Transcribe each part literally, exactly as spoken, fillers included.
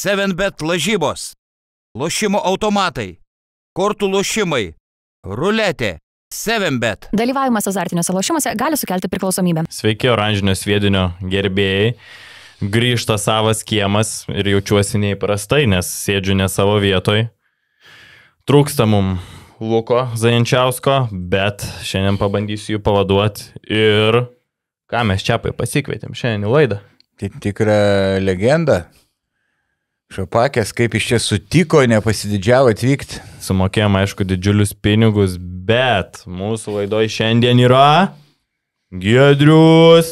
seven bet lažybos, lošimo automatai, kortų lošimai, ruletė, seven bet. Dalyvavimas azartiniuose lošimuose gali sukelti priklausomybę. Sveiki, oranžinio sviedinio gerbėjai. Grįžta savas kiemas ir jaučiuosi neįprastai, nes sėdžiu ne savo vietoj. Trūksta mum Luko Zajančiausko, bet šiandien pabandysiu jų pavaduoti. Ir ką mes čia pasikvietėm šiandien į laidą? Tai tikra legenda. Šapakės, kaip iš čia sutiko, nepasididžiavo atvykti. Sumokėjom, aišku, didžiulius pinigus, bet mūsų laidoje šiandien yra Giedrius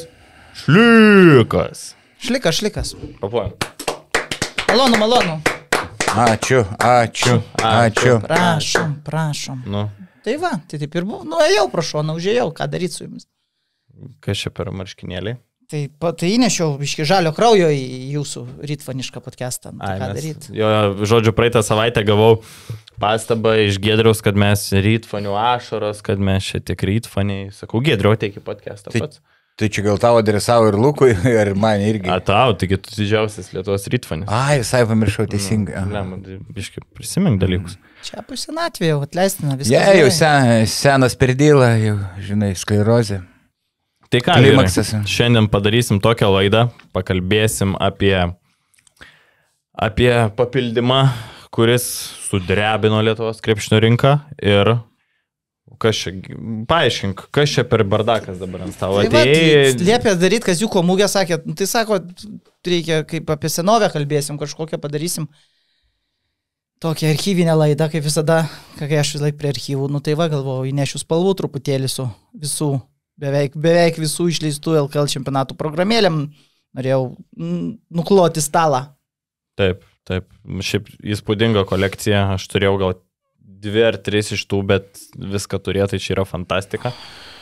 Šlikas. Šlikas, šlikas. Papuojam. Malonu, malonu. Ačiū, ačiū, ačiū. Prašom, prašom. Nu. Tai va, tai taip ir buvo. Nu, ėjau, prašau, na, užėjau, ką daryti su jumis. Kas čia per marškinėlį? Tai, tai įnešiau biški žalio kraujo į jūsų rytfanišką podcastą. Nu, tai Ai, ką mes, daryti? jo, žodžiu, praeitą savaitę gavau pastabą iš Giedriaus, kad mes rytfanių ašaros, kad mes čia tik rytfaniai. Sakau, Giedriau, ateik į podcastą Tai, pats. tai čia gal tavo adresavo ir Lukui, ir man irgi. A tau, taigi tu didžiausias Lietuvos rytfanis. Ai, visai pamiršau teisingai. Ne, man biškai prisimink dalykus. Čia pusinatvė, jau atleistina viskas. Jei, jau sen, senas perdyla, jau, žinai, sklerozė. Tai ką, Klimaksas. vyrai, šiandien padarysim tokią laidą, pakalbėsim apie, apie papildymą, kuris sudrebino Lietuvos krepšinio rinką ir kas čia, paaiškink, kas čia per bardakas dabar ant stalo. Tai va, liepė daryti, kas jų komūgė sakė, tai sako, reikia kaip apie senovę kalbėsim, kažkokią padarysim tokią archyvinę laidą, kaip visada, kai aš vis laik prie archyvų, nu tai va, galvoju, įnešiu spalvų truputėlį su visų Beveik, beveik visų išleistų L K L čempionatų programėlėm norėjau nukloti stalą. Taip, taip. Šiaip įspūdinga kolekcija. Aš turėjau gal dvi ar tris iš tų, bet viską turėjo, tai čia yra fantastika.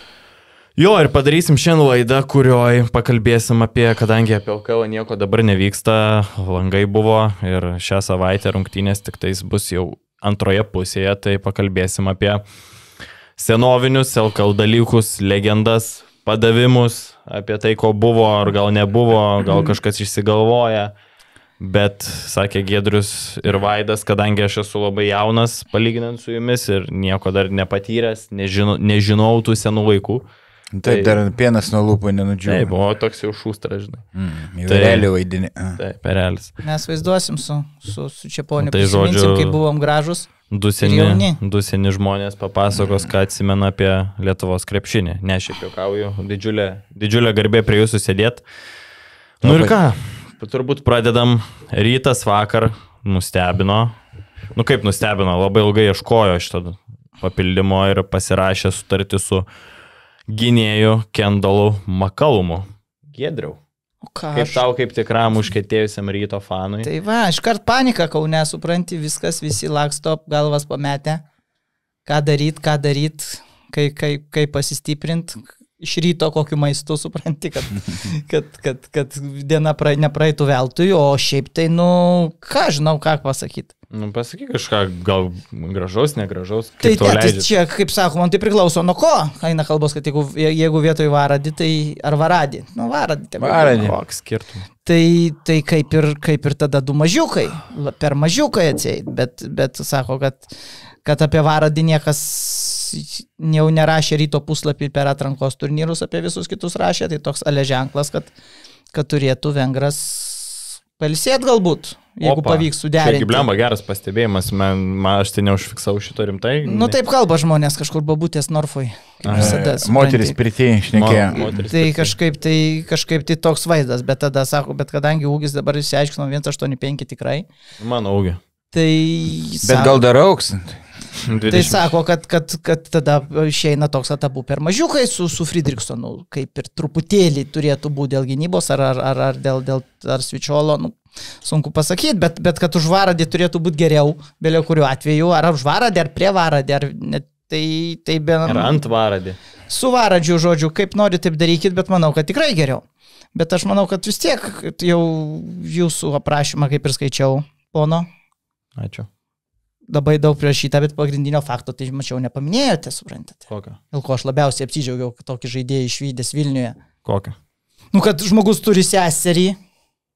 Jo, ir padarysim šiandien laidą, kurioj pakalbėsim apie, kadangi apie L K L nieko dabar nevyksta, langai buvo ir šią savaitę rungtynės tik tais bus jau antroje pusėje, tai pakalbėsim apie senovinius L K L dalykus, legendas, padavimus, apie tai, ko buvo ar gal nebuvo, gal kažkas išsigalvoja. Bet, sakė Giedrius ir Vaidas, kadangi aš esu labai jaunas, palyginant su jumis ir nieko dar nepatyręs, nežinau, nežinau tų senų laikų. Taip, tai, dar pienas nuo lūpų nenudžiūvo. Taip, buvo toks jau šūstras, žinai. Mm, jau realiai vaidini. Taip, perelis. Mes vaizduosim su, su, su Čiaponiu, tai prisiminsim, žodžiu, kai buvom gražus. Du seni, du seni žmonės papasakos, ką atsimena apie Lietuvos krepšinį. Ne, šiaip juokauju, didžiulė, didžiulė garbė prie jūsų sėdėti. Nu ir ką, turbūt pradedam. Rytas vakar nustebino. Nu kaip nustebino, labai ilgai ieškojo šito papildymo ir pasirašė sutartį su gynėju Kendalu Makalumu. Giedriau. Kaip aš... tau, kaip tikram užkėtėjusiam Ryto fanui? Tai va, iškart panika Kaune, supranti, viskas, visi laksto, galvas pametę. Ką daryt, ką daryt, kaip kai, kai pasistiprint. Iš Ryto kokiu maistu, supranti, kad, kad, kad, kad diena pra, nepraeitų veltui, o šiaip tai, nu, ką žinau, ką pasakyti. Nu, pasakyk kažką, gal gražaus, negražaus. Tai, ne, tai čia, kaip sako, man tai priklauso nuo ko. Eina kalbos, kad jeigu, jeigu vietoj varadį, tai ar varadį? Nu, varadį. Varadį. Koks skirtumas. Tai, tai kaip, ir, kaip ir tada du mažiukai, per mažiukai atseit, bet, bet sako, kad, kad apie varadį niekas jau nerašė Ryto puslapį per atrankos turnyrus, apie visus kitus rašė, tai toks ale ženklas, kad, kad turėtų Vengras pailsėt galbūt, jeigu Opa, pavyks suderinti. Čia blemba geras pastebėjimas, man, man aš tai neužfiksau šito rimtai. Nu taip kalba žmonės kažkur babutės Norfoj. Moteris pritėjai šnekėjo. Mo, tai kažkaip tai, kažkaip tai toks vaizdas, bet tada sako, bet kadangi ūgis dabar išsiaiškino vienas aštuoni penki tikrai. Mano ūgį. Tai... Bet sako, gal dar auks? Tai sako, kad, kad, kad tada išeina toks etapu per mažiukai su, su Fridriksonu, kaip ir truputėlį turėtų būti dėl gynybos ar, ar, ar, ar dėl, dėl ar Svičiolo, nu, sunku pasakyti, bet, bet kad už varadį turėtų būti geriau, vėliau kuriuo atveju, ar už varadį, ar prie varadį, ar net, tai, tai be... Ar ant varadį. Su varadžiu, žodžiu, kaip nori, taip darykit, bet manau, kad tikrai geriau. Bet aš manau, kad vis tiek jau jūsų aprašymą kaip ir skaičiau, pono. Ačiū. Labai daug prirašyta, bet pagrindinio fakto, tai mačiau, nepaminėjote, suprantate. Kokią? Dėl ko aš labiausiai apsidžiaugiau, kad tokį žaidėją išvydęs Vilniuje. Kokią? Nu, kad žmogus turi seserį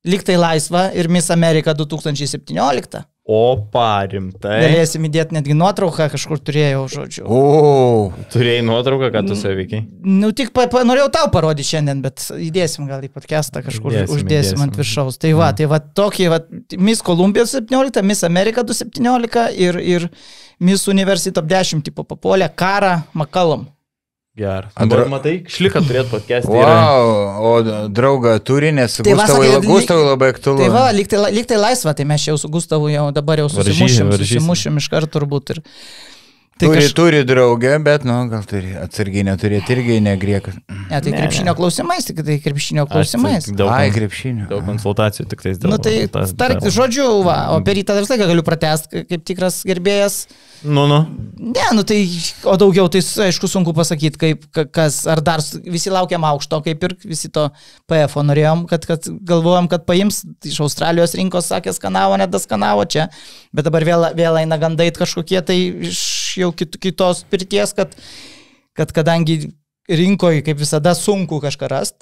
Liktai laisva ir Miss America du tūkstančiai septyniolika. O, parimtai. Galėsim įdėti netgi nuotrauką, kažkur turėjau, žodžiu. O, Turėjai nuotrauką, kad tu saveikiai? Nu, tik pa, pa, norėjau tau parodyti šiandien, bet įdėsim gal į podcastą, kažkur Įdėsim, uždėsim įdėsim. ant viršaus. Tai va, tai va, tokie, va, Miss Columbia septyniolika, Miss America du septyniolika ir, ir Miss University top dešimt tipo papuolė Kara McCallum. Geras. Andra- Matai, šliką turėt podcast'e. wow, o draugą turi, nes Tai va, Gustavui, sakė, Gustavui labai aktualu. Tai va, lyg tai, lyg tai laisva, tai mes čia jau su Gustavu jau dabar jau Varžysim, susimušim, varžysim. susimušim iš karto turbūt. Ir... Tai Turi, kaž... turi draugę, bet, nu, gal turi atsargiai neturėti irgi negriekas. Ne, tai Ne, krepšinio ne. klausimais, tik tai krepšinio klausimais. Daug, Ai, krepšinio. daug konsultacijų tik tais dėl. Nu tai, tas- tark, dėl- žodžiu, va, o per rytą visą laiką galiu pratęsti, kaip tikras gerbėjas. Nu, nu. Ne, nu tai, o daugiau tai aišku sunku pasakyti, kaip, ka- kas, ar dar s- visi laukiam aukšto, kaip ir visi to P F O norėjom, kad, kad galvojom, kad paims, iš Australijos rinkos sakė skanavo, nedaskanavo čia, bet dabar vėl, vėl eina gandai kažkokie tai iš jau kit, kitos pirties, kad, kad kadangi rinkoje kaip visada sunku kažką rast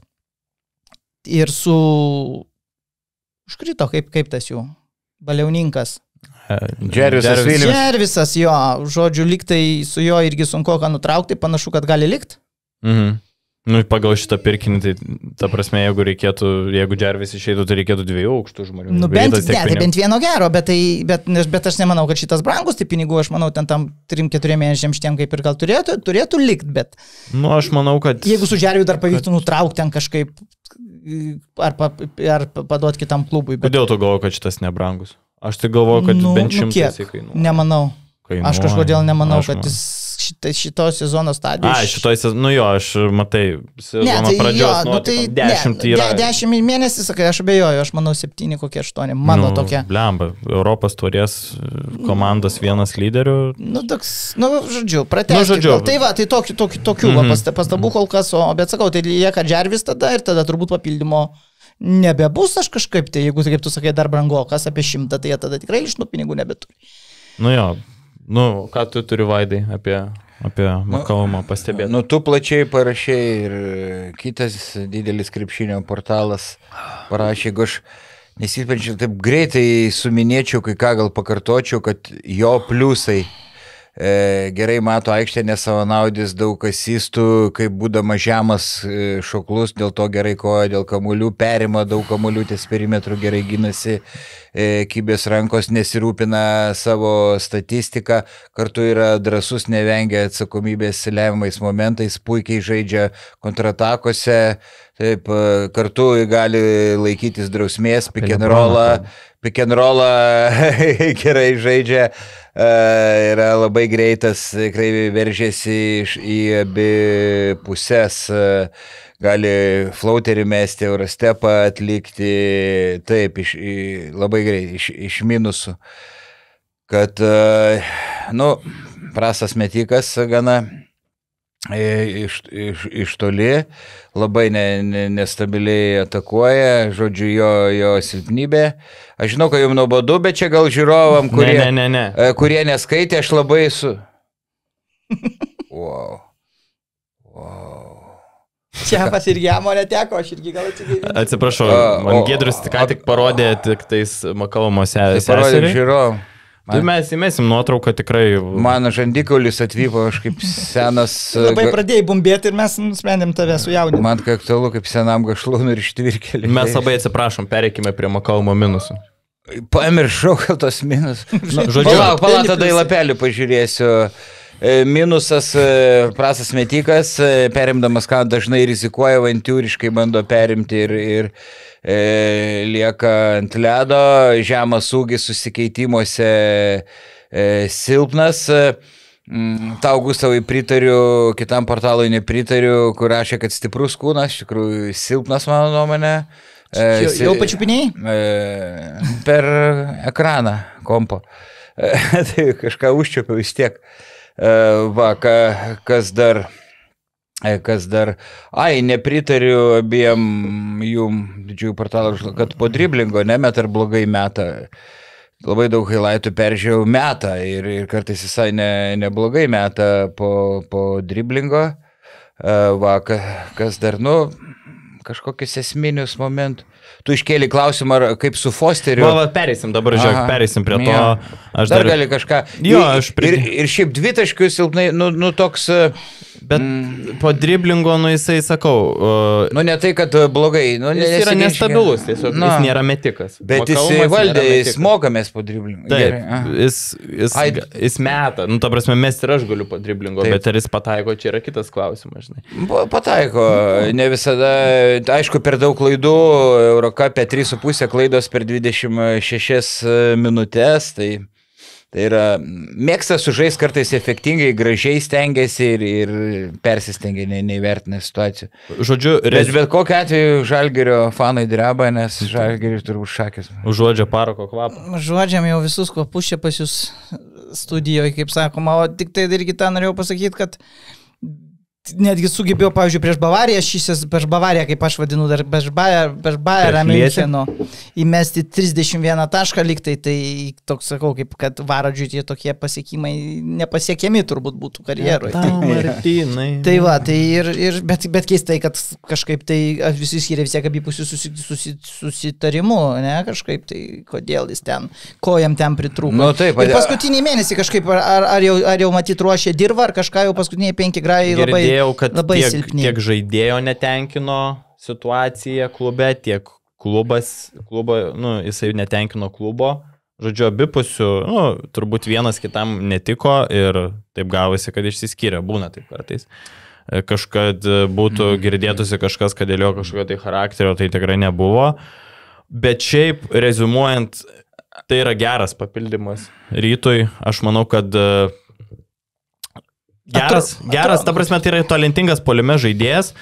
ir su, užkrito kaip, kaip tas jų, baliauninkas. Džerisas Džeris- Vilnius. Džervisas, jo, žodžiu, liktai su jo irgi sunku ką nutraukti, panašu, kad gali likti. Mhm. Nu, pagal šitą pirkinį, tai ta prasme, jeigu reikėtų, jeigu Džervis išeitų, tai reikėtų dviejų aukštų žmonių. Nu, bent, Greitas tiek ne, tai pinigų. bent vieno gero, bet, tai, bet, bet aš nemanau, kad šitas brangus, tai pinigų, aš manau, ten tam trim keturiem mėnesiam šitiem kaip ir gal turėtų, turėtų likti, bet Nu, aš manau, kad... jeigu su Džerviu dar pavyktų nutraukti ten kažkaip ar, pa, ar paduoti kitam klubui. Bet, Kodėl tu galvoji, kad šitas nebrangus? Aš tai galvoju, kad Nu, bent nu, šimtas kiek? įkainuoja. nemanau. Kainuoja. Aš kažkodėl nemanau, Aš kad man- jis šita, šito sezono stadijoje. A, šitoj sezon, nu jo, aš matai, sezono pradžios, nu, tai dešimt yra. De, dešimt mėnesį, sakai, aš abejoju, aš manau septyni kokie aštuoni, mano nu, tokia. Blemba, Europos turės komandos vienas lyderių. Nu, toks, nu, žodžiu, pratęsti. Nu, žodžiu. Tai va, tai tokių, tokių, tokių Mhm. mm -hmm. pastabų kol kas, o, bet sakau, tai lieka Džervis tada ir tada turbūt papildymo nebebus aš kažkaip, tai jeigu, kaip tu sakai, dar brangokas apie šimtą, tai jie tada tikrai iš tų pinigų nebeturi. Nu jo, nu, ką tu turi Vaidai apie, apie Makalumą pastebėti? Nu, tu plačiai parašai ir kitas didelis krepšinio portalas parašė, jeigu aš nesispenčiau taip greitai suminėčiau, kai ką gal pakartočiau, kad jo pliusai e, gerai mato aikštė, nesavanaudis, daug asistų, kaip būdama žemas e, šoklus, dėl to gerai kovoja dėl kamuolių, perima daug kamuolių, ties perimetrų gerai gynasi, e, kybės rankos, nesirūpina savo statistiką, kartu yra drasus, nevengia atsakomybės lemiamais momentais, puikiai žaidžia kontratakose, taip, e, kartu gali laikytis drausmės, pick and rollą, pick and rollą gerai žaidžia, e, yra labai greitas, tikrai veržėsi iš- į abi pusės, e, gali flauterį mesti, eurostepą atlikti, taip, iš, į- labai greitai, iš, iš minusų. Kad, e, nu, prastas metikas gana e, iš, iš, iš toli, labai ne, ne, nestabiliai atakuoja, žodžiu, jo, jo silpnybė. Aš žinau, kad jums nuobodu, bet čia gal žiūrovam, kurie, Ne, ne, ne, ne. e, kurie neskaitė, aš labai su... Wow. Wow. Čia pas irgi jamo neteko, aš irgi gal atsigaivinu. Atsiprašau, A, man o- Giedrius tik ką tik parodė tik tais Makalumo Tai parodėm seseriai. žiūrovam. Tai mes įmesim nuotrauką tikrai. Mano žandikaulis atvyko, aš kaip senas... Labai ga- pradėjai bumbėti ir mes nusprendėm tave sujaudinti. Man kai aktualu kaip senam gašlūnui ir ištvirkelį. Mes labai atsiprašom, pereikime prie Makalumo minusų. Pamiršau, gal tos minus. Nu, žodžiu, Palauk, palauk, Vieni tada į pliusai. lapelį pažiūrėsiu. E, Minusas, e, prastas metikas, e, perimdamas, ką dažnai rizikuoja, avantūriškai bando perimti ir, ir e, lieka ant ledo, žemas ūgis susikeitimuose e, silpnas. E, mm, Tau, Gustavai, pritariu, kitam portalui nepritariu, kur rašė, kad stiprus kūnas, iš tikrųjų silpnas mano nuomonė. E, Jau, si- jau pačiupiniai? E, per ekraną kompo. E, tai kažką užčiupiau vis tiek. E, va, ka, kas dar, e, kas dar, ai, nepritariu abiem jum didžiųjų portalų, kad po driblingo nemet ar blogai meta. Labai daug highlightų peržiūrėjau metą ir, ir kartais visai ne, neblogai meta po, po driblingo. E, va, ka, kas dar, nu, kažkokius esminius momentus. tu iškėlė klausimą, ar kaip su Fosteriu. Va, va, pereisim dabar, žiūrėk, pereisim prie to. Ja. Aš dar, dar dar gali kažką. Jo, aš prie... ir, ir šiaip dvi taškius silpnai, nu, nu toks... Bet mm. po driblingo, nu jisai, sakau... Uh, nu ne tai, kad blogai. Nu, jis yra nestabilus, tiesiog na. Jis nėra metikas. Bet Makalumas jis valdė, jis mokamės po driblingo. Taip, jis, jis, jis meta. Nu, ta prasme, mes ir aš galiu po driblingo, taip. Bet ar jis pataiko, čia yra kitas klausimas, žinai. Pataiko, ne visada. Aišku, per daug klaidų, Eurocupė trys su puse klaidos per dvidešimt šešias minutės, tai... Tai yra, mėgsta sužais kartais efektingai, gražiai stengiasi ir, ir persistengia, ne, neįvertina situacijų. Žodžiu, bet, bet kokiu atveju Žalgirio fanai dreba, nes Žalgiris turbūt šakės. Užuodžia parako kvapą. Užuodžiam jau visus kvapus čia pas jūs studijoje, kaip sakoma, o tik tai irgi tą norėjau pasakyti, kad netgi sugebėjau, pavyzdžiui, prieš Bavariją, šis prieš Bavariją, kaip aš vadinu, dar prieš Bayerą Miuncheno, įmesti trisdešimt vieną tašką liktai, tai toks sakau, kaip kad Varadžiui tie tokie pasiekimai nepasiekiami turbūt būtų karjeroje. Tau, Martynai. Tai va, tai ir, ir bet, bet keistai, kad kažkaip tai visi skiria vis tiek abipusių susi, susi, susitarimų, ne, kažkaip tai kodėl jis ten, ko jam ten pritrūko. Nu, taip, ir paskutinį mėnesį kažkaip, ar, ar, jau, ar jau matyt ruošė dirbą, ar kažką jau paskutiniai penki grai labai... Girdėjau, kad tiek, tiek žaidėjo netenkino situaciją klube, tiek klubas, klubo, nu, jisai netenkino klubo. Žodžiu, abipusių, nu, turbūt vienas kitam netiko ir taip gavosi, kad išsiskyrė, būna taip kartais. Kažkad būtų girdėtusi kažkas, kad dėl jo kažkokio tai charakterio, tai tikrai nebuvo. Bet šiaip, rezumuojant, tai yra geras papildymas Rytui. Aš manau, kad Geras, geras, ta prasme, tai yra talentingas puolime žaidėjas.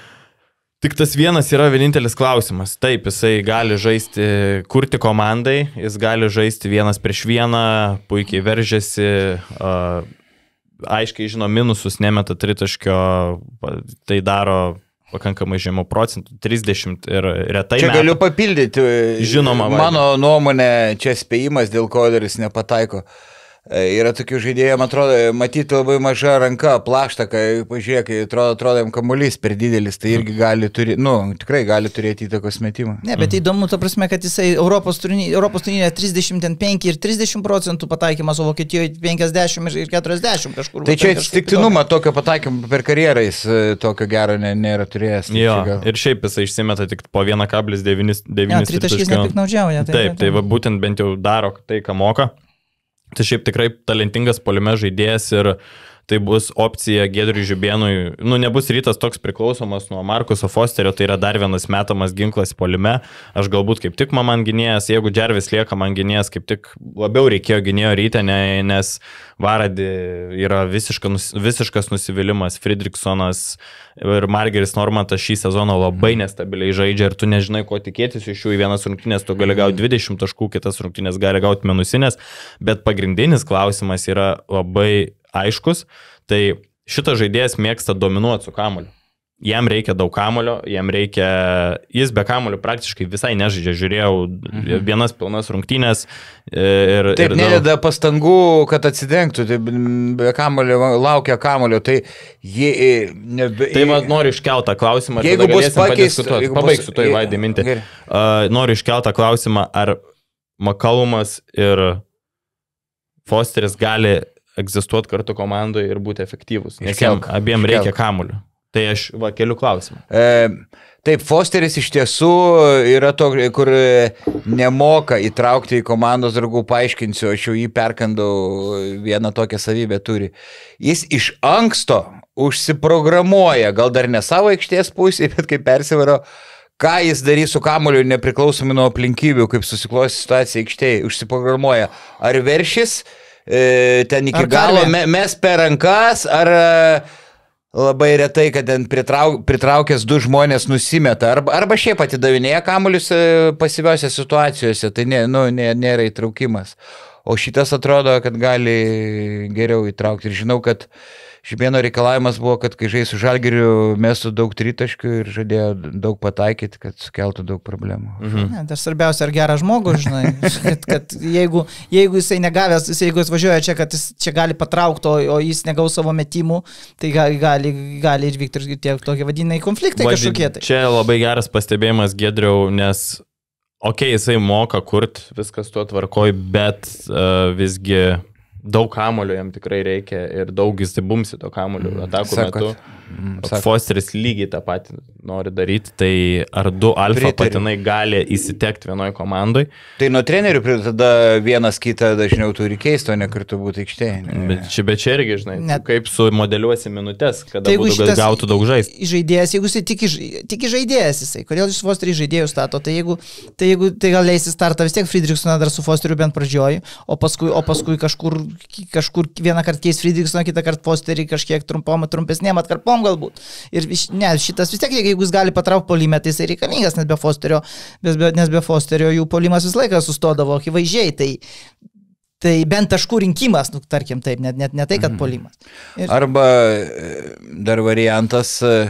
Tik tas vienas yra vienintelis klausimas. Taip, jisai gali žaisti, kurti komandai, jis gali žaisti vienas prieš vieną, puikiai veržiasi, uh, aiškiai žino minusus, nemeta tritaškio, tai daro pakankamai žemų procentų, trisdešimt ir retai. Čia meta. Galiu papildyti. Žinoma, mano nuomonė, čia spėjimas, dėl ko dar jis nepataiko. Yra tokių žaidėjų, man atrodo, matyti labai maža ranka, plašta, kai pažiūrėk, kai atrodo, atrodo, jam kamuolys per didelis, tai irgi gali turėti, nu, tikrai gali turėti įtakos metimą. Ne, bet įdomu, ta prasme, kad jisai Europos turnyre, Europos turnyre trisdešimt penki ir trisdešimt procentų pataikymas, o Vokietijoje penkiasdešimt ir keturiasdešimt kažkur. Tai čia atsitiktinumą tokio pataikymo per karjerą jis tokio gero nėra turėjęs. Jo, ir šiaip jisai išsimeta tik po vieną kablis devynis tritaškius. Tritaškis nepiknaudžiauja. Taip, taip, tai va, būtent bent jau daro tai, ką moka. Tai šiaip tikrai talentingas puolime žaidėjas ir tai bus opcija Giedriui Žibėnui. Nu, nebus Rytas toks priklausomas nuo Markuso Fosterio, tai yra dar vienas metamas ginklas puolime. Aš galbūt kaip tik man gynėjas, jeigu Džervis lieka man gynėjas, kaip tik labiau reikėjo gynėjo Ryte, nes Varadi yra visiška, visiškas nusivylimas. Fridriksonas ir Margeris Normantas šį sezoną labai nestabiliai žaidžia ir tu nežinai, ko tikėtis iš jų. Į vienas rungtynės tu gali gauti dvidešimt taškų, kitas rungtynės gali gauti minusinės, bet pagrindinis klausimas yra labai aiškus, tai šitas žaidėjas mėgsta dominuoti su kamuoliu. Jam reikia daug kamulio, jam reikia, jis be kamulio praktiškai visai nežaidžia, žiūrėjau mhm. vienas pilnas rungtynės ir... Taip, ir nededa pastangų, kad atsidengtų, tai be kamulio, laukia kamulio, tai jie... Nebe, tai man noriu iškeltą klausimą, jeigu bus pakeist... Pabaigsiu to įvaidį mintį. Uh, noriu iškeltą klausimą, ar Makalumas ir Fosteris gali egzistuoti kartu komandoje ir būti efektyvus, nes jam abiem reikia kamulių. Tai aš va keliu klausimą. E, taip, Fosteris iš tiesų yra to, kur nemoka įtraukti į komandos draugų, paaiškinsiu, aš jau jį perkandau, vieną tokią savybę turi. Jis iš anksto užsiprogramuoja, gal dar ne savo aikštės pusėje, bet kaip persivaro, ką jis darys su kamuoliu nepriklausomai nuo aplinkybių, kaip susiklosi situacija aikštėje, užsiprogramuoja. Ar veršis e, ten iki ar galo me, mes per rankas, ar... Labai retai, kad ten pritrauk, pritraukęs du žmonės nusimeta, arba, arba šiaip atidavinėja kamuolius pasyviose situacijose, tai nė, nu, nė, nėra įtraukimas. O šitas atrodo, kad gali geriau įtraukti. Ir žinau, kad Žibėno reikalavimas buvo, kad kai žais su Žalgiriu, mestų daug tritaškių ir žadėjo daug pataikyti, kad sukeltų daug problemų. Mhm. Ne, tai svarbiausia, ar geras žmogus, žinai, kad, kad jeigu, jeigu jisai negavęs, jis, jeigu jis važiuoja čia, kad jis čia gali patraukti, o, o jis negaus savo metimų, tai gali, gali, gali ir vykti ir tie tokie vadinai konfliktai Vadi, kažkokie. Tai. Čia labai geras pastebėjimas, Giedriau, nes, okei, okay, jisai moka kurt, viskas tuo tvarkoj, bet uh, visgi daug kamulio jam tikrai reikia ir daug jis tai bumsi to kamulio atakų metu. Mm, Fosteris lygiai tą patį nori daryti, tai ar du alfa Pritariu. patinai gali įsitekti vienoje komandai. Tai nuo trenerių tada vienas kitą dažniau turi keisti, o ne kartu būti aikštėje. Bet čia, bet čia irgi, žinai, Net- kaip sumodeliuosi minutės, kada Tai jeigu būtų šitas gautų daug žaisti. Žaidėjas, jeigu jisai tik, iš- tik iš žaidėjas jisai, kodėl iš Fosterį žaidėjų stato, tai jeigu tai, jeigu, tai gal leisi startą vis tiek Friedrichsoną dar su Fosteriu bent pradžioj, o paskui, o paskui kažkur, kažkur vieną kartą keis Friedrichsoną, kitą kartą Fosterį kažkiek trumpom, trumpesnėm atkarpom galbūt. Ir vis- ne, šitas vis tiek, jeigu jis gali patraukti polimę, tai jisai reikalingas, nes be Fosterio, nes be, nes be Fosterio jų polimas visą laiką sustodavo, akivaizdžiai, tai Tai bent taškų rinkimas, nu, tarkim taip, net, net ne tai, kad polimas. Ir... Arba e, dar variantas, e,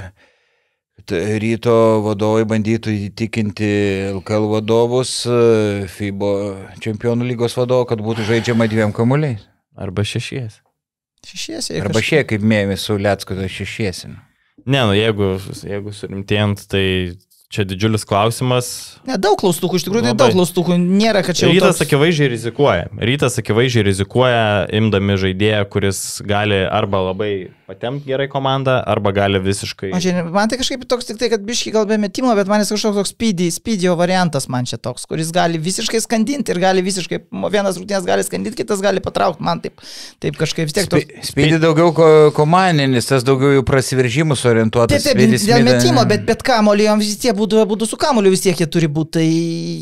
kad Ryto vadovai bandytų įtikinti L K L vadovus, e, FIBO čempionų lygos vadovų, kad būtų žaidžiama dviem kamuoliais. Arba šešies. Šešiesi. Arba šie, kaip mėmi su Liacku, tai šešiesi. Ne, nu jeigu, jeigu surimtėjant, tai čia didžiulis klausimas. Ne, daug klaustukų, iš tikrųjų, tai Labai. daug klaustukų, nėra, kad čia... jau Rytas toks- akivaizdžiai rizikuoja. Rytas akivaizdžiai rizikuoja, imdami žaidėją, kuris gali arba labai patemti gerai komandą, arba gali visiškai... Man, čia, man tai kažkaip toks tik tai, kad biški gal be metimo, bet man jis kažkoks toks speedy, speedio variantas man čia toks, kuris gali visiškai skandinti ir gali visiškai, vienas rungtynės gali skandinti, kitas gali patraukti, man taip, taip kažkaip vis tiek toks... Spi- Spydį daugiau ko, komandinis, tas daugiau jų prasiveržimus orientuotas. Taip, taip, Spydis dėl Smida- metimo, bet, bet kamolį, vis tiek būtų, būtų su kamoliu vis tiek jie turi būti, tai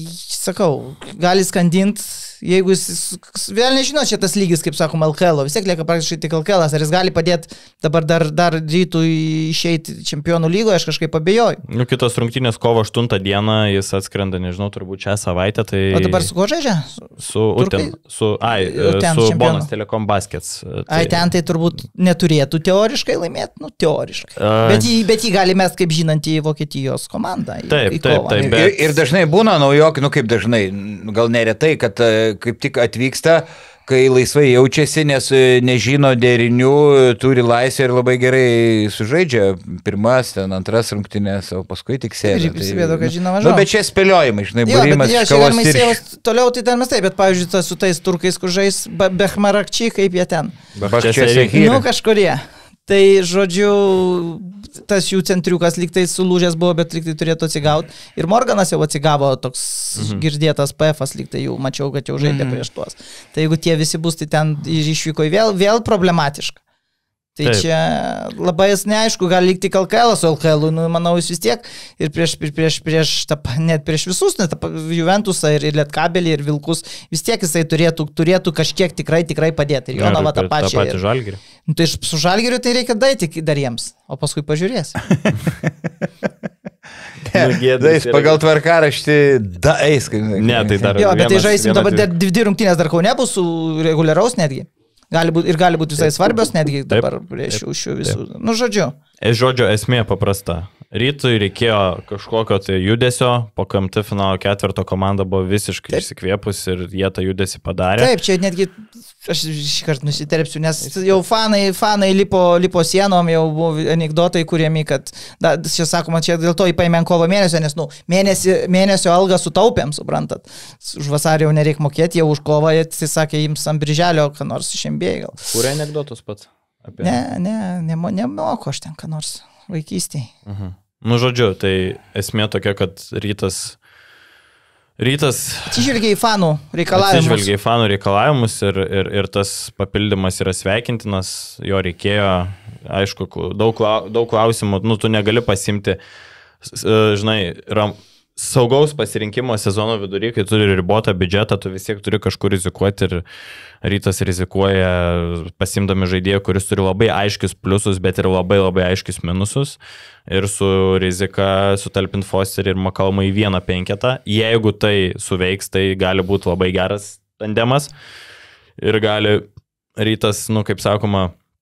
sakau, gali skandinti, jeigu jis, vėl nežinau, čia tas lygis, kaip sakom, L K L, vis tiek lieka praktiškai tik L K L, ar jis gali padėti dabar dar, dar Rytų išeiti čempionų lygoje, aš kažkaip abejoju. Nu, kitos rungtynės kovo aštuntą dieną, jis atskrenda, nežinau, turbūt šią savaitę, tai... O dabar su kuo žaidžia? Su Uten, Turkai? su, ai, Uten su čempionų. Bonas Telekom Baskets. Ai, ten tai turbūt neturėtų teoriškai laimėti, nu, teoriškai. Ai. Bet jį, bet jį gali mest kaip žinantį Vokietijos komandą. Į, Taip, į taip, kovą. taip, Ir, bet- ir dažnai būna naujokai, nu kaip dažnai, gal neretai, kad e, kaip tik atvyksta, kai laisvai jaučiasi, nes e, nežino derinių, turi laisvę ir labai gerai sužaidžia pirmas, ten antras rungtynės, o paskui tik sėdi. Ir prisimėdo, kad žino Nu, mažiau. bet čia spėliojimai, žinai, Jo, bet būrimas jo, iš čia kavos galima ir... įsijausti toliau, tai ten mes taip, bet pavyzdžiui, tas su tais turkais, kur žais Be- Bechmarakčiai, kaip jie ten. Bakčiaseri. Bakčiaseri. Nu, kažkurie. Tai, žodžiu, tas jų centriukas lygtai sulūžęs buvo, bet lygtai turėtų atsigauti. Ir Morganas jau atsigavo, toks mhm. girdėtas P F, lygtai jau mačiau, kad jau žaidė Mhm. prieš tuos. Tai jeigu tie visi bus, tai ten ir išvyko į vėl, vėl problematiška. Tai Taip. čia labai neaišku, gali likti L K L, su L K L, nu, manau, jis vis tiek ir prieš, prieš, prieš, prieš ta, net prieš visus, net ta, Juventusą ir, ir Lietkabelį ir Vilkus, vis tiek jisai turėtų, turėtų kažkiek tikrai, tikrai padėti. Ir Jonava tą pačią. tą patį ir- Žalgirį. Nu, tai su Žalgiriu tai reikia daiti dar jiems, o paskui pažiūrės. Nu, Giedrius Dais, yra- pagal tvarkaraštį daeis. Ne, tai dar- Jo, bet tai vienas- žaisim viena dabar dvi- dar dvi dvi rungtynės dar Kaune bus su reguliaraus netgi. Gali būt, ir gali būti visai svarbios netgi Taip, dabar prieš taip, šių, šių visų. Nu, žodžiu. E, Žodžio esmė paprasta. Rytui reikėjo kažkokio tai judesio, po K M T finalo ketvirto komanda buvo visiškai Taip. išsikvėpus ir jie tą judesį padarė. Taip, čia netgi aš šį kartą nusiterpsiu, nes jau fanai, fanai lipo, lipo sienom, jau buvo anekdotai kuriami, kad, da, čia sakoma, čia dėl to įpaimėm kovo mėnesio, nes, nu, mėnesį, mėnesio algą sutaupėm, suprantat. Už vasarį jau nereikia mokėti, jau už kovą, jis sakė, jums ant birželio, ką nors išėmbėjai gal. Kūrė anekdotus pats? Apie... Ne, ne, nemo- nemoku aš ten, ką nors vaikystėje. Mhm. Nu, žodžiu, tai esmė tokia, kad rytas... Rytas Atsižvelgia į fanų reikalavimus. atsižvelgia į fanų reikalavimus ir, ir, ir tas papildymas yra sveikintinas, jo reikėjo, aišku, klau- daug, klau- daug klausimų, nu, tu negali pasimti, s- žinai, ram, saugaus pasirinkimo sezono vidury, kai turi ribotą biudžetą, tu vis tiek turi kažkur rizikuoti ir rytas rizikuoja pasimdami žaidėją, kuris turi labai aiškius pliusus, bet ir labai labai aiškius minusus ir su rizika sutalpinti Fosterį ir Makalmą į vieną penketą. Jeigu tai suveiks, tai gali būti labai geras tandemas ir gali rytas, nu kaip sakoma,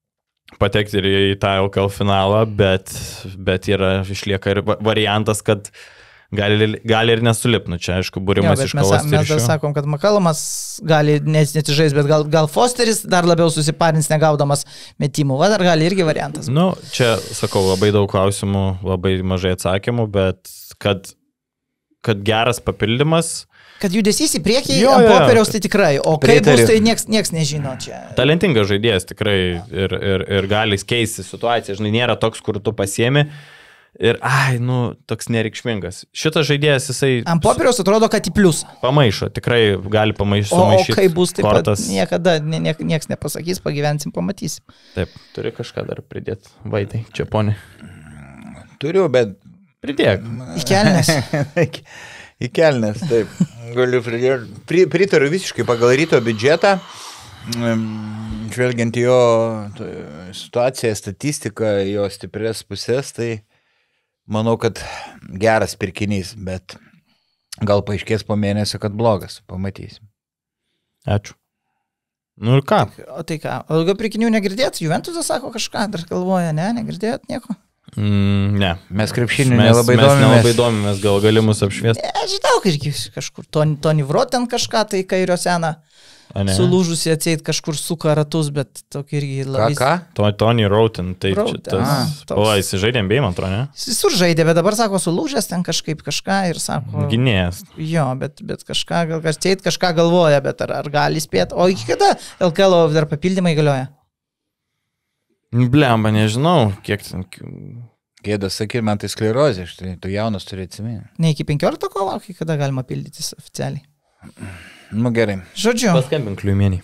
patekti ir į tą L K L finalą, bet, bet yra išlieka ir variantas, kad gali, gali ir nesulipnu. Čia, aišku, būrimas iš kavos tiršių. Mes dar sakom, kad Makalamas gali nesižais, bet gal, gal Fosteris dar labiau susiparins negaudamas metimų. Va, dar gali irgi variantas. Nu, čia, sakau, labai daug klausimų, labai mažai atsakymų, bet kad, kad geras papildymas. Kad judesys į priekį Jo, ant jo, popieriaus jo. tai tikrai, o kaip bus, tai nieks, nieks nežino čia. Talentingas žaidėjas tikrai ir, ir, ir gali keisti situaciją. Žinai, nėra toks, kur tu pasiemi ir, ai, nu, toks nereikšmingas. Šitas žaidėjas, jisai... Ant popieriaus atrodo, kad į pliusą. Pamaišo, tikrai gali pamaišyti. O, o kaip bus, taip kortas. pat niekada nie, nie, nieks nepasakys, pagyvensim, pamatysim. Taip, turi kažką dar pridėti. Vaitai, čia poni. Turiu, bet... Pridėk. Į kelnes. Į kelnes, taip. Galiu pridėti. Pri, pritariu visiškai pagal ryto biudžetą. Žvelgiant jo situaciją, statistiką, jo stiprias pusės, tai manau, kad geras pirkinys, bet gal paaiškės po mėnesio, kad blogas. Pamatysim. Ačiū. Nu ir ką? O tai ką, o ilgo pirkinių negirdėt? Juventusas sako kažką, dar galvoja, ne, negirdėt nieko? Mm, ne. Mes krepšinių Mes, nelabai mes domimės. nelabai domimės, gal gali mus apšviesti. Ne, žinau, irgi kažkur Tony, Tony Vroten kažką, tai kairio seną sulūžusi atseit kažkur suka ratus, bet tokį irgi labai... Ką, ką? Tony Roten, tai Roten, čia tas... a, toks. O, jis žaidė N B A, man atrodo, ne? Jis visur žaidė, bet dabar sako sulūžęs ten kažkaip kažką ir sako... Gynėjas. Jo, bet, bet kažką, gal kažceit kažką galvoja, bet ar, ar gali spėti. O iki kada L K L dar papildymai galioja? Blemba, nežinau, kiek ten... Gėda, sakyt, man tai sklerozė, štai, tu jaunas turi atsiminti. Ne iki penkiolikto kovo, kai kada galima pildytis oficialiai. Nu gerai. Žodžiu. Paskambink Kliumienį.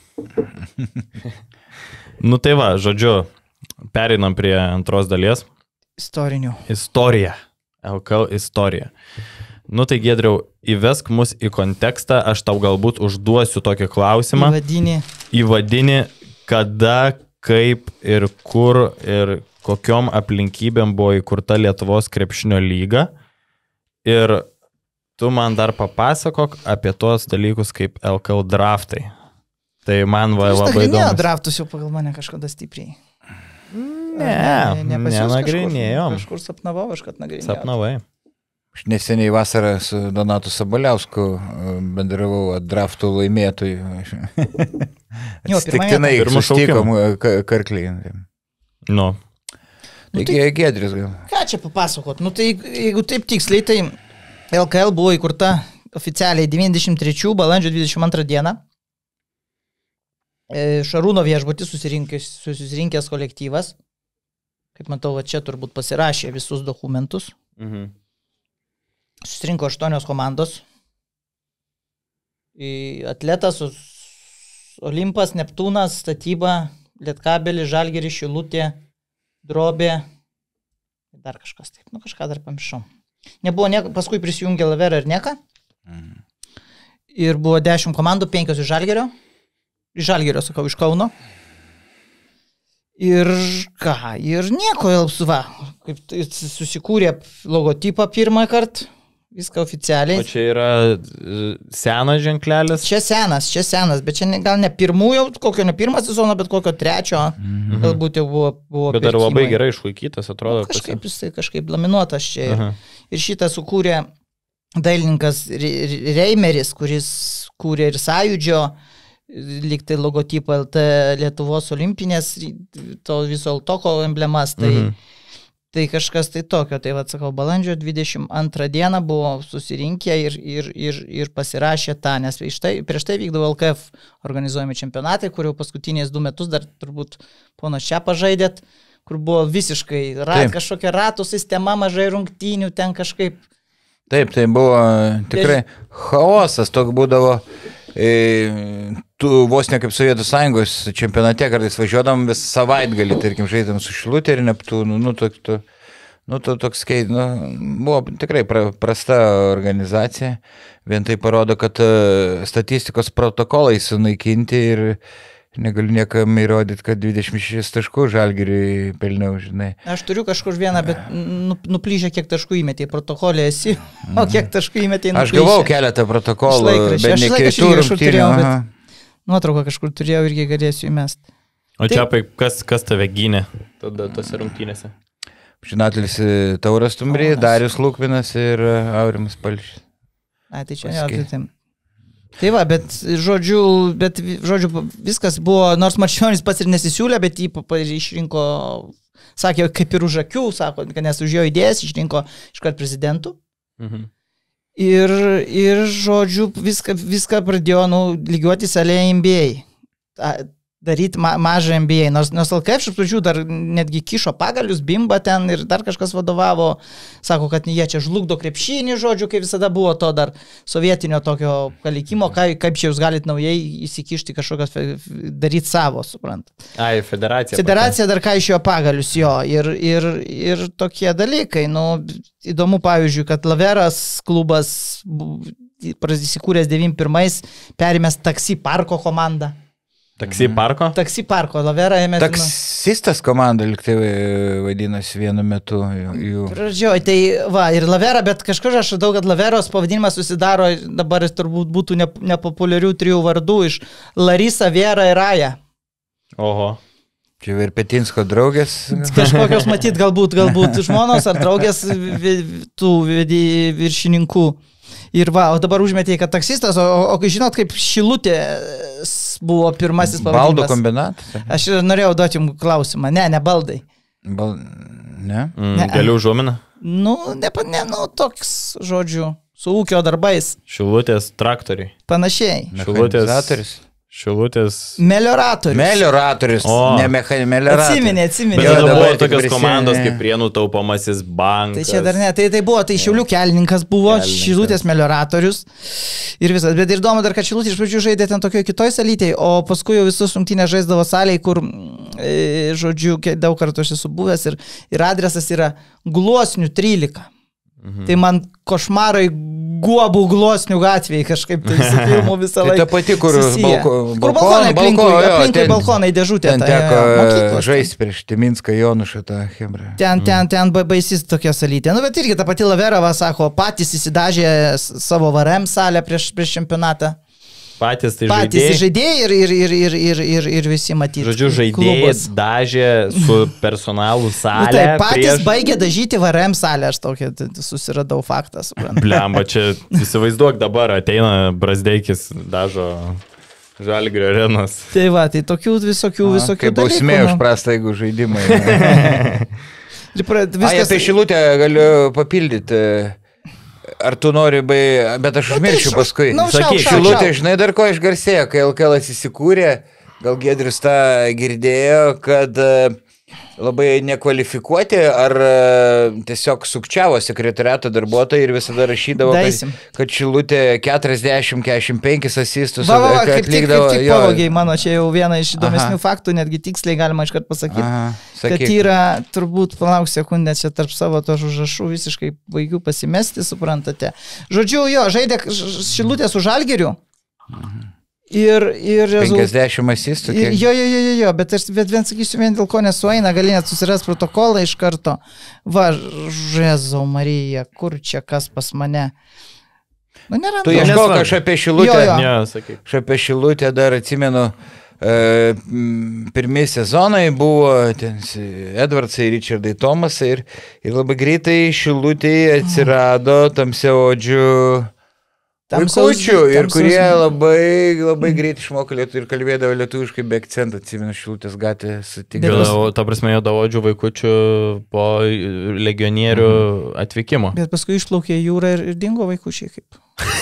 Nu tai va, žodžiu, pereinam prie antros dalies. Istorinių. Istorija. L K L istorija. Nu tai Giedriau, įvesk mus į kontekstą, aš tau galbūt užduosiu tokį klausimą. Įvadinį. Įvadinį, kada, kaip ir kur ir kokiom aplinkybėm buvo įkurta Lietuvos krepšinio lyga. Ir tu man dar papasakok apie tuos dalykus kaip L K L draftai. Tai man va, labai įdomu. Jūs draftus jau pagal mane kažkada stipriai. Ne, ne, ne nenagrinėjom. Kažkur, kažkur sapnavau, aš kad nagrinėjau. Sapnavai. Aš neseniai vasarą su Donatu Sabaliausku bendravau draftų laimėtojų. Atsitiktinai susitikom karklį. Nu. Nu, tai Giedris gal. Ką čia papasakot? Nu tai jeigu taip tiksliai, tai L K L buvo įkurta oficialiai devyniasdešimt trečių balandžio dvidešimt antrą dieną. Šarūno viešbutis susirinkęs, susirinkęs kolektyvas. Kaip matau, va čia turbūt pasirašė visus dokumentus. Mhm. Susirinko aštuonios komandos. Atletas, Olimpas, Neptūnas, Statyba, Lietkabelis, Žalgiris, Šilutė, Drobė. Dar kažkas taip. Nu kažką dar pamiršau. Nebuvo nieko, paskui prisijungė Lavera ir Neka. Mhm. Ir buvo dešimt komandų, penkios iš Žalgirio. Iš Žalgirio, sakau, iš Kauno. Ir ką, ir nieko, va, kaip susikūrė logotipą pirmą kartą. Viską oficialiai. O čia yra senas ženklelis? Čia senas, čia senas, bet čia ne, gal ne pirmųjų, kokio ne pirmą sezoną, bet kokio trečio. Mhm. Galbūt jau buvo, buvo bet dar pirkimai. Labai gerai išlaikytas, atrodo. Nu, kažkaip jisai kažkaip laminuotas čia. Ir, Aha. ir šitą sukūrė dailininkas Reimeris, kuris kūrė ir Sąjūdžio, lygtai logotipą L T Lietuvos olimpinės, to viso Altoko emblemas. Tai, mhm. Tai kažkas tai tokio, tai vad sakau, balandžio dvidešimt antrą dieną buvo susirinkę ir, ir, ir, ir pasirašė tą, nes prieš tai, prieš tai vykdavo L K F organizuojami čempionatai, kur jau paskutiniais du metus dar turbūt ponas čia pažaidėt, kur buvo visiškai rat, kažkokia ratų sistema, mažai rungtynių, ten kažkaip. Taip, tai buvo tikrai chaosas, toks būdavo. E, tu vos ne kaip Sovietų Sąjungos čempionate kartais važiuodam vis savaitgalį, tarkim, žaidėm su Šilutė ir Neptūnu, nu, to, to, nu to, toks skeit, nu, buvo tikrai pra, prasta organizacija, vien tai parodo, kad uh, statistikos protokolai sunaikinti ir negaliu niekam įrodyti, kad dvidešimt šešis taškų Žalgiriui pelniau, žinai. Aš turiu kažkur vieną, bet nuplyšę, kiek taškų įmetė, protokolė esi, o kiek taškų įmetė nuplyšę. Aš gavau keletą protokolų, bet ne kitų rungtynių. Nuotrauką kažkur turėjau irgi galėsiu įmest. O čia, kas, kas tave gynė tada tose rungtynėse? Žinatelis Tauras Tumbrį, Darius Lukvinas ir Aurimas Palšys. Ai, tai čia ne, tai taip. Tai va, bet žodžiu, bet žodžiu, viskas buvo, nors Marčionis pats ir nesisiūlė, bet jį išrinko, sakė, kaip ir už akių, sako, nes už jo idėjas išrinko iškart prezidentų. Mhm. Ir, ir žodžiu, viską, viską pradėjo, nu, lygiuotis alėje N B A. Daryti ma mažą N B A, nors, nors L K F iš pradžių dar netgi kišo pagalius, bimba ten ir dar kažkas vadovavo, sako, kad jie čia žlugdo krepšinį, žodžiu, kaip visada buvo to dar sovietinio tokio palikimo, kaip, kaip čia jūs galite naujai įsikišti kažkokios, daryti savo, suprant. Ai, federacija. Federacija dar ką išėjo pagalius jo ir, ir, ir tokie dalykai, nu, įdomu pavyzdžiui, kad Laveras klubas įsikūręs devyniasdešimt pirmais perimęs Taksi Parko komandą. Taksi parko? Taksi parko, Lavera ėmė. Taksistas komanda liktai vadinasi vienu metu. Jų. Pradžioj, tai va, ir Lavera, bet kažkur aš radau, kad Laveros pavadinimas susidaro, dabar jis turbūt būtų nepopuliarių trijų vardų iš Larisa, Vera ir Aja. Oho. Čia ir Petinsko draugės. Kažkokios matyt, galbūt, galbūt žmonos ar draugės tų viršininkų. Ir va, o dabar užmetėjai, kad taksistas, o, o, o žinot, kaip Šilutė buvo pirmasis pavadinimas. Baldų kombinatas. Aš norėjau duoti jums klausimą. Ne, ne baldai. Bal... Ne? Mm, ne. Galiu užuominą? Nu, ne, ne, nu, toks, žodžiu, su ūkio darbais. Šilutės traktoriai. Panašiai. Šilutės. Šilutės. Melioratorius. Melioratorius. O. Ne mechanikas. Melioratorius. Atsiminė, atsiminė. Bet tada buvo tokios prisimė. Komandos kaip Prienų taupomasis bankas. Tai čia dar ne, tai, tai buvo, tai Šiaulių kelininkas buvo, kelininkas. Šilutės melioratorius ir visas. Bet ir įdomu dar, kad Šilutė iš pradžių žaidė ten tokioje kitoj salytėje, o paskui jau visus rungtynės žaisdavo salėje, kur, e, žodžiu, daug kartų aš esu buvęs ir, ir adresas yra Gluosnių trylika. Mhm. Tai man košmarai Guobų Gluosnių gatvėje kažkaip tai su filmu visą laiką. Tai ta pati, kur balko, kur balkonai, aplinkui, aplinkui balkonai dėžutė. Ten teko žaisti prieš Timinską Jonušą tą Hebrą. Ten, ten, ten baisys tokia salytė. Nu, bet irgi ta pati Laverava, sako, patys įsidažė savo V R M salę prieš, prieš čempionatą. Patys tai Patys žaidėjai. žaidėjai ir, ir, ir, ir, ir, ir, ir visi matyti. Žodžiu, žaidėjai dažė su personalų salę. Nu, tai patys prieš... baigė dažyti V R M salę, aš tokia susiradau faktą. Blemba, čia įsivaizduok dabar, ateina Brazdeikis, dažo Žalgirio arenos. Tai va, tai tokių visokių, A, visokių dalykų. Kaip bausmė už prastą, jeigu žaidimai. Viskas... Ai, apie Šilutę galiu papildyti. Ar tu nori, bai... bet aš užmiršiu paskui. Nu, Sakyk, Šilutė, žinai dar ko išgarsėjo, kai L K L įsikūrė, gal Giedrius tą girdėjo, kad labai nekvalifikuoti ar tiesiog sukčiavo sekretariato darbuotojai ir visada rašydavo, kad, kad Šilutė keturiasdešimt keturiasdešimt penkis asistus va, va, va, kaip atlikdavo. Tik, kaip tik pavogiai, mano, čia jau viena iš įdomesnių Aha. faktų, netgi tiksliai galima iškart pasakyti, Aha, kad yra, turbūt, palauk sekundę, čia tarp savo to užrašų visiškai baigiu pasimesti, suprantate. Žodžiu, jo, žaidė Šilutė su Žalgiriu. Aha. Ir, ir rezult... penkiasdešimt asistų. Jo, jo, jo, jo, bet aš bet vien sakysiu, vien dėl ko nesueina, gali net susiras protokolą iš karto. Va, Žezau Marija, kur čia kas pas mane? Nu, nerandu. Tu ieškok, aš apie Šilutę. Jo, jo. Ja, sakyk. Aš apie Šilutę dar atsimenu, e, pirmie sezonai buvo ten, Edvardsai, Richardai, Tomasai ir, ir labai greitai Šilutėje atsirado tamsiaodžių vaikučių, ir kurie labai, labai greit išmoko lietuvių ir kalbėdavo lietuviškai be akcento, atsimenu Šilutės gatvė sutikdavo. Ta prasme, jo davodžių vaikučių po legionierių mhm. atvykimo. Bet paskui išplaukė jūra ir, ir dingo vaikučiai kaip.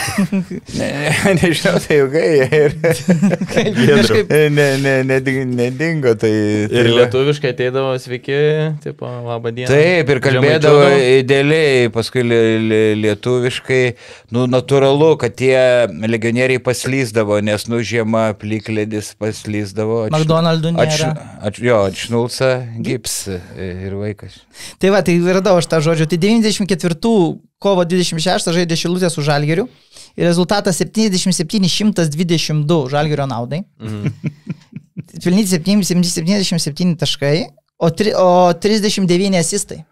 ne, ne, nežinau, tai ilgai ir kažkaip ne, ne, ne, nedingo. Tai, tai ir lietuviškai ateidavo sveiki, tipo, labą dieną. Taip, ir kalbėdavo idealiai, paskui lietuviškai, nu, natūralu, kad tie legionieriai paslyzdavo, nes, nu, žiema plikledis paslyzdavo. Atš... McDonald'ų nėra. Atš... Atš... Jo, atšnulca, gips ir vaikas. Tai va, tai radau aš tą žodžiu. Tai devyniasdešimt ketvirtų kovo dvidešimt šeštą žaidė Šilutė su Žalgiriu ir rezultatas septyniasdešimt septyni šimtas dvidešimt du Žalgirio naudai. Mhm. Pelnyti septyniasdešimt septyni taškai, o, tri, o trisdešimt devyni asistai.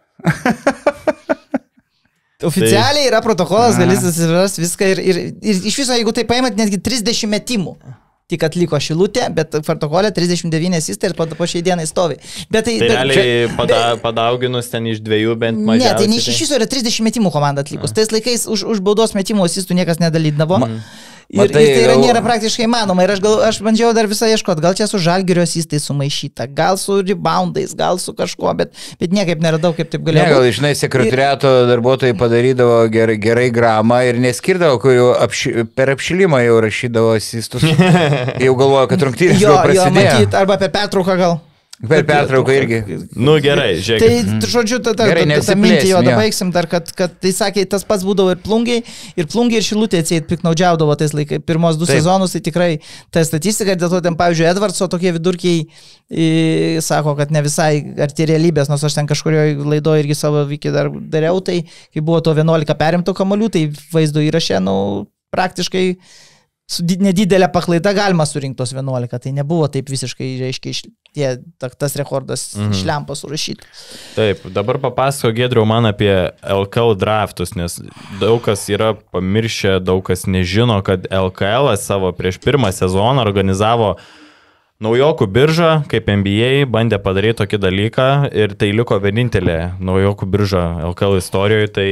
Oficialiai yra protokolas, gali susirasti viską ir, ir, ir iš viso, jeigu tai paimat, netgi trisdešimt metimų. tik atliko Šilutė, bet protokolė trisdešimt devyni asistai ir po, po šiai dienai stovi. Bet tai, Tai bet, realiai čia- pada, padauginus ten iš dviejų bent Ne, mažiausiai. tai ne iš iš viso yra trisdešimt metimų komanda atlikus. Tais laikais už, už baudos metimų asistų niekas nedalydavo. Mhm. Ir, Matai, ir tai yra, gal- nėra praktiškai įmanoma. Ir aš, gal, aš bandžiau dar visą ieškoti. Gal čia su Žalgirio asistai sumaišyta, gal su reboundais, gal su kažkuo, bet, bet niekaip neradau, kaip taip Ne, galėjo gal, būti. žinai, sekretariato darbuotojai padarydavo gerai, gerai gramą ir neskirdavo, kur jau apši, per apšilimą jau rašydavo asistus. Jau galvoju, kad rungtynės Jo, jau jo, prasidėjo. matyt, arba per pertrauką gal. Per pertrauką irgi. Nu gerai, žiūrėk. Tai, žodžiu, ta, ta, Gerai, ta, ta mintį jo, nesiplėsim, jo. dabaigsim dar, kad, kad tai sakė, tas pats būdavo ir plungiai, ir plungiai ir Šilutė atseit piknaudžiaudavo tais laikais, pirmos du Taip. sezonus, tai tikrai ta statistika, dėl to ten, pavyzdžiui, Edvardso tokie vidurkiai į, sako, kad ne visai arti realybės, nors aš ten kažkurioje laidoje irgi savo vykį dar dariau, tai kai buvo to vienuolika perimtų kamolių, tai vaizdo įrašė, nu, praktiškai su di- nedidelė paklaida galima surinkti tos vienuolika, tai nebuvo taip visiškai, reiškia, iš- tie, ta- tas rekordas Mhm. iš lempo surašyti. Taip, dabar papasako Giedriau man apie L K L draftus, nes daug kas yra pamiršę, daug kas nežino, kad L K L savo prieš pirmą sezoną organizavo naujokų biržą, kaip N B A, bandė padaryti tokį dalyką ir tai liko vienintelė naujokų birža L K L istorijoje, tai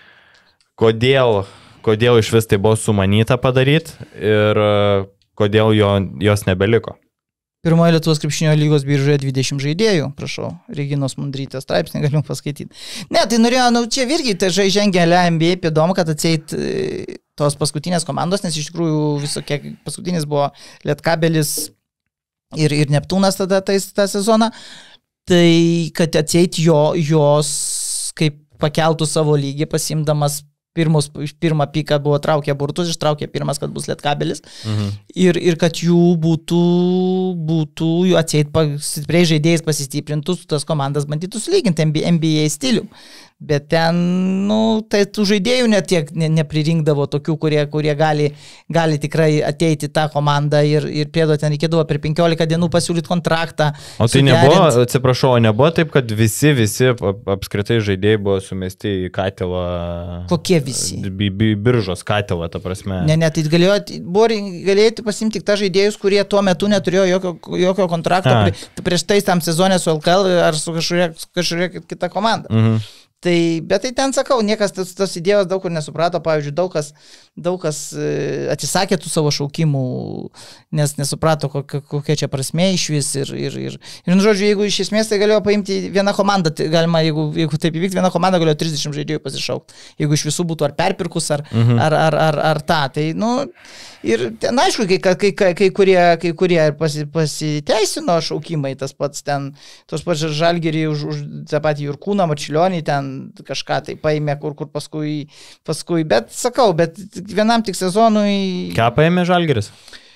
kodėl, kodėl iš vis tai buvo sumanyta padaryti ir e, kodėl jo, jos nebeliko. Pirmoje Lietuvos krepšinio lygos biržoje dvidešimt žaidėjų, prašau, Reginos Mundrytės straipsnį galim paskaityti. Ne, tai norėjau, nu čia irgi tai žaidžia N B A, įdomu, kad atseit e, tos paskutinės komandos, nes iš tikrųjų visokie, paskutinis buvo Lietkabelis ir, ir Neptūnas tada tais, tą sezoną, tai kad atseit jo, jos kaip pakeltų savo lygį, pasimdamas pirmus, pirmą piką buvo traukę burtus, ištraukė pirmas, kad bus Lietkabelis. Mhm. Ir, ir kad jų būtų, būtų jų atseit stipriai žaidėjais pasistiprintų, tas komandas bandytų sulyginti N B A stilių. Bet ten, nu, tai tų žaidėjų net tiek ne, nepririnkdavo tokių, kurie, kurie gali, gali tikrai ateiti tą komandą ir, ir priedo ten reikėdavo per penkiolika dienų pasiūlyti kontraktą. O tai suderint. nebuvo, atsiprašau, nebuvo taip, kad visi, visi ap- apskritai žaidėjai buvo sumesti į katilą. Kokie visi? Bi, bi, biržos katilą, ta prasme. Ne, ne, tai galėjo, buvo, galėjote pasimti tik tą žaidėjus, kurie tuo metu neturėjo jokio, jokio kontrakto A. prie, prieš tai tam sezonė su L K L ar su kažkuria, kažkuria kita komanda. Mhm. Tai, bet tai ten sakau, niekas tos, tos idėjos daug kur nesuprato, pavyzdžiui, daug kas, daug kas e, atsisakė tų savo šaukimų, nes nesuprato, kokia, kokia čia prasmė iš vis. Ir, ir, ir, ir, nu, žodžiu, jeigu iš esmės tai galėjo paimti vieną komandą, tai galima, jeigu, jeigu taip įvykti, vieną komandą galėjo trisdešimt žaidėjų pasišaukti, jeigu iš visų būtų ar perpirkus, ar, mhm. ar, ar, ar, ar tą. Tai, nu, ir ten, aišku, kai, kai, kai, kai kurie, kai kurie pasi, pasiteisino šaukimai, tas pats ten, tos pats Žalgirį už, už tą patį Jurkūną, Marčiulionį, ten kažką tai paėmė, kur, kur paskui, paskui, bet sakau, bet vienam tik sezonui. Ką paėmė Žalgiris?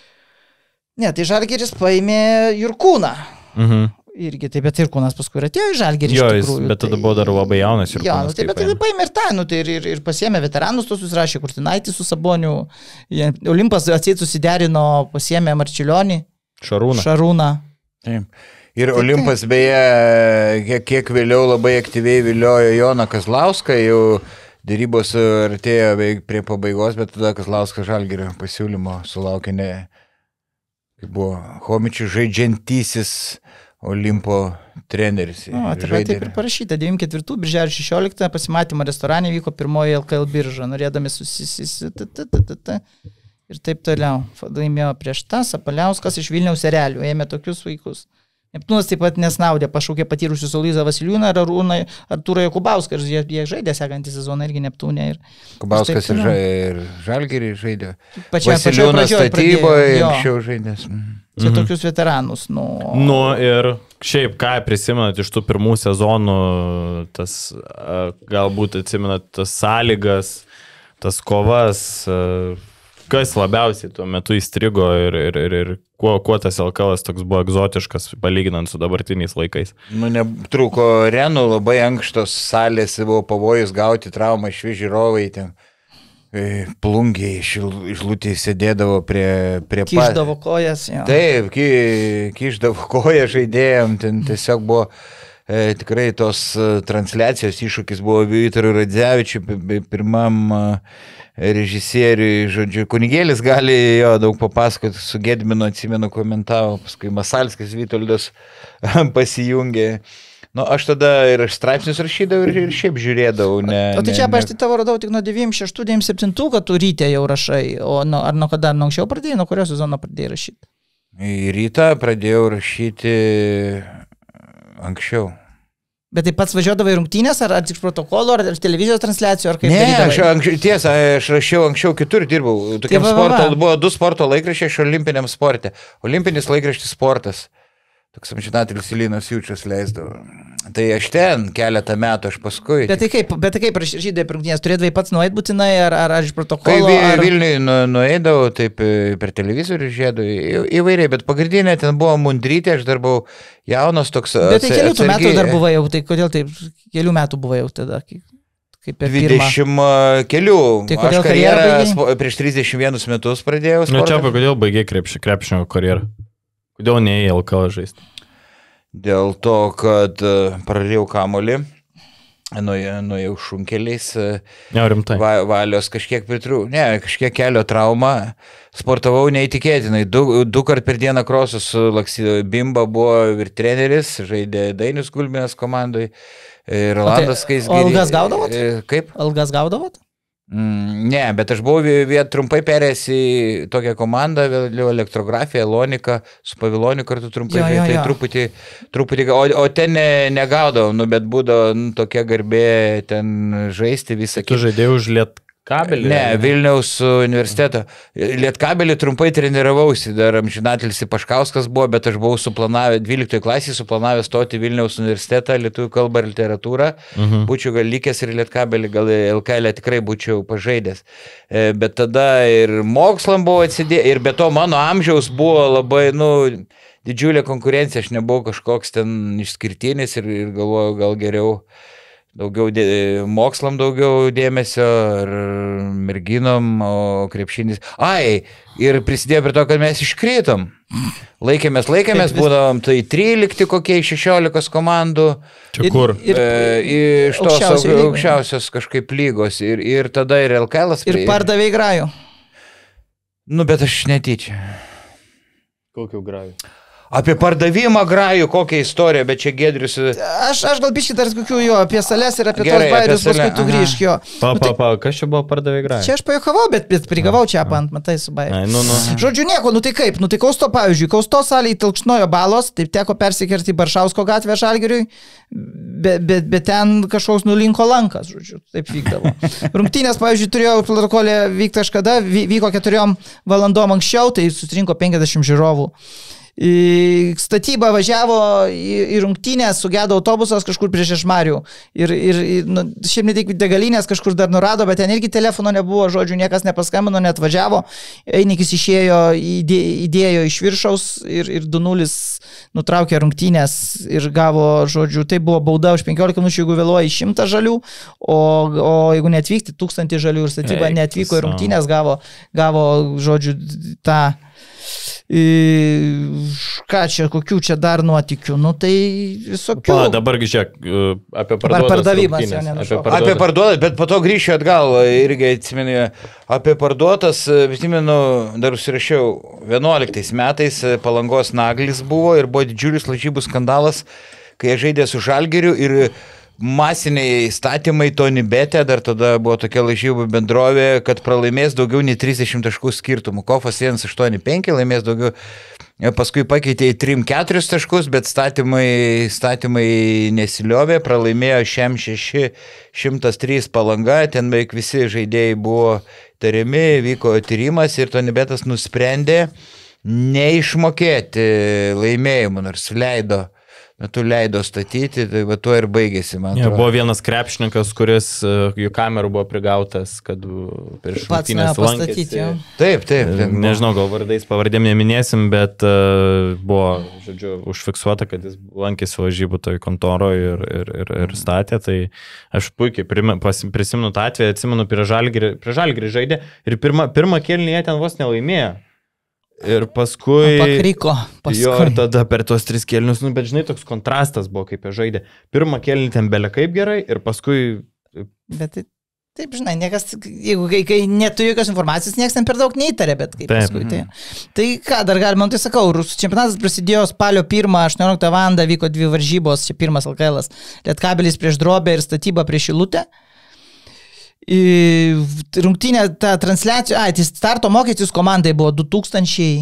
Ne, tai Žalgiris paėmė Jurkūną. Mhm. Irgi, tai bet Jurkūnas paskui ir atėjo į Žalgirį. Jo, iš jis, tikrųjų, bet tada tai- buvo dar labai jaunas ir Jo, nu, tai, bet tai paėmė ir tą, nu, tai ir, ir, ir pasiėmė veteranus, tos susirašė Kurtinaitį su Saboniu. Jie- Olimpas atseit susiderino, pasiėmė Marčiulionį, Šarūną. Šarūną. Taip. Ir Olimpas beje, kiek, kiek vėliau labai aktyviai viliojo Joną Kazlauską, jau dėrybos artėjo beveik prie pabaigos, bet tada Kazlauskas Žalgirio pasiūlymo sulaukė ne, kaip buvo Homičių žaidžiantysis Olimpo treneris. O, taip pat taip ir parašyta, devyniasdešimt ketvirtų birželio šešioliktą pasimatymą restorane vyko pirmoji L K L birža, norėdami susisisiti. Ir taip toliau. Laimėjo prieš tą, Sapaliauskas iš Vilniaus Erelių, ėmė tokius vaikus. Neptūnas taip pat nesnaudė, pašaukė patyrusius Oluizą Vasiliūną ir Arūną Artūrą Jakubauską, ir jie, jie žaidė sekantį sezoną irgi Neptūne. Ir, Kubauskas ir, taip ža, toliau. ir Žalgirį žaidė. Pačia- pačioj Vasiliūnas pradžioj statyboje pradėjo, jo. anksčiau žaidęs. Mhm. Čia tokius veteranus. Nu, Nu ir šiaip, ką prisimenat iš tų pirmų sezonų, tas a, galbūt atsimenat tas sąlygas, tas kovas, a, kas labiausiai tuo metu įstrigo ir, ir, ir, ir kuo, kuo tas L K L toks buvo egzotiškas, palyginant su dabartiniais laikais. Nu, netrūko renų, labai ankštos salės, buvo pavojus gauti traumą, švižirovai ten. e, Plungiai išlūtį sėdėdavo prie, prie pa- kišdavo kojas. Jo. Taip, ki, kišdavo koją žaidėjom, ten tiesiog buvo E, tikrai tos transliacijos iššūkis buvo Vytarui Radzevičiui, pirmam režisieriui, žodžiu, Kunigėlis gali jo daug papasakoti, su Gedminu atsimenu komentavo, paskui Masalskis Vytoldas pasijungė. Nu, aš tada ir straipsnius rašydavau ir, ir šiaip žiūrėdavau. Ne, o tai ne, čia, ne... aš tai tavo radau tik nuo devyniasdešimt šeštų devyniasdešimt septintų, kad tu ryte jau rašai, o nu, ar nuo kada, nuo anksčiau pradėjai, nuo kurios sezono pradėjai rašyti? Į rytą pradėjau rašyti anksčiau. Bet tai pats važiuodavai rungtynės, ar, ar tik protokolo, ar, ar televizijos transliacijų, ar kaip? Ne, darydavai? aš anksčiau, tiesa, aš rašiau anksčiau kitur dirbau. Tokiam Tai va, va, va. sporto, buvo du sporto laikraščiai iš olimpiniam sporte. Olimpinis laikraštis sportas. Toks amžinatelis Ilinas Jūčius leisdavo. Tai aš ten keletą metų, aš paskui. Bet tai kaip, bet tai kaip rašydavai rungtynės, turėdavai pats nueit būtinai, ar, ar, ar iš Kai protokolo? Vi- Ar... Vilniui nu, nueidavau, taip per televizorių žiedavau, įvairiai, bet pagrindinė ten buvo Mundrytė, aš dar buvau jaunas toks. Bet tai atsa- kelių tų metų atsargiai- dar buvai jau, tai kodėl taip, kelių metų buvai jau tada, kaip, kaip per pirmą. dvidešimt kelių. Tai kodėl Aš karjerą karjerą baigei? spo- prieš trisdešimt vienus metus pradėjau. Nu čia, sportą. kodėl baigė krepšinio, krepšinio karjerą? Kodėl ne į L K L žaisti? Dėl to, kad e, prarijau kamolį, nuėjau, nuėjau šunkeliais, e, Ne, rimtai. va, valios kažkiek pritrūko, ne, kažkiek kelio trauma, sportavau neįtikėtinai, du, du kart per dieną krosus laksydavau, Bimba buvo ir treneris, žaidė Dainius Gulbinas komandai, ir Rolandas Skaisgiris. o algas gaudavot? Kaip? Algas gaudavot? Mm, ne, bet aš buvau viet trumpai perėjęs į tokią komandą, vėliau elektrografiją, Lonika, su Paviloniu kartu trumpai, Jo, jo, tai jo. truputį, truputį, o, o ten ne, negaudavau, nu, bet būdavo nu, tokia garbė ten žaisti visą Tu žaidėjai už Lietkabelį? Ne, Vilniaus universiteto. Lietkabelį trumpai treniravausi, dar amžinatelis Paškauskas buvo, bet aš buvau suplanavęs, dvyliktoje klasėje suplanavęs stoti Vilniaus universitetą, lietuvių kalbą ir literatūrą. Mhm. Būčiau gal likęs ir Lietkabelį, gal L K L tikrai būčiau pažaidęs. E, Bet tada ir mokslam buvo atsidė, ir be to mano amžiaus buvo labai, nu, didžiulė konkurencija, aš nebuvau kažkoks ten išskirtinis ir, ir galvojau, gal geriau daugiau dė, mokslam daugiau dėmesio ir merginom, o krepšinis. Ai, ir prisidėjo prie to, kad mes iškrytom. Laikėmės, laikėmės, Kaip vis- būdavom tai trylikti kokie iš šešiolikos komandų. Čia kur? Ir, E, iš tos aukščiausioj aukščiausios, lygoj. aukščiausios kažkaip lygos ir, ir tada ir L K L. ir pardavai grajų. Nu, bet aš netyčia. Kokiu graju? Apie pardavimą grajų, kokią istoriją, bet čia Giedrius. Aš, aš gal biškį dar kokių jo apie sales ir apie Gerai, tos bairius, apie salę, paskui tu aha. grįžk jo. Pa, Nu, pa, tai- pa, kas čia buvo pardavė graju? Čia aš pajokavau, bet, bet prigavau čia apant, matai, su bairiu. Ai, nu, nu. Žodžiu, nieko, nu tai kaip, nu tai Kausto, pavyzdžiui, Kausto salėje tilkšnojo balos, taip teko persikerti Baršausko gatvę Žalgiriui, bet, bet, bet ten kažkoks nulinko lankas, žodžiu, taip vykdavo. Rungtynės, pavyzdžiui, turėjau protokolė vykti kažkada, vy- vyko keturiom valandom anksčiau, tai susirinko penkiasdešimt žiūrovų. Į statybą važiavo į, į rungtynę, sugedo autobusas kažkur prieš Ešmarių. Ir, ir, ir nu, šiaip ne tik degalinės kažkur dar nurado, bet ten irgi telefono nebuvo, žodžiu, niekas nepaskambino, net važiavo. Einikis išėjo, įdė, įdėjo iš viršaus ir, ir du nulis nutraukė rungtynės ir gavo, žodžiu, tai buvo bauda už penkiolika minučių, jeigu vėluoja šimtą žalių, o, o jeigu neatvykti tūkstantį žalių ir statyba Eik, neatvyko į savo. rungtynės, gavo, gavo, žodžiu, tą... I, ką čia, kokių čia dar nuotikių, nu tai visokių. Pa, dabargi žiūrėk, uh, apie Dabar parduotas pardavimas, rungtynes, jo, nenušok. apie Apie parduotas. parduotas, bet po to grįšiu atgal, irgi atsimenu, apie parduotas, atsimenu, dar užsirašiau, vienuoliktais metais Palangos Naglis buvo ir buvo didžiulis lažybų skandalas, kai jie žaidė su Žalgiriu ir masiniai įstatymai Tony Betė, dar tada buvo tokia lažybų bendrovė, kad pralaimės daugiau nei trisdešimt taškų skirtumų. Kofas vienas aštuoni penki laimės daugiau, paskui pakeitė į tris keturis taškus, bet statymai, statymai nesiliovė, pralaimėjo šiam šeši šimtas trys Palanga, ten beveik visi žaidėjai buvo tariami, vyko tyrimas ir Tony Betas nusprendė neišmokėti laimėjimų, nors leido. Metu leido statyti, tai va tuo ir baigėsi, man Ja, atrodo. buvo vienas krepšininkas, kuris uh, jų kamerų buvo prigautas, kad uh, prieš Pats rungtynes nepastatyti, jo. Taip, taip. taip. Nežinau, gal vardais pavardėm neminėsim, bet uh, buvo, žodžiu, užfiksuota, kad jis lankėsi varžybų toj kontoroje ir, ir, ir, ir statė. Tai aš puikiai primi- pas- prisimenu tą atvejį, atsimenu, prie Žalgirį, prie Žalgirį žaidė ir pirmą, pirmą kėlinį jie ten vos nelaimėjo. Ir paskui... Pakriko. Paskui. Jo, ir tada per tuos tris kėlinius, nu, bet žinai, toks kontrastas buvo, kaip jie žaidė. Pirmą kėlinį ten belė kaip gerai ir paskui... Bet tai, taip, žinai, niekas, jeigu kai, kai neturi jokios informacijos, niekas ten per daug neįtarė, bet kaip taip. Paskui. Tai, tai ką, dar galima, tai sakau, Rusų čempionatas prasidėjo spalio pirmą, aštuonioliktą valandą, vyko dvi varžybos, čia pirmas L K L-as, Lietkabelis prieš Drobę ir Statyba prieš Šilutę. Rungtynė, ta transliacija, ai, tai starto mokestis komandai buvo du tūkstančiai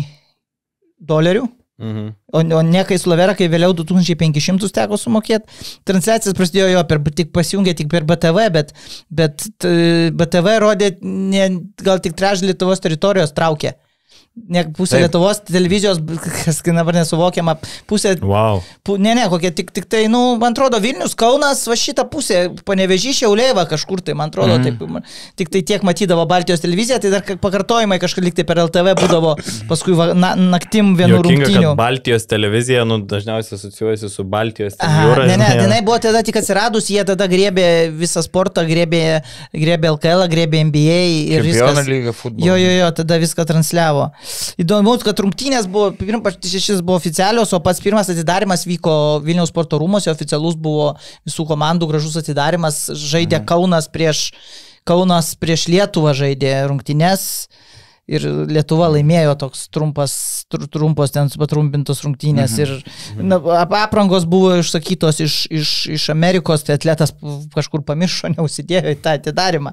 dolerių, mhm. o, o ne kai Slovera, kai vėliau du tūkstančiai penkis šimtus teko sumokėti. Transliacijas prasidėjo jo, per, tik pasijungė tik per B T V, bet, bet B T V rodė, ne, gal tik trečdalį Lietuvos teritorijos traukė. Ne, pusė Taip. Lietuvos televizijos, kas dabar nesuvokiama, pusė, wow. pu, ne, ne, kokie tik, tik tai, nu, man atrodo, Vilnius, Kaunas, va šitą pusę, Panevėžys, Šiauliai, va kažkur tai, man atrodo, mm. taip, tik tai tiek matydavo Baltijos televiziją, tai dar pakartojimai kažkaip liktai per L T V būdavo, paskui va, na, naktim vienų Jokinga, rungtynių. Baltijos televizija, nu, dažniausiai asociuojasi su Baltijos jūra. Ne, ne, jinai buvo tada tik atsiradus, jie tada grėbė visą sportą, grėbė, grėbė L K L, grėbė N B A ir Čempionų lyga futbolą. Jo, jo, jo, tada viską transliavo. Įdomu, kad rungtynės buvo, pirmas šešis buvo oficialios, o pats pirmas atidarimas vyko Vilniaus sporto rūmose, oficialus buvo visų komandų gražus atidarimas, žaidė mhm. Kaunas prieš, Kaunas prieš Lietuvą žaidė rungtynės ir Lietuva laimėjo toks trumpas, tr trumpos ten patrumpintos rungtynės mhm. ir na, aprangos buvo išsakytos iš, iš, iš Amerikos, tai atletas kažkur pamiršo, neusidėjo į tą atidarimą.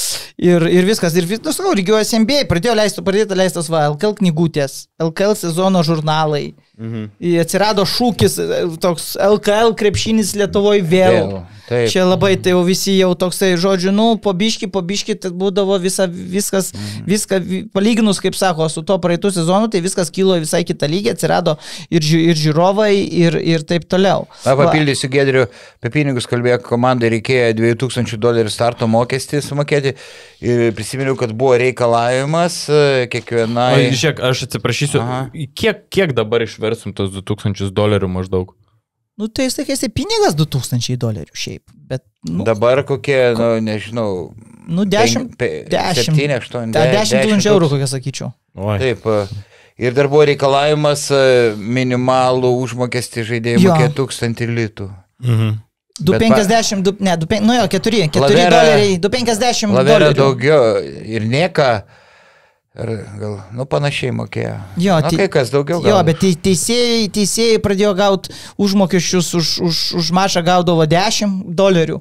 Ir, ir viskas, ir vis, nu, sakau, lygiuojasi N B A, pradėjo leisti, pradėta leistas va, L K L knygutės, L K L sezono žurnalai, mhm. atsirado šūkis, toks L K L krepšinis Lietuvoje vėl. vėl. Taip. Čia labai, tai jau visi jau toksai, žodžiu, nu, po biški, po biški, tai būdavo visa, viskas, mhm. viską, palyginus, kaip sako, su to praeitų sezonu, tai viskas kilo visai kitą lygį, atsirado ir, ži, ir žiūrovai, ir, ir taip toliau. Na, papildysiu, Giedriu, apie pinigus kalbėjo, komandai reikėjo dviejų tūkstančių dolerių starto mokestį sumokėti ir prisiminiau, kad buvo reikalavimas kiekvienai... O, žiūrėk, aš atsiprašysiu, kiek, kiek dabar išversim tos du tūkstančius dolerių maždaug? Nu, tai jis sakėsi pinigas du tūkstančiai dolerių šiaip, bet... Nu, dabar kokie, nu, nežinau... Nu, dešimt, dešimt, septyni, aštuoni, dešimt tūkstančių eurų, kokią sakyčiau. Oi. Taip, ir dar buvo reikalavimas minimalų užmokestį žaidėjų mokėti tūkstantį litų. Mhm. du penkiasdešimt, ne, du, nu jo, keturi, keturi doleriai, du penkiasdešimt dolerių. Lavera daugiau ir nieka... Ir gal, nu, panašiai mokėjo. Jo, nu, kai kas daugiau gal. Jo, bet teisėjai, teisėjai pradėjo gauti užmokesčius, už, už, už mačą gaudavo dešimt dolerių.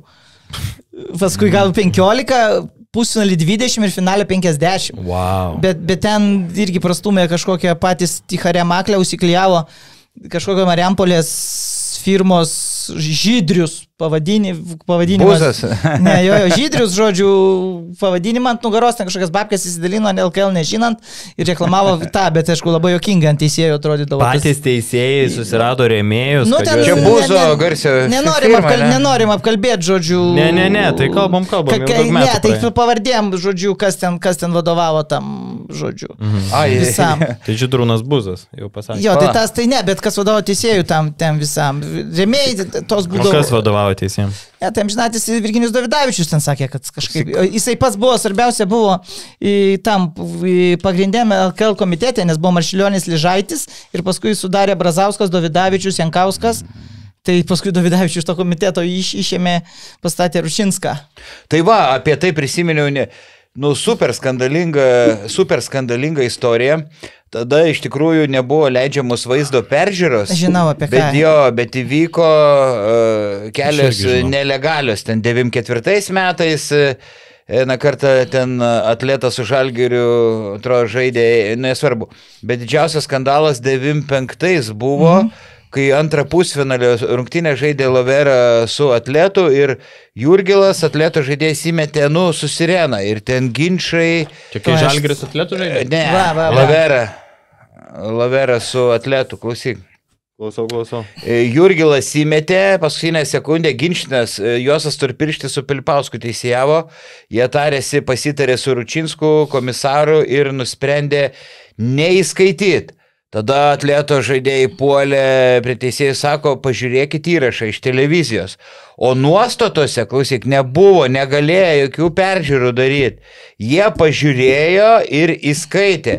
Paskui gavo penkiolika, pusfinalį dvidešimt ir finalį penkiasdešimt. Wow. Bet, bet ten irgi prastumė kažkokią patys Ticharė Maklę, užsiklijavo kažkokią Marijampolės firmos Žydrius pavadinimas. Buzas. Ne, jo, jo, Žydrius, žodžiu, pavadinimą ant nugaros, ten kažkokias babkės įsidalino, L K L nežinant ir reklamavo tą, bet aišku, labai jokingai ant teisėjų atrodydavo. Patys teisėjai susirado rėmėjus. Nu, ten, čia Buzo ne, ne, garsio. Nenorim, firma, apkal, ne? nenorim apkalbėti, žodžiu. Ne, ne, ne, tai kalbam, kalbam. Ka, ne, tai pavardėm, žodžiu, kas ten, kas ten vadovavo tam, žodžiu. Mhm. Ai, visam. Tai Žydrūnas Buzas, jau pasakė. Jo, tai tas tai ne, bet kas vadovavo teisėjų tam, tam visam. Rėmėjai tos būdavo. O kas vadovavo teisėjams? Ne, tai žinatis Virginijus Davidavičius ten sakė, kad kažkaip, jisai pats buvo, svarbiausia buvo į, tam į pagrindėme L K L komitete, nes buvo Maršilionis Ližaitis ir paskui sudarė Brazauskas, Davidavičius, Jankauskas, tai paskui Davidavičius iš to komiteto iš, išėmė, pastatė Rušinską. Tai va, apie tai prisiminiau, ne, nu, super skandalinga, super skandalinga istorija. Tada iš tikrųjų nebuvo leidžiamos vaizdo peržiūros. Žinau apie ką. Bet jo, bet įvyko uh, kelios nelegalios. Ten devyniasdešimt ketvirtais metais, na kartą ten atletas su Žalgiriu, atrodo, žaidė, nesvarbu. Bet didžiausias skandalas devyniasdešimt penktais buvo, mhm. kai antrą pusfinalio rungtynę žaidė Lavera su atletu ir Jurgilas atleto žaidėjas įmetė, nu, su Sirena ir ten ginčai. Čia kai Žalgiris atletu žaidė? Ne, va, va, va. Lavera. Lavera su atletu, klausyk. Klausau, klausau. Jurgilas įmetė, paskutinę sekundę ginčinas, Josas Turpirštis su Pilpausku teisėjavo, jie tarėsi, pasitarė su Ručinsku, komisaru ir nusprendė neįskaityti. Tada atleto žaidėjai puolė prie teisėjų, sako, pažiūrėkit įrašą iš televizijos. O nuostatose, klausyk, nebuvo, negalėjo jokių peržiūrų daryti. Jie pažiūrėjo ir įskaitė.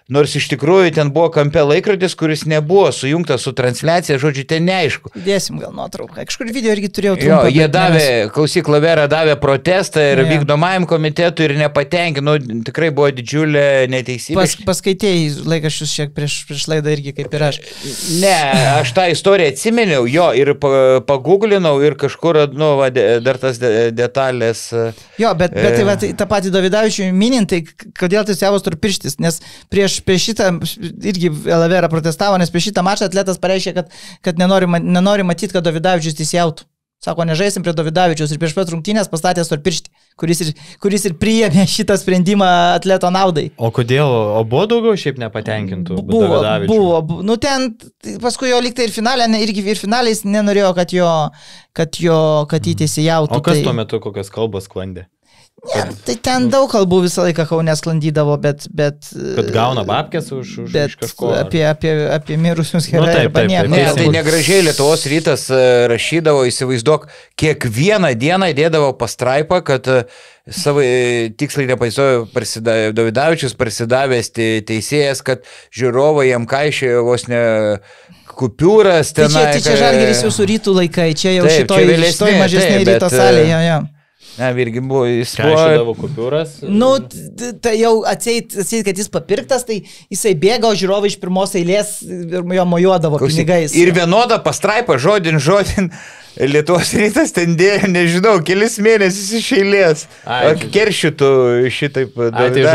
nors iš tikrųjų ten buvo kampe laikrodis, kuris nebuvo sujungtas su transliacija, žodžiu, ten neaišku. Dėsim gal nuotrauką. Kažkur video irgi turėjau trumpą. Jo, jie davė, nes... klausyk, Lavera davė protestą ir ja. vykdomajam komitetui ir nepatenkino, nu, tikrai buvo didžiulė neteisybė. Pas, paskaitėjai laikraščius šiek prieš, prieš laidą irgi kaip ir aš. Ne, aš tą istoriją atsiminiau, jo, ir paguglinau ir kažkur, nu, va, dar tas detalės. Jo, bet, bet tai, va, tai tą patį Dovidavičių minint, tai kodėl tas javos turi pirštis, nes prieš, prieš šitą irgi Lavera protestavo, nes prieš šitą mačą atletas pareiškė, kad, kad nenori, nenori matyti, kad Dovidavičius teisėjautų. Sako, nežaisim prie Dovidavičiaus ir prieš pat rungtynės pastatė storpirštį, kuris ir, kuris ir priėmė šitą sprendimą atleto naudai. O kodėl, o buvo daugiau šiaip nepatenkintų buvo, buvo, buvo, nu ten, paskui jo lygtai ir finalė, irgi ir finaliais nenorėjo, kad jo, kad jo, kad jį teisėjautų. O kas tai... tuo metu kokias kalbas sklandė? Ne, tai ten daug kalbų visą laiką Kaune sklandydavo, bet... bet kad gauna babkės už, už, už kažko. Apie, apie, apie mirusius gerai. Nu, taip, taip, taip, ne, tai negražiai Lietuvos rytas rašydavo, įsivaizduok, kiekvieną dieną dėdavo pastraipą, kad savo tiksliai nepaisojo Dovidavičius prasidavęs teisėjas, kad žiūrovai jam kaišėjo vos ne kupiūras. Tai čia, tai čia Žalgiris jau su rytų laikai, čia jau taip, šitoj, čia šitoj mažesnė ryto bet, salėje. Jo, jo. Ne, irgi buvo, jis buvo... Kaišydavo kupiūras? Nu, tai jau atseit, atseit, kad jis papirktas, tai jisai bėga, o žiūrovai iš pirmos eilės ir jo mojuodavo Klausyk, pinigais. Ir vienodą pastraipą, žodin, žodin, Lietuvos rytas ten dėjo, nežinau, kelis mėnesius iš eilės. Keršytų šitaip. Ai, tai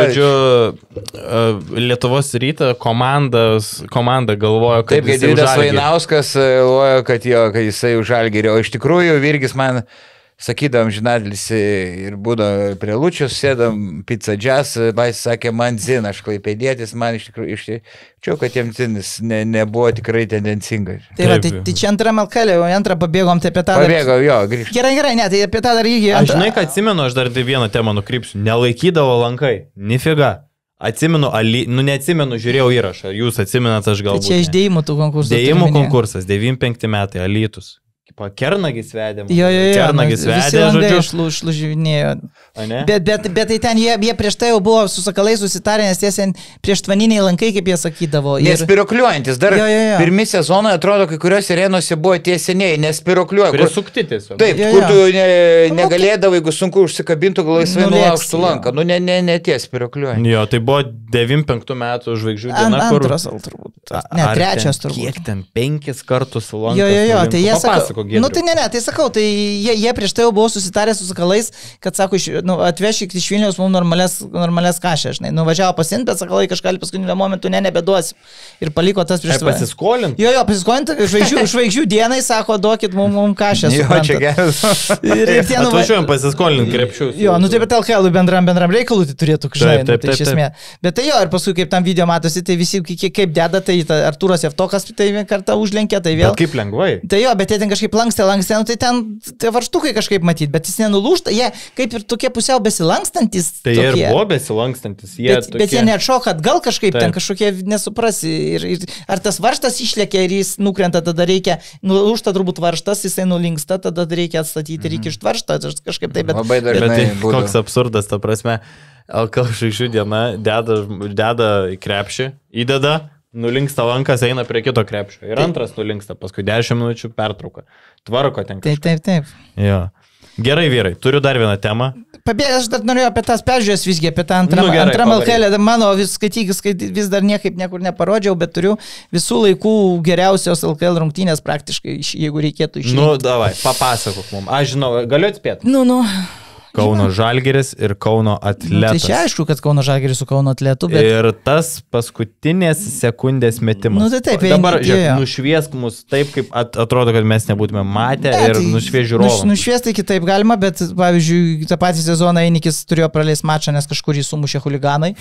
žodžiu, Lietuvos ryto komandas, komanda galvojo, kad Taip, jisai už Žalgirį. Taip, Gedvydas Vainauskas galvojo, kad, jo, kad jisai už Žalgirį, o iš tikrųjų Virgis man... Sakydam, žinadlis ir būdam prie Lučios, sėdam pizza jazz, jis sakė, man zin, aš klaipėdėtis, man iš tikrųjų iščiau, kad jiems zinis ne, nebuvo tikrai tendencingas. Tai, va, tai, tai čia antram L K L, o antrą pabėgom, tai apie tą... Pabėgau, jo, grįžtu. Gerai, gerai, ne, tai apie tą dar irgi... Antra... Aš žinai, kad atsimenu, aš dar tai vieną temą nukrypsiu, nelaikydavo lankai, nifiga. Atsimenu, ali, nu neatsimenu, žiūrėjau įrašą, jūs atsimenat, aš galbūt. Tai čia iš dėjimų tų konkursų. Dėjimų konkursas, devyniasdešimt penkti metai, Alytus. Kernagis vedė. Jo, jo, jo. Kernagis vedė, žodžiu. Šluživinėjo. Bet, bet, bet tai ten jie, jie prieš tai jau buvo su sakalais susitarę, nes tiesiai prieš tvaniniai lankai, kaip jie sakydavo. Ir... Nespirokliuojantis. Dar jo, jo, jo. Pirmi sezonai atrodo, kai kurios arenose buvo tiesiniai, nespirokliuojant. Prisukti tiesiog. Taip, jo, jo. Kur tu ne, negalėdavai, jeigu sunku užsikabintų, gal laisvai nulaužtų lanką. Nu, ne, ne, ne ties spirokliuojant. Jo, tai buvo devyniasdešimt penktų metų žvaigždžių diena. An, kur... Antras, turbūt. Ne, trečias turbūt. Kiek ten penkis kartus su lankas. Jo, jo, jo. Tai jie sako, nu, tai ne, ne, tai sakau, tai jie, jie prieš tai jau buvo susitarę su sakalais, kad sako, iš, nu, atvešik iš Vilniaus mums normales, normales kašę, žinai. Nuvažiavo pasimti, bet sakalai kažką paskutinio momentu ne, nebeduosim. Ir paliko tas prieš tai. Pasiskolint? Jo, jo, pasiskolint, žvaigždžių, žvaigždžių dienai, sako, duokit mums mum kašę. Jo, čia geras. Atvažiuojam pasiskolint krepšius. Jo, nu taip, bet L K L bendram, bendram reikalų tai turėtų kažkai, nu, tai iš esmės. Bet tai jo, ir paskui kaip tam video matosi, tai visi kaip deda, tai Artūras Jevtokas tai kartą užlenkė, tai vėl. Bet kaip lengvai. Tai jo, bet jie ten kažkaip lankstė, lankstė, nu, tai ten tai varštukai kažkaip matyti, bet jis nenulūžta, jie kaip ir tokie pusiau besilankstantis. Tai jie ir buvo besilankstantis. Jie bet, tokie... bet jie neatšoka atgal kažkaip, Taip. ten kažkokie nesuprasi. Ir, ir, ar tas varžtas išlėkia ir jis nukrenta, tada reikia, nulūžta turbūt varžtas, jisai nulinksta, tada reikia atstatyti ir reikia ištvarštą, kažkaip taip. Bet, Labai dažnai. Bet tai būdų. Koks absurdas, ta prasme, L K L žvaigždžių diena deda, deda į krepšį, įdeda, nulinksta lankas, eina prie kito krepšio. Ir antras nulinksta, paskui dešimt minučių pertrauka. Tvarko ten kažką. Taip, taip, taip. Jo. Gerai, vyrai, turiu dar vieną temą. Pabėgęs, aš dar norėjau apie tas peržiūrės visgi, apie tą antrą, nu, gerai, antram L K L, mano vis skaitykis, vis dar niekaip niekur neparodžiau, bet turiu visų laikų geriausios L K L rungtynės praktiškai, jeigu reikėtų išrinkti. Nu, davai, papasakok mums. Aš žinau, galiu atspėti? Nu, nu. Kauno Žalgiris ir Kauno Atletas. Nu, tai čia aišku, kad Kauno Žalgiris su Kauno Atletu, bet... Ir tas paskutinės sekundės metimas. Nu, tai taip, dabar, eini, žiūrėk, jo. nušviesk mus taip, kaip at, atrodo, kad mes nebūtume matę ne, ir tai nušvies žiūrovą. Nuš, nušviesti kitaip galima, bet, pavyzdžiui, tą patį sezoną Einikis turėjo praleisti mačą, nes kažkur jį sumušė huliganai.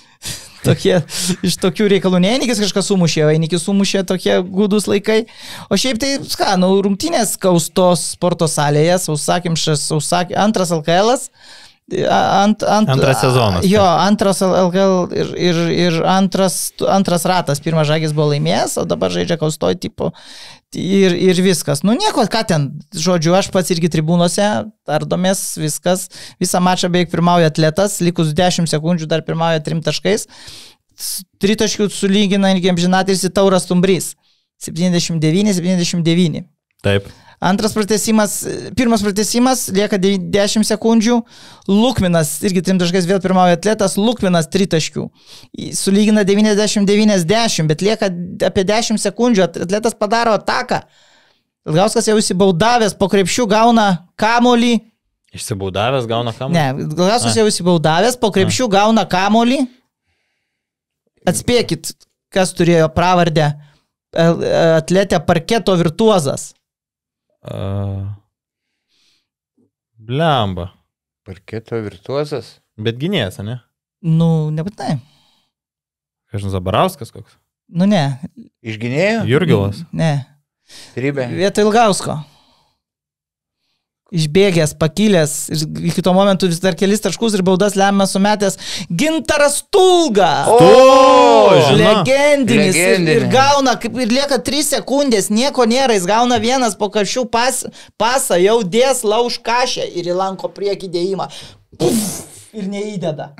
Tokie, iš tokių reikalų ne Einikis kažką sumušė, o Einikis sumušė tokie gudus laikai. O šiaip tai, ką, nu, rungtynės Kaustos sporto salėje, sausakimšas, sausak, antras L K L-as. Ant, ant, antras sezonas. Jo, antras L K L ir, ir, ir antras, antras ratas. Pirmas Žalgiris buvo laimėjęs, o dabar žaidžia Kaustoj tipo. Ir, ir viskas. Nu nieko, ką ten, žodžiu, aš pats irgi tribūnose, tardomės, viskas. Visą mačą beveik pirmauja Atletas, likus dešimt sekundžių dar pirmauja trim taškais. tritaškių sulygina irgi amžinatis į Tauras Stumbrys. septyniasdešimt devyni septyniasdešimt devyni. Taip. Antras pratesimas, pirmas pratesimas, lieka dešimt sekundžių. Lukminas, irgi trim taškais vėl pirmauja atletas, Lukminas tritaškių. Sulygina devyniasdešimt devyniasdešimt, bet lieka apie dešimt sekundžių. Atletas padaro ataką. Ilgauskas jau įsibaudavęs, po krepšių gauna kamolį. Išsibaudavęs gauna kamolį? Ne, Ilgauskas jau įsibaudavęs, po krepšių gauna kamolį. Atspėkit, kas turėjo pravardę atletę Parketo virtuozas. Uh, blemba. Parketo virtuozas. Bet gynėjas, ne? Nu, nebūtinai. Kažin Zabarauskas koks? Nu, ne. Iš gynėjo? Jurgilas. Ne. Trybė. Vietoj Ilgausko. Išbėgęs, pakilęs, iki to momentu vis dar kelis taškus ir baudas lemia sumetęs Gintaras Tulga. O, legendinis. Legendinė. Ir, ir gauna, kaip ir lieka trys sekundės, nieko nėra, jis gauna vienas po karšių pas, pasą, jau dės lauž kašę ir įlanko priekį dėjimą. Puf, ir neįdeda.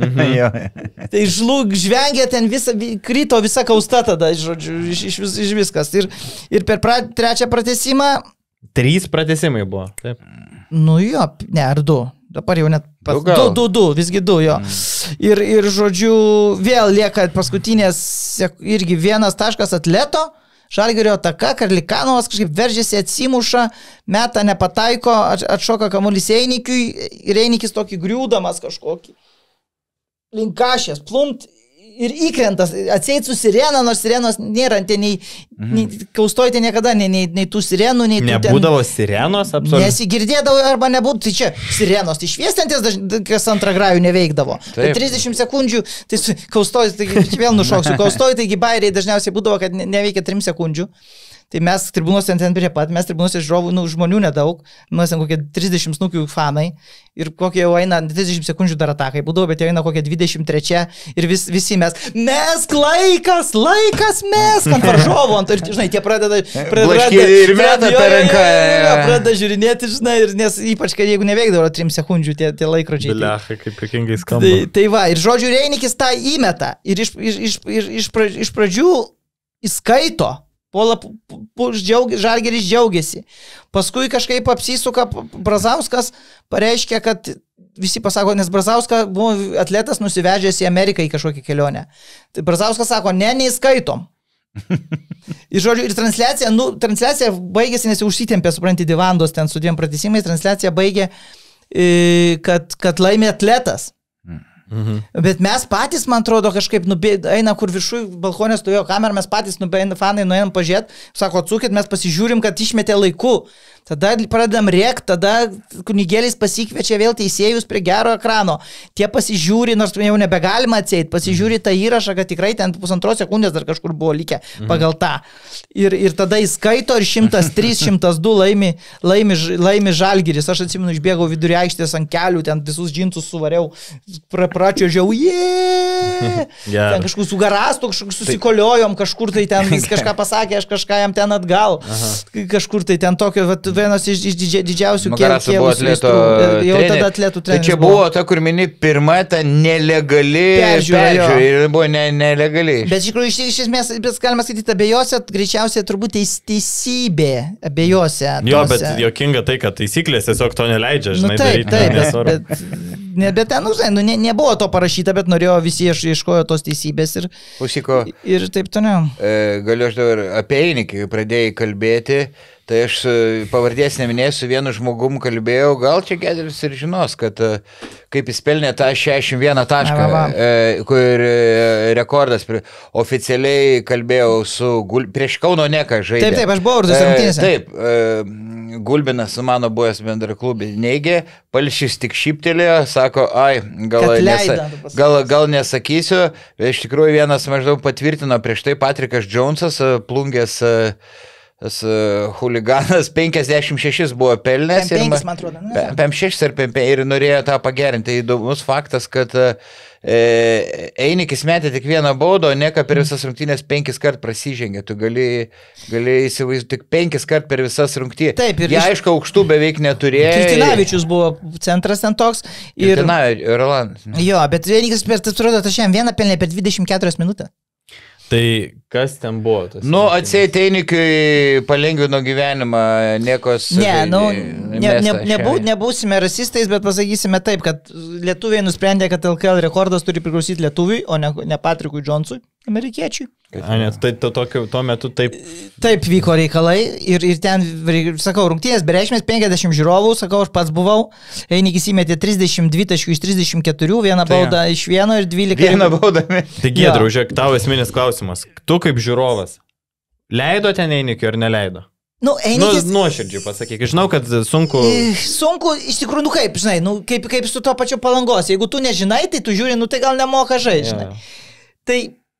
Tai žlug, žvengia ten visą, krito visa kausta tada, žodžiu, iš, iš, vis, iš viskas. Ir, ir per pra, trečią pratesimą Trys pratesimai buvo, taip. Nu jo, ne, ar du. Dabar jau net pas... Du, du, du, du, visgi du, jo. Mm. Ir, ir, žodžiu, vėl lieka paskutinės, irgi vienas taškas atleto, Žalgirio ataka, Karlikanovas kažkaip veržėsi, atsimuša, meta nepataiko, atšoka kamuolys Einikiui ir Einikis tokį griūdamas kažkokį. Linkašės, plumt. Ir įkrentas, atseit su sirena, nors sirenos nėra, ten nei, mhm. nei kaustojate niekada, nei, nei, nei tų sirenų, nei tų ten... Nebūdavo sirenos, absoliučiai. Nesigirdėdavo arba nebūtų, tai čia sirenos, tai šviestantis, kas antrą grajų neveikdavo. Tai trisdešimt sekundžių, tai kaustojai, tai vėl nušoksiu, kaustojai, taigi bairiai dažniausiai būdavo, kad neveikia trim sekundžių. Tai mes tribūnose ten prie pat, mes tribūnose žiūrovų, nu, žmonių nedaug, mes ten kokie trisdešimt snukių fanai ir kokie jau eina trisdešimt sekundžių dar atakai būdavo, bet jau eina kokie dvidešimt trys ir vis, visi mes, mes laikas, laikas mes, ant varžovų, ant, ir, žinai, tie pradeda, pradeda, ir meta per ranką. Pradeda žiūrinėti, žinai, ir, nes ypač, kad jeigu neveikdavo trim sekundžių tie, tie laikrodžiai. Bilechai, kaip jokingai skamba. Tai, tai va, ir žodžiu, Reinikis tą įmeta ir iš, iš, iš, iš, iš, pra, iš pradžių įskaito. Pola Žalgiris džiaugiasi. Paskui kažkaip apsisuka Brazauskas, pareiškia, kad visi pasako, nes Brazauskas buvo atletas nusivežęs į Ameriką į kažkokią kelionę. Tai Brazauskas sako, ne, neįskaitom. Ir žodžiu, ir transliacija, nu, transliacija baigėsi, nes jau užsitempė, supranti, divandos ten su dviem pratesimais, transliacija baigė, kad, kad laimė atletas. Mhm. Bet mes patys, man atrodo, kažkaip nubė, eina, kur viršui balkonė stovėjo kamera, mes patys nubėgėm, fanai nuėjom pažiūrėti, sako, atsukit, mes pasižiūrim, kad išmetė laiku. Tada pradedam rėkti, tada kunigėlis pasikviečia vėl teisėjus prie gero ekrano. Tie pasižiūri, nors jau nebegalima atseit, pasižiūri tą įrašą, kad tikrai ten pusantros sekundės dar kažkur buvo likę pagal tą. Ir, ir tada įskaito ir šimtas trys šimtas du laimi, laimi, laimi Žalgiris. Aš atsimenu, išbėgau vidury aikštės ant kelių, ten visus džinsus suvariau, pra, pračiuožiau, jeee! Yeah. Ten kažkur su garastu, kažkur susikoliojom, kažkur tai ten jis kažką pasakė, aš kažką jam ten atgal. Aha. Kažkur tai ten tokio, vat, vienas iš, iš didžia, didžiausių kėlų. Jau tada atletų treneris. Tai čia buvo ta, kur mini, pirma ta nelegali peržiūra. Ir buvo ne, nelegali. Bet iš tikrųjų, iš, iš esmės, galima skaityti abiejose, greičiausiai turbūt teis, teisybė abiejose. Jo, bet jokinga tai, kad taisyklės tiesiog to neleidžia, žinai, nu, taip, daryti. Taip, bet, bet, ne, bet ten, nu, nu, ne, nebuvo to parašyta, bet norėjo visi ieškojo tos teisybės ir, Pusiko, ir taip toliau. E, galiu aš dabar apie Einikį pradėjai kalbėti. Tai aš pavardės neminėsiu, vienu žmogum kalbėjau, gal čia Gedris ir žinos, kad kaip jis pelnė tą šešiasdešimt vieną tašką, kur rekordas, oficialiai kalbėjau su, prieš Kauno Neką žaidė. Taip, taip, aš buvau ir tas rungtynėse. Taip, Gulbinas, mano buvęs bendraklubė, neigė, Palšys tik šyptelėjo, sako, ai, gal, nesa, gal, gal nesakysiu, iš tikrųjų vienas maždaug patvirtino prieš tai Patrikas Džonsas, plungės tas huliganas penkiasdešimt šešis buvo pelnęs. penkiasdešimt penki, man atrodo. penkiasdešimt šešis ar penkiasdešimt ir norėjo tą pagerinti. Tai įdomus faktas, kad e, Einikis metė tik vieną baudą, o Neka per visas rungtynės penkis kart prasižengė. Tu gali, gali įsivaizduoti tik penkis kart per visas rungtynės. Taip, ir jie iš- aišku aukštų beveik neturėjo. Kirtinavičius buvo centras ten toks. Ir... Kirtinavičius, Rolandas. Jo, bet Einikis per, taip atrodo, aš jam vieną pelnė per dvidešimt keturias minutės. Tai kas ten buvo? Tas Nu, atseit Einikiui palengvino gyvenimą, Nekos. Ne, nu, žaidė- ne, ne, mestą nebū, šią- nebūsime rasistais, bet pasakysime taip, kad lietuviai nusprendė, kad L K L rekordas turi priklausyti lietuviui, o ne, ne Patrikui Džonsui, amerikiečiui. A, net, tai to, tokio, tuo metu taip. Taip vyko reikalai ir, ir ten, sakau, rungtynės bereikšmės penkiasdešimt žiūrovų, sakau, aš pats buvau, Einikis įmetė trisdešimt du taškų iš trisdešimt keturių, vieną Tai baudą iš vieno ir dvylika. Vieną baudami. Tai Giedriau, žiūrėk, tau esminis klausimas. Tu kaip žiūrovas, leido ten Einikiui ar neleido? Nu, Nu, Einikis... nuoširdžiai pasakyk, žinau, kad sunku. E, Sunku, iš tikrųjų, nu kaip, žinai, nu, kaip, kaip su to pačiu Palangos. Jeigu tu nežinai, tai tu žiūri, nu tai gal nemoka žaisti, žinai. Tai...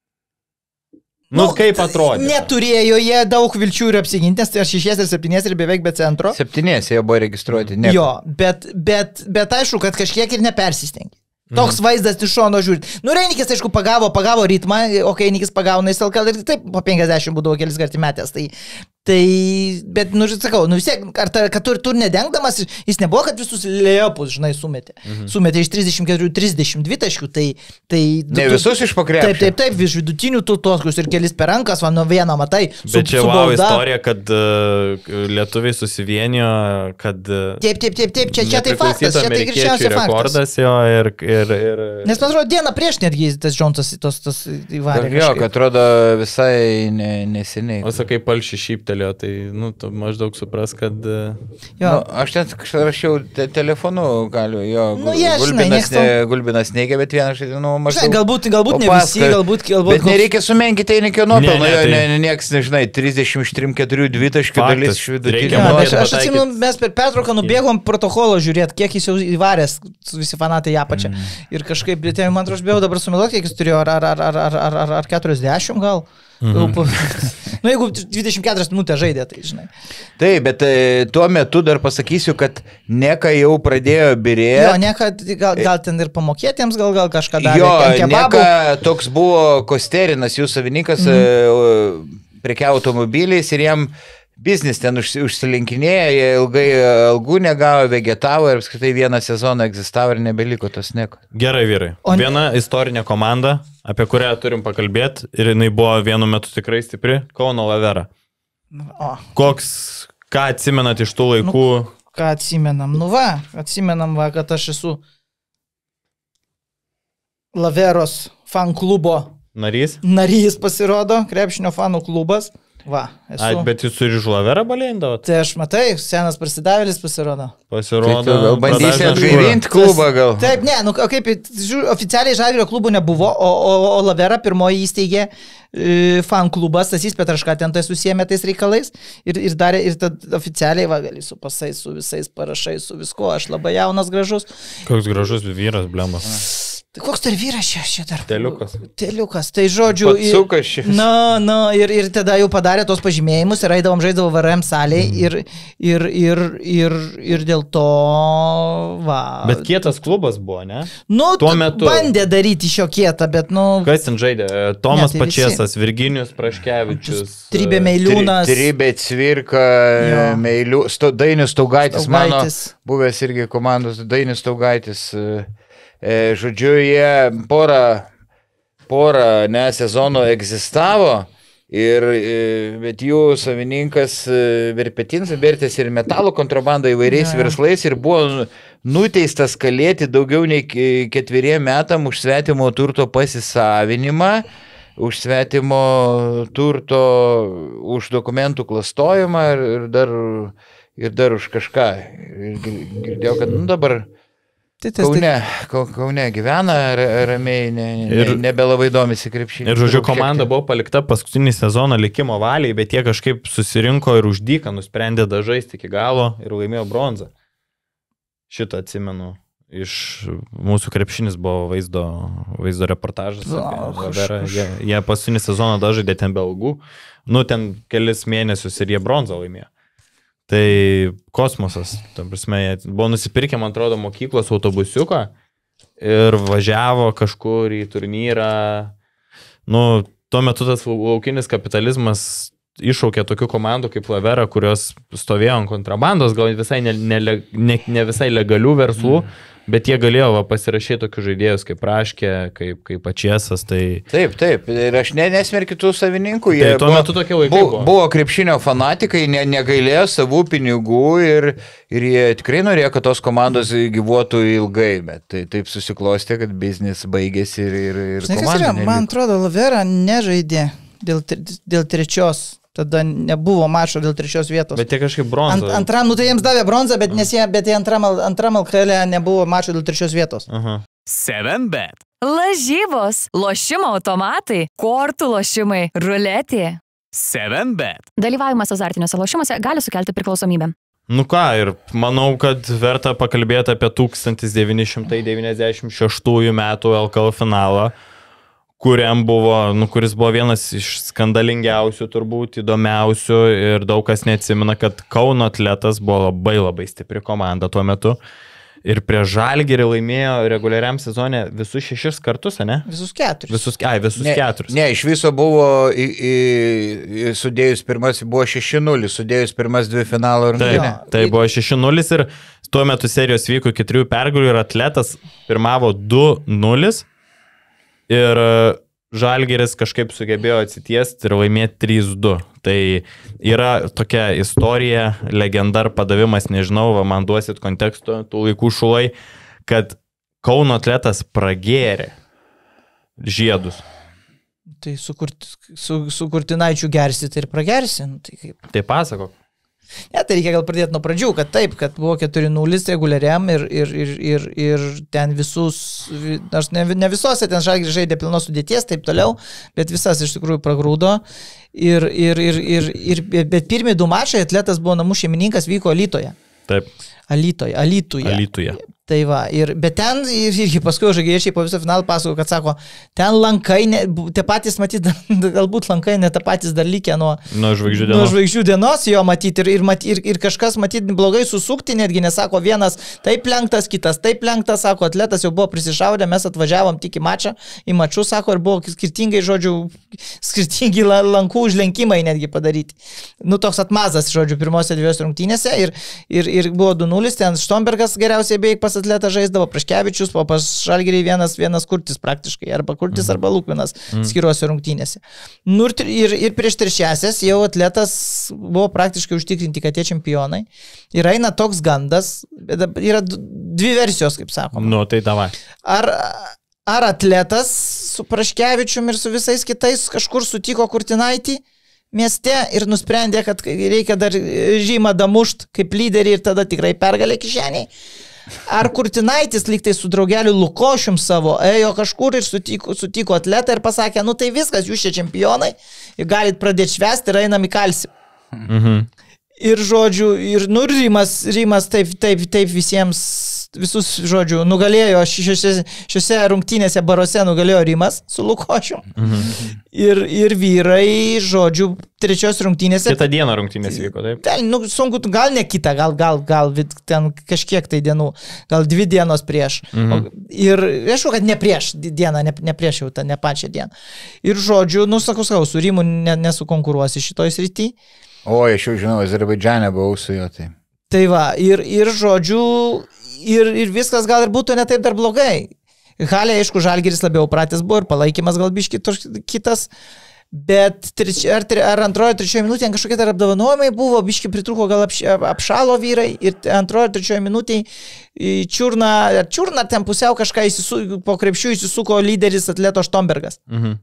Nu, kaip atrodė? Neturėjo jie daug vilčių ir apsiginti, nes tai aš šešies ir septynies ir beveik be centro. Septynės jie buvo registruoti. Ne. Jo, bet, bet, bet aišku, kad kažkiek ir nepersistengė. Toks mm. vaizdas iš šono žiūrint. Nu, Reinikis, aišku, pagavo, pagavo ritmą, o kai Reinikis pagauna į L K L ir taip po penkiasdešimt būdavo kelis kartus metęs. Tai, tai, bet, nu, sakau, nu vis tiek, ar ta, kad tu, tu nedengdamas, jis nebuvo, kad visus lėjopus, žinai, sumetė. Mm-hmm. Sumetė iš trisdešimt keturių trisdešimt du taškų, tai... tai ne tu, visus iš pakrepšio. Taip, taip, taip, iš vidutinių tų toskus ir kelis per rankas, va, nuo vieno matai. Su, Bet čia su wow bauda. istorija, kad uh, lietuviai susivienijo, kad... Uh, Taip, taip, taip, taip, čia, čia tai faktas, čia tai greičiausiai faktas. Rekordas jo ir... ir, ir Nes man atrodo, dieną prieš netgi tas Džonsas tos, tos įvarė. Jo, kad atrodo visai ne, neseniai. O sakai, palšį šyptelėjo, tai, nu, tu maždaug supras, kad... Uh, Jo. Nu, aš ten kažką rašiau te telefonu, galiu, jo, Nu, jie, žinai, Gulbinas, nieks ne, tau- Gulbinas neigia, bet vienas žaidė, nu, Žinai, maždaug. galbūt, galbūt ne visi, papasakojo. galbūt... galbūt Bet nereikia sumenkyti Einikio nuopelno, Ne, ne, jo, tai- ne, ne, nieks, nežinai, trisdešimt iš trim keturių dvitaškių Faktas, dalis iš vidutinio. reikia Jo, mokėti aš, aš pataikyt. atsimenu, mes per pertrauką nubėgom protokolo žiūrėti, kiek jis jau įvaręs, visi fanatai ją pačią. Mm. Ir kažkaip, ten, man atrodo, aš bėjau dabar sumiluoti, kiek jis turėjo, ar, ar, ar, ar, ar, ar, ar, ar keturiasdešimt gal. Mhm. Nu, jeigu dvidešimt keturias minutės žaidė, tai žinai. Taip, bet e, tuo metu dar pasakysiu, kad Neka jau pradėjo birėti. Jo, ne, kad gal, gal ten ir pamokėtiems, gal, gal kažką darė. Jo, ten kebabų. Neka toks buvo Kosterinas, jų savininkas, mm. prekiavo automobiliais ir jam biznis ten už, užsilinkinėjo, jie ilgai algų negavo, vegetavo ir apskritai vieną sezoną egzistavo ir nebeliko tos Neko. Gerai, vyrai. O- Viena istorinė komanda, apie kurią turim pakalbėti, ir jinai buvo vienu metu tikrai stipri, Kauno Lavera. O, Koks, ką atsimenat iš tų laikų? ką atsimenam? Nu va, atsimenam va, kad aš esu Laveros fan klubo Narys? narys pasirodo, krepšinio fanų klubas. Va, esu. A, bet jūs ir iš Laverą balėindavot? Tai aš matai, senas prasidavėlis pasirodo. Pasirodo. Tai tu gal bandysi pradažnas atgaivinti klubą gal? Taip, ne, nu o kaip, žiūrėjau, oficialiai Žalgirio klubų nebuvo, o, o, o Lavera pirmoji įsteigė e, fan klubas, Stasys Petraška ten tai susijėmė tais reikalais ir, ir darė, ir tada oficialiai, va, gali su pasais, su visais parašais, su viskuo, aš labai jaunas, gražus. Koks gražus vyras, blemas. Tai koks dar vyras čia, čia dar? Teliukas. Teliukas, tai žodžiu. Patsukas šis. Na, na, ir, ir tada jau padarė tos pažymėjimus ir eidavom žaidavo V R M salėje Mhm. ir, ir, ir, ir, ir dėl to, va. Bet kietas klubas buvo, ne? nu, tuo tu metu- bandė daryti šio kietą, bet, nu, Kas ten žaidė? Tomas Ne, tai visi. Pačiesas, Virginijus Praškevičius. Trybė Meiliūnas. Trybė Cvirka, Jo. Meilių, sto, Dainis Taugaitis, mano Taugaitis. buvęs irgi komandos Dainis Taugaitis. e, e, Žodžiu, jie porą, porą ne, sezonų egzistavo. Ir, e, bet jų savininkas e, Verpetins vertėsi ir metalo kontrabandą įvairiais Jo. verslais ir buvo nuteistas kalėti daugiau nei ke- ketveriem metam už svetimo turto pasisavinimą, už svetimo turto, už dokumentų klastojimą ir, ir, dar, ir dar už kažką. Ir gir- girdėjau, kad nu, dabar tai tas Kaune, Kau- Kaune gyvena ra- ramiai, ne, ne, Ir- nebelabai domisi krepšinį. Ir, žodžiu, komanda buvo palikta paskutinį sezoną likimo valiai, bet jie kažkaip susirinko ir uždyką, nusprendė dažaisti iki galo ir laimėjo bronzą. Šitą atsimenu. Iš mūsų krepšinis buvo vaizdo, vaizdo reportažas. O, apie aš- Laverą. aš- Jie, jie paskutinį sezoną dažaidė ten be algų. Nu, ten kelis mėnesius ir jie bronzą laimėjo. Tai kosmosas. Ta prasme, jie buvo nusipirkę, man atrodo, mokyklos autobusiuką. ir važiavo kažkur į turnyrą. Nu, tuo metu tas laukinis kapitalizmas iššaukė tokių komandų kaip Lavera, kurios stovėjo ant kontrabandos, gal visai ne, ne, ne, ne visai legalių verslų, mm. bet jie galėjo va, pasirašyti tokius žaidėjus kaip Praškė, kaip, kaip Pačiesas. Tai... Taip, taip. Ir aš ne, nesmerkiu tų savininkų. Tai jie tuo buvo, metu tokie laikai buvo. buvo. Buvo krepšinio fanatikai, ne, negailėjo savų pinigų ir, ir jie tikrai norėjo, kad tos komandos gyvuotų ilgai, bet tai taip susiklostė, kad biznis baigėsi ir, ir, ir Žinai, kas komanda yra? neliko. Man atrodo, Lavera nežaidė dėl, dėl trečios. Tada nebuvo mačo dėl trečios vietos. Bet jie kažkaip bronzą. Ant, antram, nu tai jiems davė bronzą, bet, nes jie, bet jie antram, antram L K L nebuvo mačo dėl trečios vietos. Aha. seven bet. Lažybos, lošimo automatai, kortų lošimai, ruletė. seven bet. Dalyvavimas azartiniuose lošimuose gali sukelti priklausomybę. Nu ką, ir manau, kad verta pakalbėti apie tūkstantis devyni šimtai devyniasdešimt šeštųjų metų L K L finalą, kuriam buvo, nu, kuris buvo vienas iš skandalingiausių, turbūt įdomiausių ir daug kas neatsimena, kad Kauno Atletas buvo labai labai stipri komanda tuo metu ir prie Žalgirį laimėjo reguliariam sezone visus šešis kartus, ne? Visus keturis. Visus, ai, visus Ne, keturis. ne, iš viso buvo, į, į, į, sudėjus pirmas, buvo šeši nulis, sudėjus pirmas dvi finalo Taip, rungtynės. tai buvo šeši nulis ir tuo metu serijos vyko iki trijų pergalių ir Atletas pirmavo du nulis. Ir Žalgiris kažkaip sugebėjo atsitiesti ir laimėti trys du. Tai yra tokia istorija, legenda ar padavimas, nežinau, va, man duosit konteksto tų laikų šulai, kad Kauno Atletas pragėrė žiedus. Tai su, kurt, su, su Kurtinaičiu gersi, tai ir pragersi. Nu, tai kaip... Tai pasako. Ne, tai reikia gal pradėti nuo pradžių, kad taip, kad buvo keturi nulis reguliariam ir, ir, ir, ir, ir ten visus, nors ne, ne visose ten Žalgiris žaidė pilnos sudėties, taip toliau, bet visas iš tikrųjų pragrūdo. Ir, ir, ir, ir, ir, bet pirmie du mačai Atletas buvo namų šeimininkas, vyko Alytoje. Taip. Alytoje, Alytuje. Alytuje. Tai va, ir, bet ten ir, ir paskui žaidėjai po viso finalo pasako, kad sako, ten lankai, ne, tie patys matyti, galbūt lankai ne tą patys dar likę nuo, nuo žvaigždžių dienos. Nuo žvaigždžių dienos jo matyti ir, ir, ir, ir kažkas matyti blogai susukti, netgi nesako vienas taip lenktas, kitas taip lenktas, sako, Atletas jau buvo prisišaudę, mes atvažiavom tik į mačą, į mačius, sako, ir buvo skirtingai, žodžiu, skirtingi lankų užlenkimai netgi padaryti. Nu, toks atmazas, žodžiu, pirmose dviejose rungtynėse ir, ir, ir buvo du nulis, ten Štombergas geriausiai beveik pas Atletą žaisdavo, Praškevičius, o pas Žalgirį vienas, vienas Kurtis praktiškai, arba Kurtis, arba Lukvinas mm. skiriuose rungtynėse. Nu, ir, ir prieš trečiasias jau Atletas buvo praktiškai užtikrinti, kad tie čempionai. Ir eina toks gandas, yra dvi versijos, kaip sakoma. Nu, tai davai. Ar, ar Atletas su Praškevičium ir su visais kitais kažkur sutiko Kurtinaitį mieste ir nusprendė, kad reikia dar žymą damušt kaip lyderį ir tada tikrai pergalė kišeniai. Ar Kurtinaitis lygtai su draugeliu Lukošium savo ėjo kažkur ir sutiko, sutiko Atletą ir pasakė, nu tai viskas, jūs čia čempionai, ir galit pradėti švęsti ir einam į kalsį. Mhm. Ir žodžiu, ir nu Rimas, Rimas taip, taip, taip visiems, visus žodžiu, nugalėjo šiose, šiose rungtynėse baruose nugalėjo Rimas su Lukošiu. Mhm. Ir, ir vyrai, žodžiu, trečios rungtynėse. Kitą dieną rungtynės vyko, taip? Ten, nu, sunku, gal ne kitą, gal, gal, gal ten kažkiek tai dienų, gal dvi dienos prieš. Mhm. Ir aišku, kad ne prieš dieną, ne, ne prieš jau tą, ne pačią dieną. Ir žodžiu, nu, sakau, sakau, su Rimu ne, nesukonkuruosi šitoj srity. O, aš jau žinau, Azerbaidžane buvau su juo. Tai, tai va, ir, ir žodžiu, ir, ir viskas gal ir būtų ne taip dar blogai. Halė, aišku, Žalgiris labiau pratęs buvo ir palaikymas gal biški kitas, bet treči, ar, ar antrojo, trečiojo minutėje kažkokie dar apdovanojimai buvo, biški pritruko, gal apš, apšalo vyrai ir antrojo, trečiojo minutėje čiurna, čiurna ten pusiau kažką įsisu, po krepšių įsisuko lyderis Atleto Štombergas. Mhm.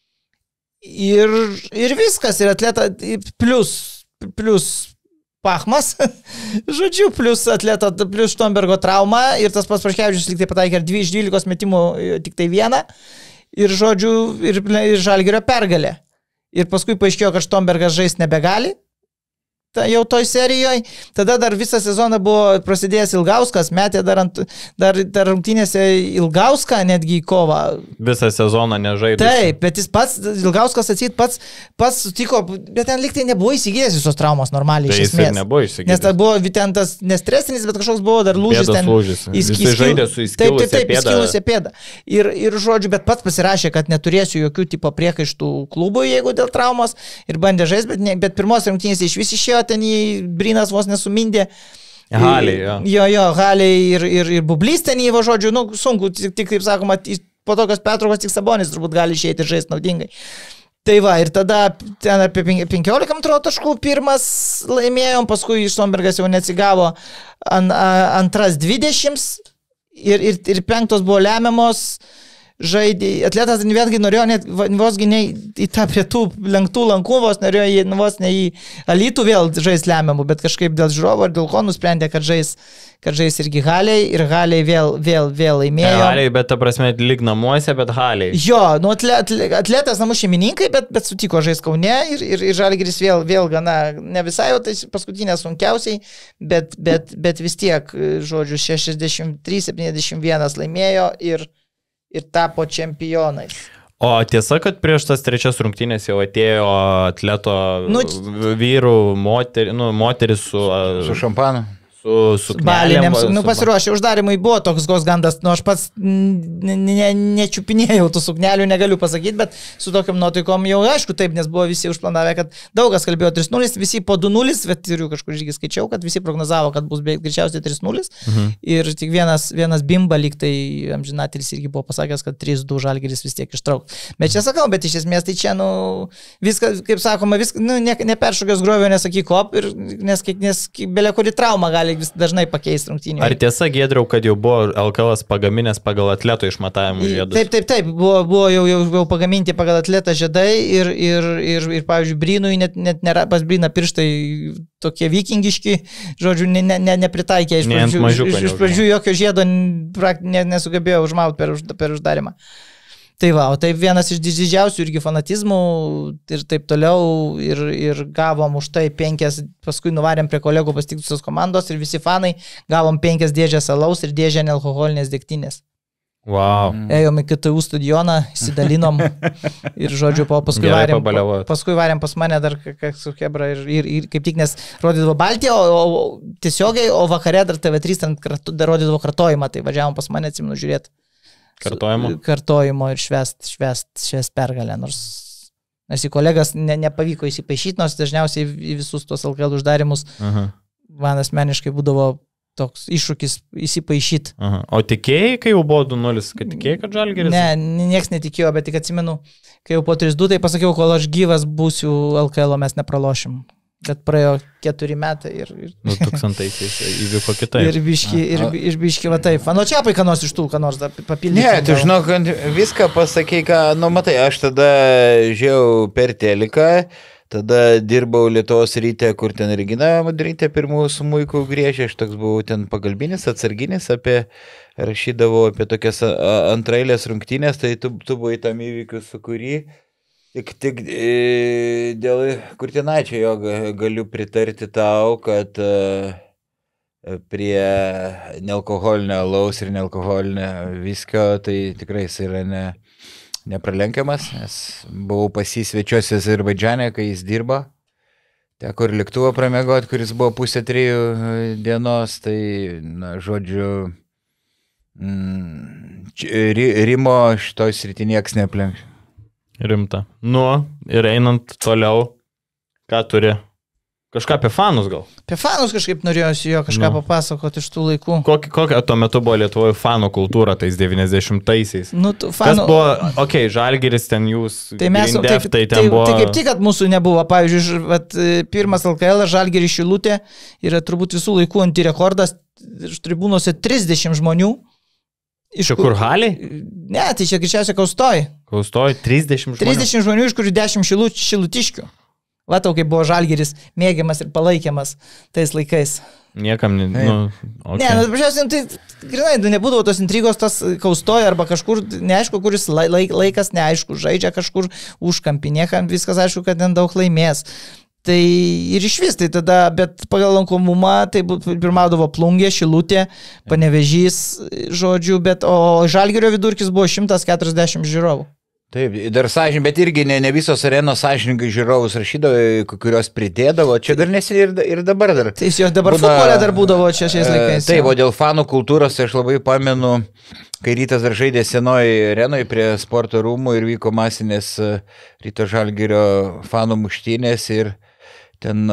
Ir, ir viskas, ir Atleta plus, plus Pachmas, žodžiu, plus Atleto, plus Štombergo trauma ir tas pats Praškevičius lyg tai pataikė ir dvi iš dvylikos metimų tik tai vieną ir žodžiu, ir, ir Žalgirio pergalė. Ir paskui paaiškėjo, kad Štombergas žais nebegali ta, jau toj serijoje, tada dar visą sezoną buvo prasidėjęs Ilgauskas, metė dar, ant, dar, dar rungtynėse Ilgauską netgi į kovą. Visą sezoną nežaidė. Taip, bet jis pats, Ilgauskas atsit pats, pats sutiko, bet ten liktai nebuvo įsigijęs visos traumos normaliai. Tai iš esmės. jis nebuvo įsigijęs. Nes tai buvo ten tas nestresinis, bet kažkoks buvo dar lūžis. Pėdos ten. lūžis. Jis Jis žaidė su įskilusia taip, taip, taip, pėda. įskilusia pėda. Ir, ir žodžiu, bet pats pasirašė, kad neturėsiu jokių tipo priekaištų klubui, jeigu dėl traumos, ir bandė žaisti, bet, ne, bet pirmos rungtynės iš vis išėjo, ten jį Brinas vos nesumindė. Haliai, jo. Jo, jo, Haliai ir, ir, ir Bublys ten įvo, žodžiu, nu, sunku, tik, tik kaip sakoma, po tokios pertraukos tik Sabonis turbūt gali išeiti ir žaisti naudingai. Tai va, ir tada ten apie penkiolika taškų pirmas laimėjom, paskui Štombergas jau neatsigavo an, a, antras dvidešimt ir, ir, ir penktos buvo lemiamos. Žaidė, atletas vėlgi norėjo net vosgi ne į tą prie tų lenktų lankų, vos norėjo vos ne į Alytų vėl žais lemiamų, bet kažkaip dėl žiūrovo ir dėl ko nusprendė, kad žais, kad žais irgi Haliai ir Haliai vėl, vėl, vėl laimėjo. Ne, Haliai, bet ta prasme lyg namuose, bet Haliai. Jo, nu atlet, atletas namų šeimininkai, bet, bet sutiko žais Kaune ir, ir, ir Žalgiris vėl, vėl gana, ne visai, o tai paskutinė sunkiausiai, bet, bet, bet vis tiek, žodžiu, šešiasdešimt trys septyniasdešimt vienas laimėjo ir ir tapo čempionais. O tiesa, kad prieš tas trečias rungtynės jau atėjo atleto nu, vyrų, moter, nu, moteris su... Su šampanu. Su suknelėm. Nu, pasiruošė uždarimui buvo toks gos gandas, nu aš pats ne, ne, nečiupinėjau tų suknelių, negaliu pasakyti, bet su tokiam nuotaikom jau aišku taip, nes buvo visi užplanavę, kad daugas kalbėjo trys nulis, visi po du nulis, bet ir kažkur irgi skaičiau, kad visi prognozavo, kad bus beveik greičiausiai trys nulis mhm. ir tik vienas, vienas Bimba lyg tai amžinatelis irgi buvo pasakęs, kad trys du Žalgiris vis tiek ištrauks. Bet čia sakau, bet iš esmės tai čia, nu, viskas, kaip sakoma, viskas, nu, ne, neperšokęs grovio, nesakyk op, ir nes, nes belė kuri trauma gali vis dažnai pakeisti rungtynių. Ar tiesa, Giedriau, kad jau buvo L K L pagaminęs pagal atleto išmatavimų žiedus? Taip, taip, taip, buvo, buvo jau, jau, jau pagaminti pagal atletą žiedai ir, ir, ir, ir pavyzdžiui, Brynui net, net nėra, pas Bryną pirštai tokie vikingiški, žodžiu, ne, ne, ne, nepritaikė iš pradžių, iš, iš pradžių jokio žiedo ne, nesugebėjo užmauti per, už, per uždarimą. Tai va, o tai vienas iš didžiausių irgi fanatizmų ir taip toliau ir, ir gavom už tai penkias, paskui nuvarėm prie kolegų pasitikusios komandos ir visi fanai gavom penkias dėžės alaus ir dėžę nealkoholinės degtinės. Wow. Ėjom į K T U stadioną, įsidalinom ir žodžiu, po, paskui, varėm, paskui varėm pas mane dar su Hebra ir, ir, ir kaip tik nes rodydavo Baltiją, o, o tiesiogiai, o vakare dar T V trys dar rodydavo kartojimą, tai važiavom pas mane, atsimenu, žiūrėti. Kartojimo? Kartojimo ir švest, švest, švest pergalę, nors, nors į kolegas ne, nepavyko įsipaišyti, nors dažniausiai į visus tos L K L uždarimus Aha. man asmeniškai būdavo toks iššūkis įsipaišyti. Aha. O tikėjai, kai jau buvo du nulis, kad tikėjai, kad Žalgiris? Ne, nieks netikėjo, bet tik atsimenu, kai jau po trys du, tai pasakiau, kol aš gyvas būsiu L K L mes nepralošim. Bet praėjo keturi metai ir... ir nu, tūkstantaisiais įvyko kitaip. Ir biški, ir, ir biški, va taip. Ano Čiapai, ką nors iš tų, ką nors dar papildyti. Ne, tu žinok, viską pasakei, ką, nu matai, aš tada žiūrėjau per teliką, tada dirbau Lietuvos ryte, kur ten Regina Madrytė pirmų smuikų griežė, aš toks buvau ten pagalbinis, atsarginis, apie, rašydavau apie tokias antrailės rungtynės, tai tu, tu buvai tam įvykiu, su kurį... Tik, tik e, dėl Kurtinaičio jo galiu pritarti tau, kad e, prie nealkoholinio alaus ir nealkoholinio viskio tai tikrai jis yra ne, nepralenkiamas, nes buvau pas jį svečiuose Azerbaidžane, kai jis dirba. Teko ir lėktuvą pramiegot, kuris buvo pusė trijų dienos, tai, na, žodžiu, mm, Rimo šitoj srity nieks neaplenkia. Rimta. Nu, ir einant toliau, ką turi? Kažką apie fanus gal? Apie fanus kažkaip norėjusi jo kažką nu. papasakoti iš tų laikų. Kokia, kokia tuo metu buvo Lietuvoje fanų kultūra tais devyniasdešimtaisiais? Nu, fanų... Kas buvo, okei, okay, Žalgiris ten jūs, tai mes, Grindef, tai, tai ten tai, buvo... Tai kaip tik, kad mūsų nebuvo. Pavyzdžiui, vat, pirmas L K L, Žalgiris Šilutė yra turbūt visų laikų antirekordas, iš tribūnose trisdešimt žmonių. Iš čia kur Haliai? Ne, tai čia greičiausiai Kaustoj. Kaustoj, trisdešimt žmonių. trisdešimt žmonių, iš kurių dešimt šilu, šilutiškių. Va tau, kaip buvo Žalgiris mėgiamas ir palaikiamas tais laikais. Niekam, ne, nu, okay. Ne, nu, pažiūrėjau, tai grinai, nebūdavo tos intrigos, tas Kaustoj arba kažkur, neaišku, kuris laik, laikas, neaišku, žaidžia kažkur užkampį, niekam viskas aišku, kad ten daug laimės. Tai ir iš vis, tai tada, bet pagal lankomumą, tai pirmaudavo Plungė, Šilutė, Panevėžys, žodžiu, bet o Žalgirio vidurkis buvo šimtas keturiasdešimt žiūrovų. Taip, dar sąžininkai, bet irgi ne, ne visos arenos sąžininkai žiūrovus rašydavo, kurios pridėdavo, čia dar nesi ir, ir dabar dar. Tai jos dabar būna, futbolė dar būdavo čia šiais laikais. Taip, o dėl fanų kultūros aš labai pamenu, kai Rytas dar žaidė senoji arenoje prie sporto rūmų ir vyko masinės Ryto Žalgirio fanų muštynės ir ten,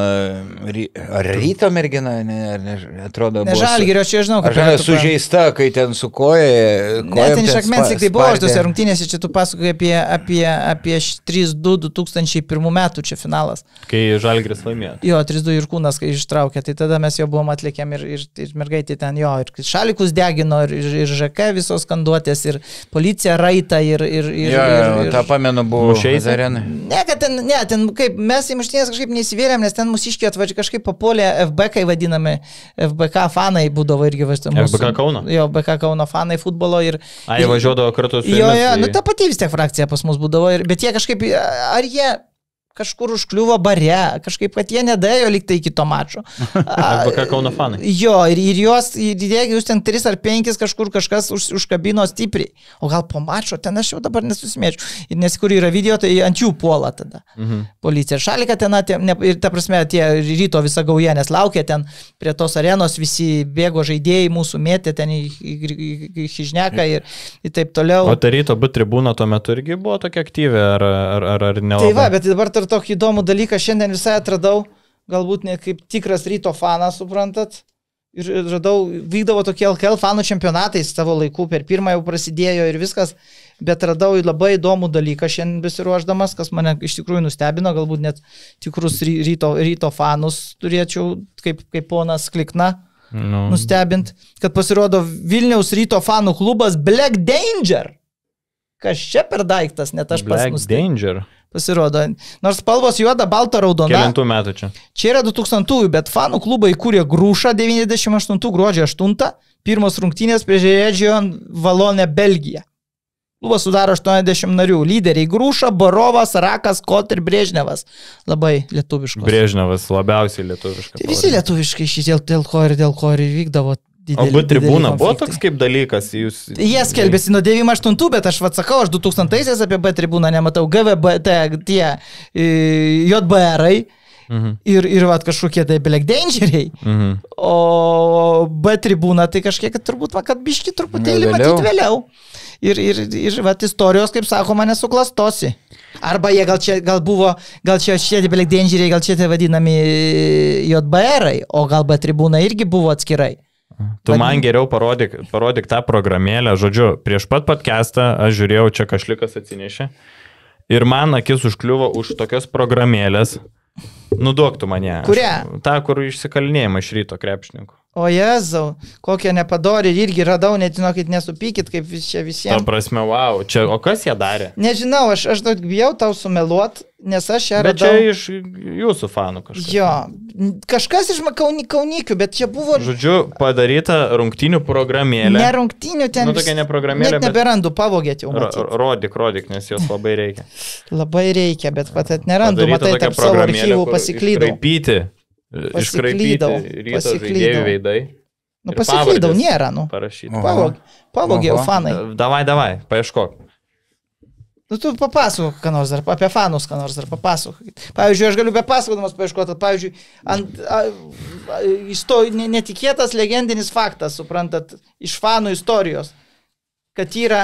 ar Ryto mergina, ne, ne, atrodo, ne Žalgirio, čia žinau, kad... Aš sužeista, kai ten su koja... Ne, ten iš akmens, tik tai buvo aš tose rungtynėse, čia tu pasakoji apie, apie, apie trys du du tūkstančiai pirmų metų čia finalas. Kai Žalgiris laimėjo. Jo, trys du Jurkūnas, kai ištraukė, tai tada mes jau buvom atlikėm ir, ir, ir mergaitė ten jo, ir šalikus degino, ir, ir, ir ŽK visos skanduotės, ir policija raita, ir... ir, ir, jo, ir, ir tą pamenu buvo šiais arenai. Ne, kad ten, ne, ten kaip, mes į muštynės kažkaip neįsivėrėm, nes ten mūsiškiai atvažiavo kažkaip papolė F B K, vadinami, F B K fanai būdavo irgi važiuoti. F B K Kauno? Jo, F B K Kauno fanai futbolo ir... A, jie važiuodavo kartu su... Jo, jo, nu ta pati vis tiek frakcija pas mus būdavo, ir, bet jie kažkaip, ar jie kažkur užkliuvo bare, kažkaip, kad jie nedėjo liktai iki to mačo. F B K Kauno fanai. Jo, ir, ir juos, ir jeigu jūs ten tris ar penkis kažkur kažkas už, užkabino stipriai, o gal po mačo, ten aš jau dabar nesusimėčiau. Ir nes kur yra video, tai ant jų puola tada. Mhm. Policija. Šalika ten, ne, ir ta prasme, tie Ryto visa gauja, nes laukia ten prie tos arenos, visi bėgo žaidėjai, mūsų mėtė ten į, į, į, į Hižneką ir, ir taip toliau. O ta Ryto B tribūna tuo metu irgi buvo tokia aktyvi, ar, ar, ar, ar ne? Tai va, bet dabar tar tokį įdomų dalyką šiandien visai atradau, galbūt ne kaip tikras Ryto fanas, suprantat. Ir radau, vykdavo tokie L K L fanų čempionatai savo laikų, per pirmą jau prasidėjo ir viskas, bet radau labai įdomų dalyką šiandien besiruošdamas, kas mane iš tikrųjų nustebino, galbūt net tikrus Ryto, ryto fanus turėčiau, kaip, kaip ponas Klikna, no. nustebint, kad pasirodo Vilniaus Ryto fanų klubas Black Danger. Kas čia per daiktas, net aš pats nustebėjau. Black Danger. Pasirodo, nors spalvos juoda, balta, raudona. Kelintų metų čia? Čia yra du tūkstantųjų, bet fanų klubą įkūrė Grūša devyniasdešimt aštuntų gruodžio aštuntą, pirmos rungtynės prieš Region Valonę Belgiją. Klubas sudaro aštuoniasdešimt narių. Lyderiai Grūša, Borovas, Rakas, Kot ir Brežnevas. Labai lietuviškos. Brežnevas labiausiai lietuviškas. Tai visi lietuviškai šį dėl, dėl ko ir dėl ko ir vykdavo. Dideli, o B tribūna buvo toks kaip dalykas? Jūs... Jie skelbėsi nuo devyniasdešimt aštuntų, bet aš atsakau, aš du tūkstantaisiais apie B tribūną nematau. G V B, tai tie J B R-ai mhm. ir, ir vat, kažkokie tai Black Dangeriai. Mhm. O B tribūna tai kažkiek, turbūt, va, kad biški truputėlį matyti vėliau. Ir, ir, ir vat, istorijos, kaip sakoma, nesuklastosi. Arba jie gal čia, gal buvo, gal čia šie Black Dangeriai, gal čia tai vadinami J B R-ai, o gal B tribūna irgi buvo atskirai. Tu man geriau parodyk, parodyk tą programėlę. Žodžiu, prieš pat podcastą aš žiūrėjau, čia Kašlikas atsinešė. Ir man akis užkliuvo už tokios programėlės. Nuduok tu mane. Kurią? Ta, kur išsikalinėjama iš Ryto krepšininkų. O Jezau, kokią nepadorį ir irgi radau, net žinokit, nesupykit, kaip vis čia visiems. Ta prasme, wow, čia, o kas jie darė? Nežinau, aš, aš daug bijau tau sumeluot, nes aš ją bet radau. Bet čia iš jūsų fanų kažkas. Jo, kažkas iš kauni, kaunikių, bet čia buvo... Žodžiu, padaryta rungtynių programėlė. Ne rungtynių, ten... Nu, tokia ne programėlė, net neberandu, pavogėt jau matyti. Rodyk, rodyk, nes jos labai reikia. Labai reikia, bet pat nerandu, matai, tarp savo archyvų pasiklydau. Iškraipyti, iškraipyti Ryto žaidėjų veidai. Nu, pasiklydau, nėra, nu. Parašyti. Pavog, pavogiau fanai. Davai, davai, paieškok. Nu, tu papasakok, ką nors dar, apie fanus, ką nors dar papasakok. Pavyzdžiui, aš galiu be pasakodamas paieškoti, pavyzdžiui, ant, a, a, isto, netikėtas legendinis faktas, suprantat, iš fanų istorijos, kad yra,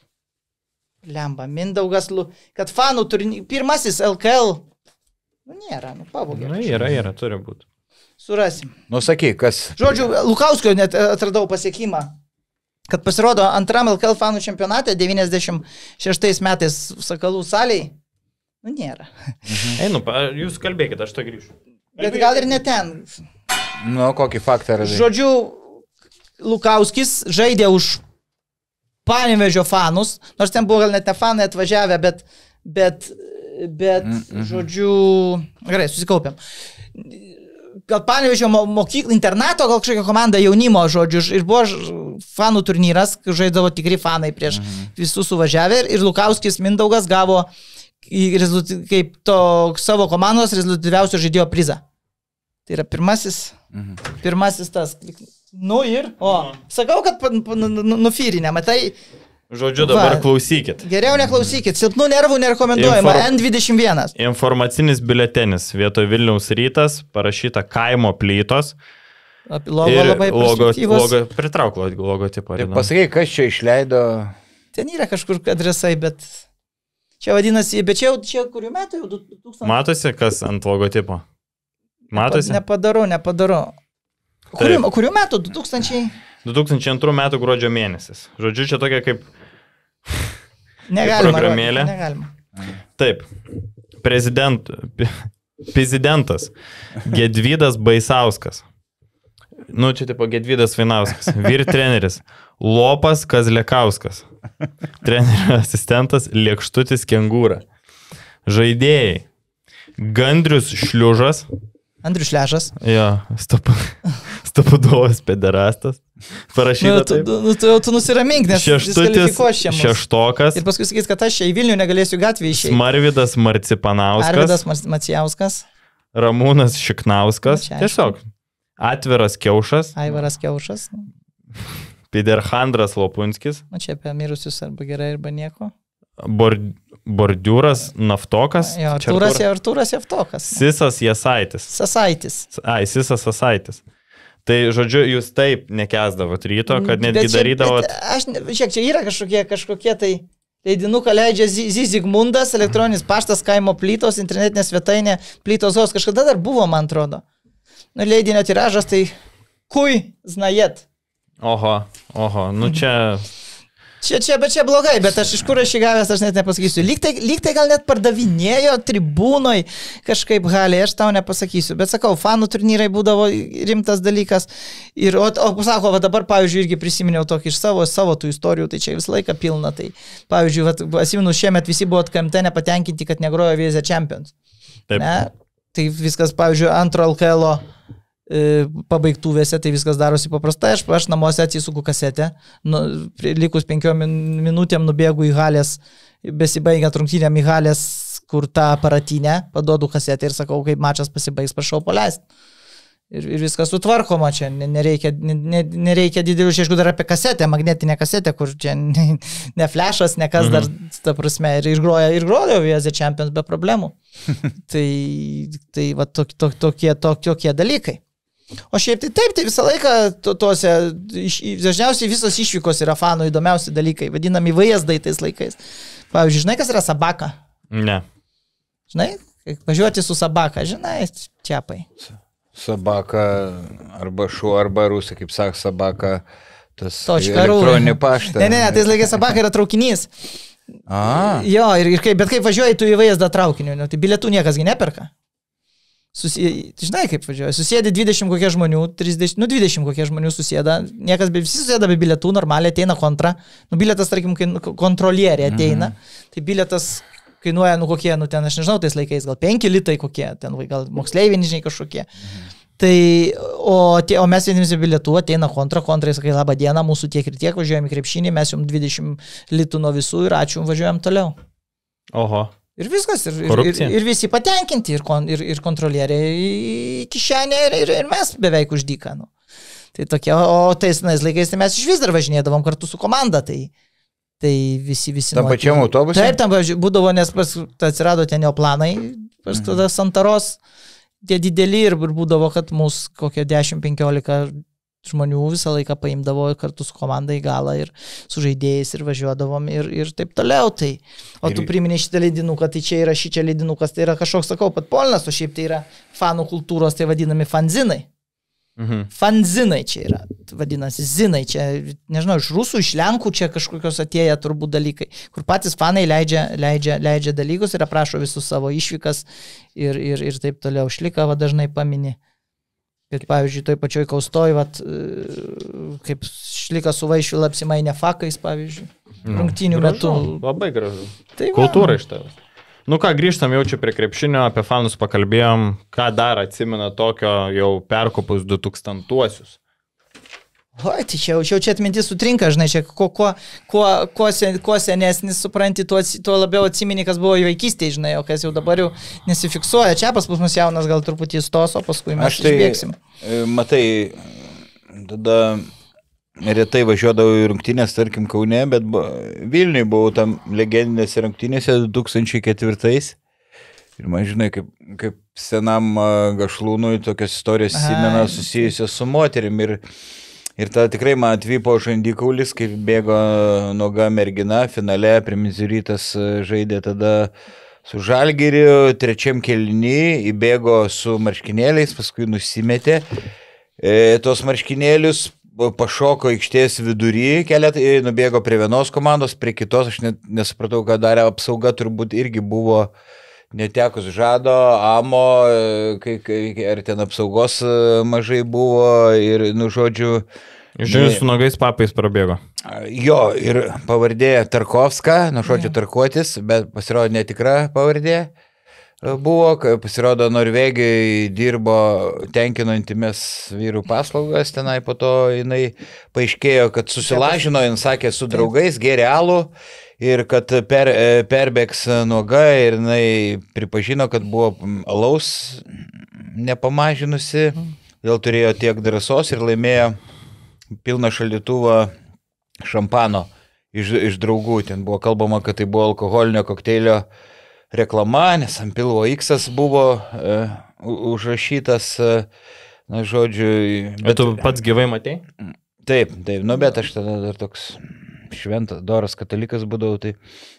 lemba, Mindaugas, kad fanų turi, pirmasis L K L, nu, nėra, nu, pavogiau. Na, yra, yra, turi būti. Surasim. Nu, sakyk, kas. Žodžiu, Lukauskio net atradau pasiekimą, kad pasirodo antram L K L fanų čempionate devyniasdešimt šeštais metais Sakalų salėj. Nu, nėra. Mhm. Einu, jūs kalbėkite, aš to grįšiu. Bet gal ir ne ten. Nu, kokį faktą radai? Žodžiu, Lukauskis žaidė už Panevėžio fanus, nors ten buvo gal net ne fanai atvažiavę, bet, bet, bet mm -hmm. žodžiu, gerai, susikaupiam. Gal Panevėžio mokyklų internato, gal kažkokia komanda jaunimo, žodžiu, ir buvo fanų turnyras, žaidavo tikri fanai prieš mhm. visus suvažiavę, ir Lukauskis Mindaugas gavo į rezultat, kaip to savo komandos rezultatyviausio žaidėjo prizą. Tai yra pirmasis, mhm. pirmasis tas. Nu ir, o, sakau, kad nufyrinę, matai. Žodžiu, dabar va, klausykit. Geriau neklausykit, silpnų nervų nerekomenduojama, Infor... N dvidešimt vienas. Informacinis biuletenis, vietoj Vilniaus Rytas, parašyta kaimo plytos. Logo labai perspektyvos. Logo, pritrauk logotipą. Tai pasakai, kas čia išleido? Ten yra kažkur adresai, bet čia vadinasi, bet čia jau čia kurių metų jau du tūkstančiai. Matosi, kas ant logotipo? Matosi? Nepadarau, nepadarau. Kurių, kurių metų? du tūkstančiai? du tūkstančiai antrų metų gruodžio mėnesis. Žodžiu, čia tokia kaip negalima, programėlė. Negalima. Taip. Prezident, prezidentas Gedvydas Baisauskas. Nu, čia tipo Gedvydas Vainauskas. Vyr treneris Lopas Kazlekauskas. Trenerio asistentas Lėkštutis Kengūra. Žaidėjai Gandrius Šliužas. Andrius Šliažas. Jo, Stopudovas pederastas. Parašyta nu, tu, taip. Nu, tu, tu nusiramink, nes Šeštutis Šeštokas. Ir paskui sakys, kad aš čia į Vilnių negalėsiu gatvį išeiti. Smarvidas Marcipanauskas. Arvidas Macijauskas. Ramūnas Šiknauskas. Čia, tiesiog. Atviras Kiaušas. Aivaras Kiaušas. Piderchandras Lopunskis. Na čia apie mirusius arba gerai, arba nieko. Bord, bordiūras Naftokas. Jo, Artūras, Artūras Jeftokas. Sisas Jasaitis. Sasaitis. Ai, Sisas Sasaitis. Tai, žodžiu, jūs taip nekesdavot ryto, kad netgi bet čia, darydavot... Bet aš, žiūrėk, čia yra kažkokie, kažkokie tai leidinuką leidžia Zizigmundas, elektroninis paštas, kaimo plytos, internetinė svetainė, plytos hos. Kažkada dar buvo, man atrodo. Nu, leidinio tiražas, tai kui znajet. Oho, oho, nu čia... Čia, čia, bet čia blogai, bet aš iš kur aš įgavęs, aš net nepasakysiu. Lyg tai, lyg tai gal net pardavinėjo tribūnoj kažkaip haliai, aš tau nepasakysiu. Bet sakau, fanų turnyrai būdavo rimtas dalykas. Ir, o, o sako, va dabar, pavyzdžiui, irgi prisiminiau tokį iš savo, savo tų istorijų, tai čia visą laiką pilna. Tai, pavyzdžiui, va, atsimenu, šiemet visi buvo K M T nepatenkinti, kad negrojo Vieze Champions. Taip. Ne? Tai viskas, pavyzdžiui, antro L K L-o pabaigtuvėse, tai viskas darosi paprastai, aš, aš namuose atsisuku kasetę, nu, likus penkiom minutėm nubėgu į halės, besibaigiant rungtynėm į halės, kur tą aparatinę, paduodu kasetę ir sakau, kaip mačas pasibaigs, prašau paleisti. Ir, ir viskas sutvarkoma čia, nereikia, ne, nereikia didelių, aišku, dar apie kasetę, magnetinę kasetę, kur čia ne, ne flashas, ne kas dar, ta prasme, ir išgrojo, ir grojo Vieze Champions be problemų. tai, tai va, tok, tok, tokie, tok, tokie dalykai. O šiaip tai taip, tai visą laiką to, tose, iš, dažniausiai visos išvykos yra fanų įdomiausi dalykai, vadinami vajazdai tais laikais. Pavyzdžiui, žinai, kas yra sabaka? Ne. Žinai, važiuoti su sabaka, žinai, čiapai. Sabaka arba šuo, arba rusai, kaip sako, sabaka, tas Točka, elektroninį paštą. Ne, ne, ne, tais laikais sabaka yra traukinys. A. Jo, ir, ir kaip, bet kaip važiuoji tu į vajazdą traukiniu, nu, tai bilietų niekas gi neperka. Susie, žinai kaip važiuoja, susėdė dvidešimt kokie žmonių, trisdešimt, nu dvidešimt kokie žmonių susėda, niekas be visi susėda be bilietų, normaliai ateina kontra, nu bilietas, tarkim, kontrolierė ateina, mhm. Tai bilietas kainuoja, nu kokie, nu ten, aš nežinau, tais laikais, gal penki litai kokie, ten gal moksleiviai, žinai, kažkokie. Mhm. Tai, o, tie, o mes vienimės bilietų, ateina kontra, kontra, sakai, labą dieną, mūsų tiek ir tiek, važiuojam į krepšinį, mes jums dvidešimt litų nuo visų ir ačiū, važiuojam toliau. Oho. Ir viskas, ir, ir, ir visi patenkinti, ir, kon, ir, ir kontrolieriai į kišenę, ir, ir, ir mes beveik už dyką. Nu. Tai tokie, o tais laikais tai mes iš vis dar važinėdavom kartu su komanda, tai, tai visi, visi... Tam pačiam autobusui? Taip, tam būdavo, nes pas, atsirado ten jo planai, pas mhm. tada Santaros, tie dideli ir būdavo, kad mūsų kokie dešimt penkiolika žmonių visą laiką paimdavo kartu su komanda į galą ir su žaidėjais ir važiuodavom ir, ir taip toliau. Tai. O tu priminė šitą leidinuką, tai čia yra šičia leidinukas, tai yra kažkoks, sakau, patpolinas, o šiaip tai yra fanų kultūros, tai vadinami fanzinai. Mhm. Fanzinai čia yra, vadinasi, zinai, čia, nežinau, iš rusų, iš lenkų čia kažkokios atėję turbūt dalykai, kur patys fanai leidžia, leidžia, leidžia dalykus ir aprašo visus savo išvykas ir, ir, ir taip toliau. Šliką va dažnai pamini. Bet, pavyzdžiui, toj pačioj Kaustoj, vat, kaip Šlikas su Vaišvila apsimainė fakais, pavyzdžiui, rungtynių metu. Labai gražu. Tai kultūra iš tavęs. Nu ką, grįžtam jau čia prie krepšinio, apie fanus pakalbėjom, ką dar atsimena tokio jau perkopus du tūkstantuosius. O, tai čia, čia, čia atmintis sutrinka, žinai, čia kuo, kuo, kuo, kuo, sen, kuo senesnis supranti, tuo, tuo labiau atsimeni, kas buvo jo vaikystėje, žinai, o kas jau dabar jau nesifiksuoja. Čia pas mus jaunas gal truputį stos, o paskui mes Aš tai, išbėgsim. Matai, tada retai važiuodavau į rungtynės, tarkim, Kaune, bet Vilniui buvau tam legendinėse rungtynėse du tūkstančiai ketvirtais. Ir man žinai, kaip, kaip senam gašlūnui tokios istorijos įsimena susijusios su moterim. Ir Ir tada tikrai man atvypo žandikaulis, kaip bėgo nuoga mergina, finale Primizirytas žaidė tada su Žalgiriu, trečiam kėlinį, įbėgo su marškinėliais, paskui nusimetė. E, tos marškinėlius pašoko aikštės vidury, keletą, nubėgo prie vienos komandos, prie kitos, aš net nesupratau, ką darė, apsauga turbūt irgi buvo netekus žado, amo, kai, kai, ar ten apsaugos mažai buvo ir, nu, žodžiu... Žiūrėjau, su nogais papais prabėgo. Jo, ir pavardė Tarkovska, nu, žodžiu, Tarkuotis, bet pasirodo netikra pavardė buvo, pasirodo Norvegijai dirbo tenkinantimis vyrų paslaugas, tenai po to jinai paaiškėjo, kad susilažino, jin sakė, su draugais, gėrė alų. Ir kad per, perbėgs nuoga ir jinai pripažino, kad buvo alaus nepamažinusi, vėl turėjo tiek drąsos ir laimėjo pilną šaldytuvą šampano iš, iš draugų. Ten buvo kalbama, kad tai buvo alkoholinio kokteilio reklama, nes ant pilvo X buvo uh, užrašytas, uh, na žodžiu... Bet, bet tu pats gyvai matei? Taip, taip, nu bet aš tada dar toks... šventas, doras katalikas būdavau, tai,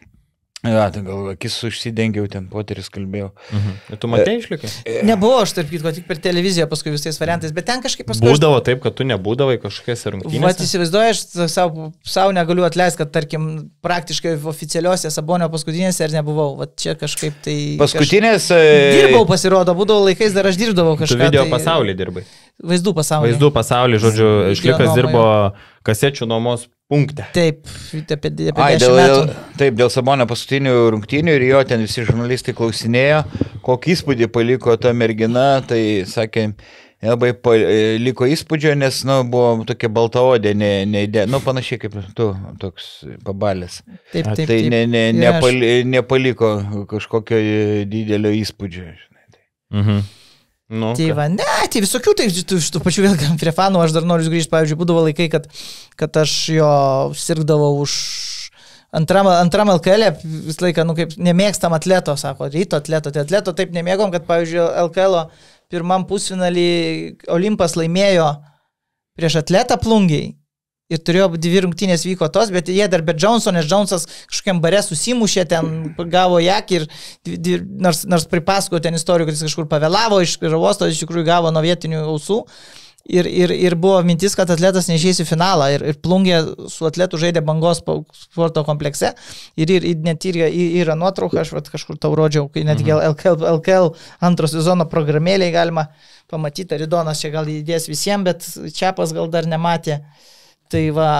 ja, tai gal akis užsidengiau, ten poteris kalbėjau. Mhm. Ir tu matei išlikai? Nebuvo, aš tarp kitko, tik per televiziją paskui visais variantais, bet ten kažkaip paskui... Būdavo aš... taip, kad tu nebūdavai kažkokiose rungtynėse? Vat įsivaizduoju, aš savo, savo negaliu atleisti, kad tarkim praktiškai oficialiuose Sabonio paskutinėse ir nebuvau. Vat čia kažkaip tai... Paskutinės... Kaž... Dirbau pasirodo, būdavo laikais, dar aš dirbdavau kažką. Tu video tai... pasaulį dirbai? Vaizdų pasaulį. Vaizdų pasaulį, žodžiu, Šlikas dirbo kasečių nuomos punkte. Taip, apie, apie Ai, dešimt dėl, metų. Taip, dėl Sabonio paskutinių rungtynių ir jo ten visi žurnalistai klausinėjo, kokį įspūdį paliko ta mergina, tai sakė, labai paliko įspūdžio, nes, nu, buvo tokia baltaodė, ne, ne, nu, panašiai kaip tu, toks pabalės. Taip, taip, tai taip. Ne, ne, nepali, nepaliko kažkokio didelio įspūdžio. Mhm. Nu, tai va, ne, tai visokių, tai iš tų pačių vėl prie fanų, aš dar noriu grįžti, pavyzdžiui, būdavo laikai, kad, kad aš jo sirgdavau už antram, antram L K L, visą laiką, nu, kaip nemėgstam atleto, sako, ryto atleto, tai atleto taip nemėgom, kad, pavyzdžiui, L K L pirmam pusfinalį Olimpas laimėjo prieš atletą Plungiai. Ir turėjo dvi rungtynės vyko tos, bet jie dar be Johnson, nes Jonesas kažkokiam bare susimušė, ten gavo jakį ir nors, nors pripasako ten istorijų, kad jis kažkur pavėlavo iš uosto, iš tikrųjų gavo nuo vietinių ausų. Ir, ir, ir buvo mintis, kad atletas neišeis į finalą. Ir, ir Plungė su atletu žaidė Bangos sporto komplekse. Ir, ir net yra, yra nuotrauka, aš vat, kažkur tau rodžiau, kai netgi L K L, L K L antro sezono programėlėje galima pamatyti. Ridonas čia gal įdės visiems, bet Čiapas gal dar nematė. Tai va,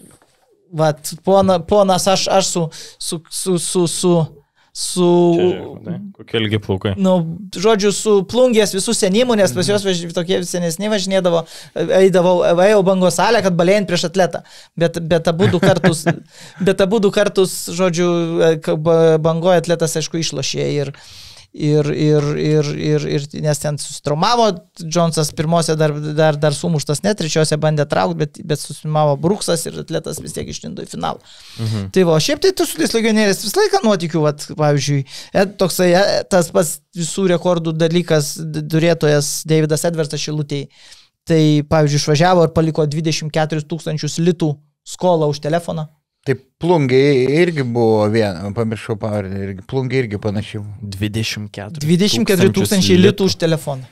va pona, ponas, aš, aš su, su, su, su, su, su Čia, kokie ilgi plaukai. Nu, žodžiu, su Plungės visų senimų, nes pas juos važ, tokie senesni važinėdavo, eidavau, ėjau Bangos salę, kad balėjant prieš atletą. Bet, bet abu du kartus, bet abu du kartus, žodžiu, Bangoje atletas, aišku, išlošė ir... Ir, ir, ir, ir, ir nes ten susitraumavo, Džonsas pirmose dar, dar, dar sumuštas, net trečiose bandė traukti, bet, bet susimavo Bruksas ir atletas vis tiek išlindo į finalą. Mhm. Tai va, šiaip tai tu su tais legionieriais visą laiką nuotikiu, vat, pavyzdžiui, toksai tas pats visų rekordų dalykas, turėtojas Davidas Edvardsas Šilutėj, tai pavyzdžiui išvažiavo ir paliko dvidešimt keturis tūkstančius litų skolą už telefoną. Tai Plungiai irgi buvo viena, pamiršau pavardę, irgi, Plungiai irgi panašiai. dvidešimt keturi dvidešimt keturi tūkstančiai litų už telefoną.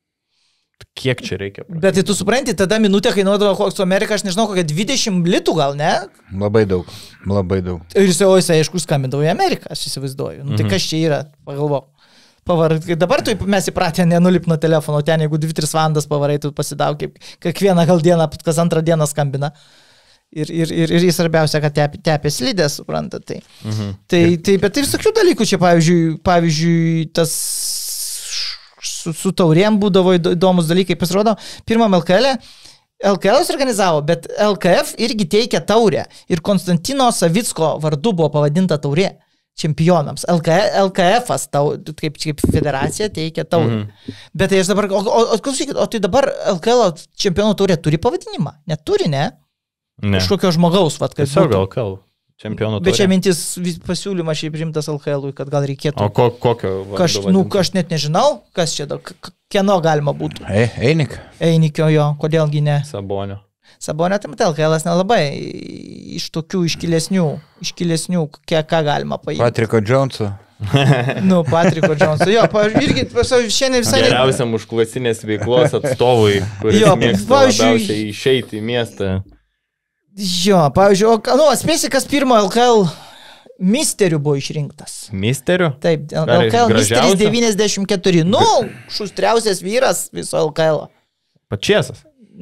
Kiek čia reikia? Prašyti? Bet tai tu supranti, tada minutė kainuodavo koks Amerika, aš nežinau, kokia dvidešimt litų gal, ne? Labai daug, labai daug. Ir jis jau, jisai, aišku, skambindavo į Ameriką, aš įsivaizduoju. Nu, tai Mhm. kas čia yra, pagalvok. Pavar, dabar tu mes įpratę nenulip nuo telefono, ten jeigu dvi tris valandas pavarai, tu pasidaug, kaip kiekvieną gal dieną, kas antrą dieną skambina. Ir, ir, ir, ir svarbiausia, kad tepė, tepė slidės, suprantat. Tai. Mhm. Tai, tai, bet tai visokių dalykų čia, pavyzdžiui, pavyzdžiui tas su, su taurėm būdavo įdomus dalykai. Pasirodo, pirmam L K L L K L organizavo, bet L K F irgi teikia taurę. Ir Konstantino Savicko vardu buvo pavadinta taurė čempionams. L K F-as, tau, kaip, kaip federacija, teikia taurę. Mhm. Bet tai aš dabar, o, o, o, klausykit, o tai dabar L K L čempionų taurė turi pavadinimą? Neturi, ne? Ne. Kažkokio žmogaus, vat, kad tiesiog būtų. L K L. Čempionų Bet taurė. čia mintis pasiūlymas šiaip rimtas L K L-ui, kad gal reikėtų. O ko, kokio? Kaž, nu, aš net nežinau, kas čia, kieno galima būtų. E, Einik. Einikio jo, kodėlgi ne. Sabonio. Sabonio, tai L K L-as nelabai iš tokių iškilesnių, iškilesnių, kiek ką galima paimti. Patriko Džonso. Nu, Patriko Džonso. Jo, pavyzdžiui, irgi šiandien visai... Geriausiam užklasinės veiklos atstovui, kuris Jo, mėgsta pavyzdžiui- labiausiai išeiti į miestą. Jo, pavyzdžiui, o, nu, atspėsi, kas pirmo L K L misterių buvo išrinktas. Misteriu? Taip, L Gerai, K L misteris gražiausia? devyniasdešimt keturi. Nu, šustriausias vyras viso L K L. Pačiesas.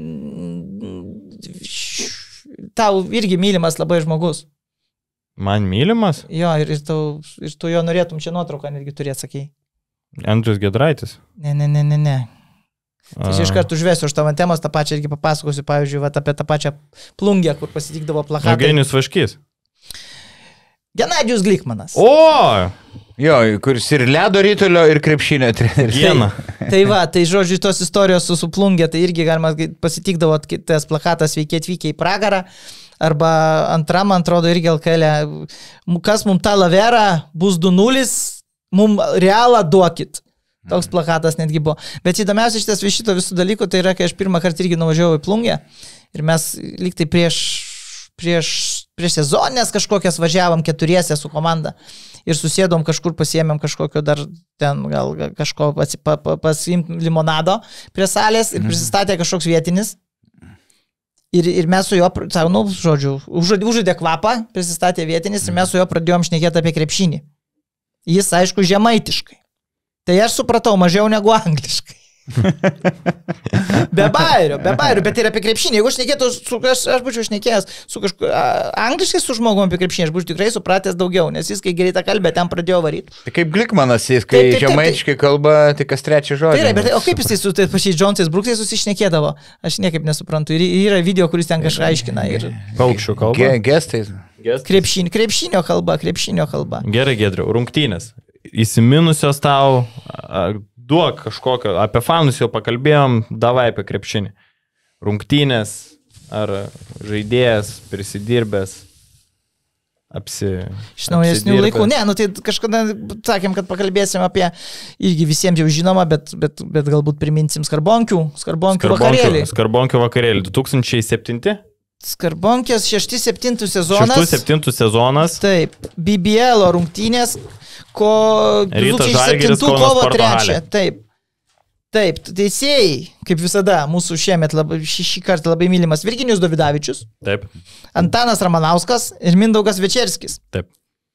Tau irgi mylimas labai žmogus. Man mylimas? Jo, ir, ir, tau, ir tu jo norėtum čia nuotrauką netgi turėti, sakai. Andrius Giedraitis. Ne, ne, ne, ne, ne. Tai aš iš A. karto užvesiu už tavo temos, tą pačią irgi papasakosiu, pavyzdžiui, vat, apie tą pačią plungę, kur pasitikdavo plakatai. Eugenijus Vaškys. Genadijus Glikmanas. O! Jo, kuris ir ledo rytulio, ir krepšinio treneris. Gena. Tai va, tai žodžiu, tos istorijos su, su plungė, tai irgi galima pasitikdavo, tas plakatas veikia atvykę į pragarą, arba antram, man atrodo, irgi L K L, kas mums tą laverą bus du nulis, mums realą duokit. Toks plakatas netgi buvo. Bet įdomiausia šitas šito visų dalykų, tai yra, kai aš pirmą kartą irgi nuvažiavau į plungę ir mes lyg tai prieš, prieš, prieš sezonės kažkokias važiavom keturiese su komanda ir susėdom kažkur, pasiėmėm kažkokio dar ten gal kažko pa, pa, pasiimti limonado prie salės ir prisistatė kažkoks vietinis. Ir, ir mes su juo, savo, nu, žodžiu, užžaidė, užžaidė kvapą, prisistatė vietinis ir mes su juo pradėjom šnekėti apie krepšinį. Jis, aišku, žemaitiškai. Tai aš supratau mažiau negu angliškai. Be bairio, be bairio, bet ir apie krepšinį. Jeigu aš šnekėtų, su, aš, aš būčiau šnekėjęs su kažku, a, angliškai su žmogumi apie krepšinį, aš būčiau tikrai supratęs daugiau, nes jis, kai greitą kalbę, ten pradėjo varyti. Tai kaip Glikmanas, jis, kai Taip, taip, taip, žemaitiškai kalba, tai kas trečią žodį. Tai yra, bet o kaip jisai su tais pačiais Džonsais Bruksais susišnekėdavo? Aš niekaip nesuprantu. Ir yra video, kuris ten kažką aiškina. Ir Paukščių kalba. Ge, gestais. krepšinio, krepšinio kalba, krepšinio kalba. Gerai, Giedriau, rungtynės. Įsiminusios tau, a, duok kažkokio, apie fanus jau pakalbėjom, davai apie krepšinį. Rungtynės, ar žaidėjas, prisidirbęs, apsi... Iš naujesnių laikų. Ne, nu tai kažkada sakėm, kad pakalbėsim apie, irgi visiems jau žinoma, bet, bet, bet galbūt priminsim Skarbonkių, Skarbonkių vakarėlį. Skarbonkių vakarėlį, du tūkstančiai septinti? Skarbonkės šešti septintų sezonas. šeštų septintų sezonas. Taip, B B L rungtynės, ko Rytas du tūkstančiai Žalgiris, septintų Kauno kovo Sporto trečią. halė. Taip. Taip, teisėjai, kaip visada, mūsų šiemet labai, šį, šį kartą labai mylimas Virginijus Dovidavičius, Taip, Antanas Ramanauskas ir Mindaugas Večerskis. taip.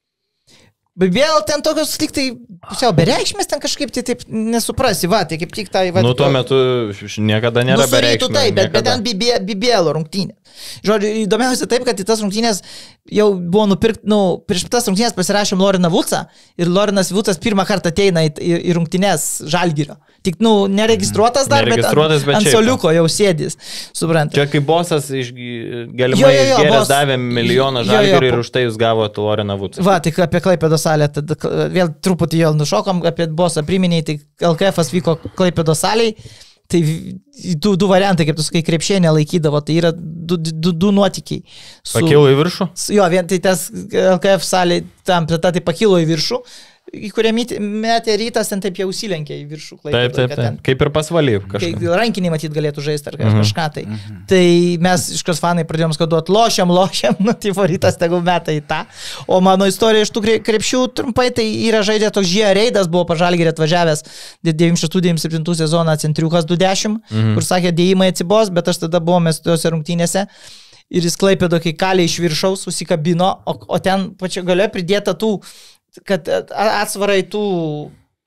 Bet vėl ten tokios lyg tai pusiau bereikšmės, ten kažkaip tai taip nesuprasi, va, tai kaip tik tai... Va, Nu, tuo metu niekada nėra nu, su Rytu bereikšmė. taip, bet, bet niekada. ten B B L rungtynė. Žodžiu, įdomiausia taip, kad į tas rungtynės jau buvo nupirkti, nu, prieš tas rungtynės pasirašėm Loriną Vucą ir Lorinas Vucas pirmą kartą ateina į, į, į rungtynės Žalgirio. Tik, nu, neregistruotas dar, Neregistruotas, bet, bet ant šiaip. suoliuko jau sėdis, suprantate. Čia kaip bosas iš, galimai Jo, jo, jo, išgėręs bos- davė milijoną jo, jo, Žalgiriui ir po- už tai jūs gavote Loriną Vucą. Va, tik apie Klaipėdos salę, tada vėl truputį jau nušokom, apie bosą priminėjai, tai L K F vyko Klaipėdos salėj, tai du, du variantai, kaip tu sakai, krepšinė laikydavo, tai yra du, du, du nuotykiai. Su, Pakilo į viršų? Jo, vien tai tas L K F salė, tam plėta tai pakilo į viršų, į kurią metė Rytas, ten taip jau užsilenkė į viršų. Taip, taip, taip. Kaip ir pasvaly Kai kažką. rankiniai matyt galėtų žaisti ar kažką tai. Mhm. Tai mes iš kas fanai pradėjom skaduoti, lošiam, lošiam, nu tai Rytas tegul meta į tą. O mano istorija iš tų krepšių trumpai, tai yra žaidė toks Žia Reidas, buvo pažalgirį atvažiavęs devyniasdešimt šeštų devyniasdešimt septintų sezoną centriukas du dešimt, mhm. kur sakė, dėjimai atsibos, bet aš tada buvome tose rungtynėse. Ir jis Klaipėdo, kai kalė iš viršaus, susikabino, o, o ten pačio gale pridėta tų, kad atsvarai tų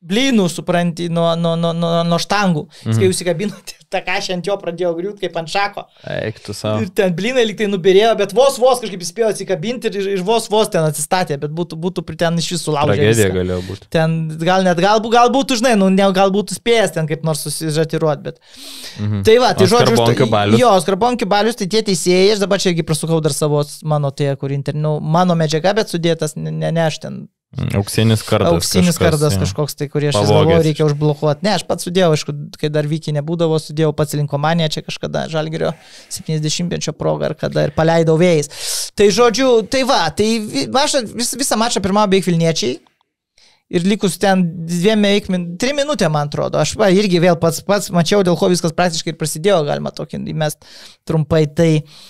blynų, supranti, nuo, nuo, nuo, nuo, nuo štangų. Mhm. Jis kai užsikabino, tą kažką ant jo pradėjo griūt kaip ant šako. Eik tu savo. Ir ten blynai lyg tai nubirėjo, bet vos vos kažkaip spėjo atsikabinti ir, ir vos vos ten atsistatė, bet būtų, būtų ten iš visų laužę. Tragedija galėjo būti. Ten gal net, gal, gal būtų, žinai, nu, ne, gal būtų spėjęs ten kaip nors susižatiruoti, bet... Mhm. Tai va, tai žodžiu... Skarbonkių balius. Jo, skarbonkių balius, tai tie teisėjai, aš dabar čia irgi prasukau dar savo mano tie, kur internu, mano medžiaga, bet sudėtas, ne, ne, ne aš ten... Auksinis kardas. Auksinis kažkas, kardas ja. kažkoks, tai kurį aš Pavogęs. galvoju, reikia užblokuoti. Ne, aš pats sudėjau, aišku, kai dar Vykiai nebūdavo, sudėjau pats Linkomaniją čia kažkada, Žalgirio septyniasdešimtmečio progą ar kada ir paleidau vėjais. Tai žodžiu, tai va, tai mašą, vis, visą mačą pirmavo beveik Vilniečiai ir likus ten dviem beveik, trim minutėm, man atrodo. Aš va, irgi vėl pats, pats mačiau, dėl ko viskas praktiškai ir prasidėjo, galima tokį įmest trumpai. Tai,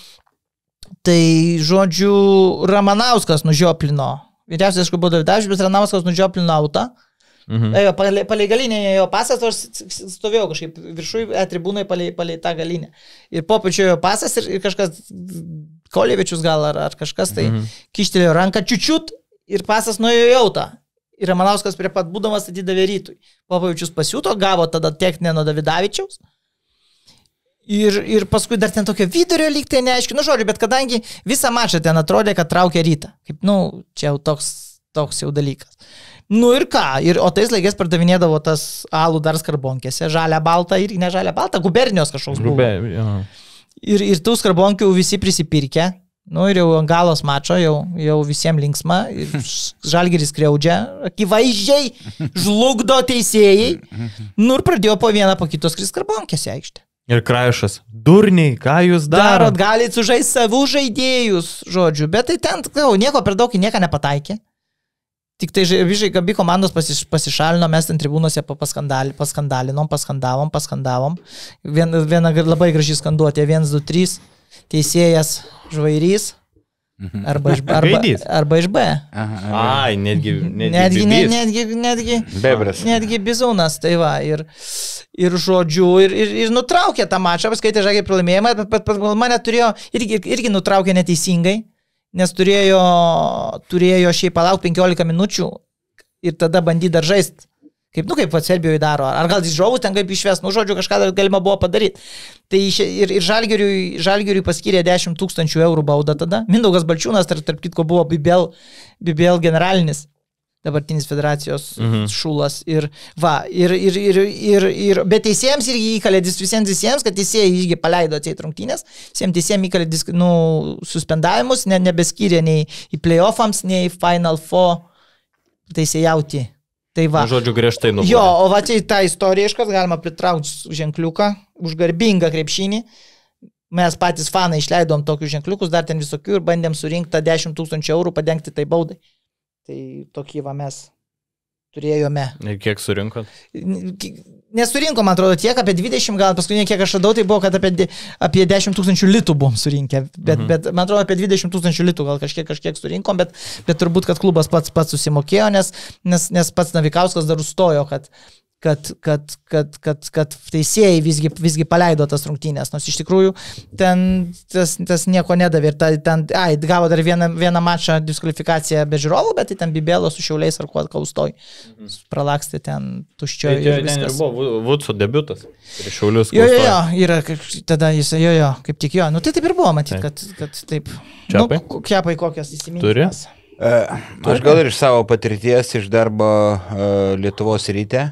tai žodžiu, Ramanauskas nužioplino. Vyriausias, aišku, buvo Davidavičius, bet Ranauskas nudžioplino autą. Mhm. Ėjo, palei, palei galinę jo pasas, o aš stovėjau kažkaip viršui, tribūnai palei, palei tą galinę. Ir po pačio jo pasas ir, ir kažkas, Kolevičius gal ar, ar kažkas, tai mhm. kištelėjo ranką čiučiut ir pasas nuėjo į autą. Ir Ramanauskas prie pat būdamas atidavė Rytui. Popovičius pasiūto, gavo tada techninę nuo Davidavičiaus. Ir, ir paskui dar ten tokio vidurio lyg tai neaiškiai, nu žodžiu, bet kadangi visą mačą ten atrodė, kad traukia Rytą. Kaip, nu, čia jau toks, toks jau dalykas. Nu ir ką, ir, o tais laikais pardavinėdavo tas alų dar skarbonkėse, žalia balta ir ne žalia balta, gubernijos kažkoks buvo. Gube, ja. ir, ir tų skarbonkių visi prisipirkė, nu ir jau ant galos mačo, jau, jau visiems linksma, Žalgiris skriaudžia, akivaizdžiai žlugdo teisėjai, nu ir pradėjo po vieną po kitos skarbonkiose aikštę. Ir Kraišas, durniai, ką jūs darot? Darot, galit sužaisti savų žaidėjus, žodžiu, bet tai ten, jau, nieko per daug į nieką nepataikė. Tik tai vižai, abi komandos pasiš, pasišalino, mes ten tribūnose paskandali, paskandalinom, paskandavom, paskandavom. Vien, viena labai graži skanduotė, vienas, du, trys, teisėjas Žvairys. Arba iš, arba, arba iš B. Aha, Ai, netgi, netgi, netgi, net, netgi, netgi, Bebras. Netgi bizūnas, tai va. Ir, ir žodžiu, ir, ir, ir nutraukė tą mačą, paskaitė Žalgirio pralaimėjimą, bet, bet, bet mane turėjo, irgi, irgi nutraukė neteisingai, nes turėjo, turėjo šiaip palaukti penkiolika minučių ir tada bandyti dar žaisti. Kaip, nu, kaip va Serbijoje daro, ar gal žiūrovų ten kaip išves, nu, žodžiu, kažką dar galima buvo padaryti. Tai ir, ir Žalgiriui, Žalgiriui paskyrė dešimt tūkstančių eurų baudą tada. Mindaugas Balčiūnas, tarp, tarp kitko, buvo Bibel, Bibel generalinis, dabartinis federacijos mhm. šulas. Ir, va, ir, ir, ir, ir, ir, bet teisėjams irgi įkalė, visiems teisėjams, kad teisėjai irgi paleido atseit rungtynės, visiems teisėjams įkalė disk, nu, suspendavimus, ne, nebeskyrė nei į playoffams, nei į Final Four teisėjauti. Tai va. Žodžiu, griežtai nubaudė. Jo, o va čia tą istoriją iškas galima pritraukti ženkliuką už garbingą krepšinį. Mes patys fanai išleidom tokius ženkliukus, dar ten visokių ir bandėm surinkti dešimt tūkstančių eurų padengti tai baudai. Tai tokį va mes turėjome. Ir kiek surinkot? Nesurinko, man atrodo, tiek, apie dvidešimt, gal paskutinė, kiek aš radau, tai buvo, kad apie, apie dešimt tūkstančių litų buvom surinkę. Bet, mhm. bet, man atrodo, apie dvidešimt tūkstančių litų gal kažkiek, kažkiek surinkom, bet, bet turbūt, kad klubas pats, pats susimokėjo, nes, nes, nes pats Navikauskas dar užstojo, kad, kad, kad, kad, kad, kad teisėjai visgi, visgi paleido tas rungtynės. Nors iš tikrųjų ten tas, tas nieko nedavė. Ir ta, ten, ai, gavo dar vieną, vieną mačą diskvalifikaciją be žiūrovų, bet tai ten Bibelo su Šiauliais ar kuo kaustoj. Mhm. Pralakstė ten tuščioje. Tai ten ir buvo Vudso debiutas. Ir Šiaulius kaustoj. Jo, jo, jo, yra, tada jis, jo, jo, kaip tik jo. Nu tai taip ir buvo, matyti, kad, kad taip. Čiapai? Nu, Čiapai kokios įsimintimas. Turi? Uh, aš gal ir iš savo patirties, iš darbo uh, Lietuvos Ryte.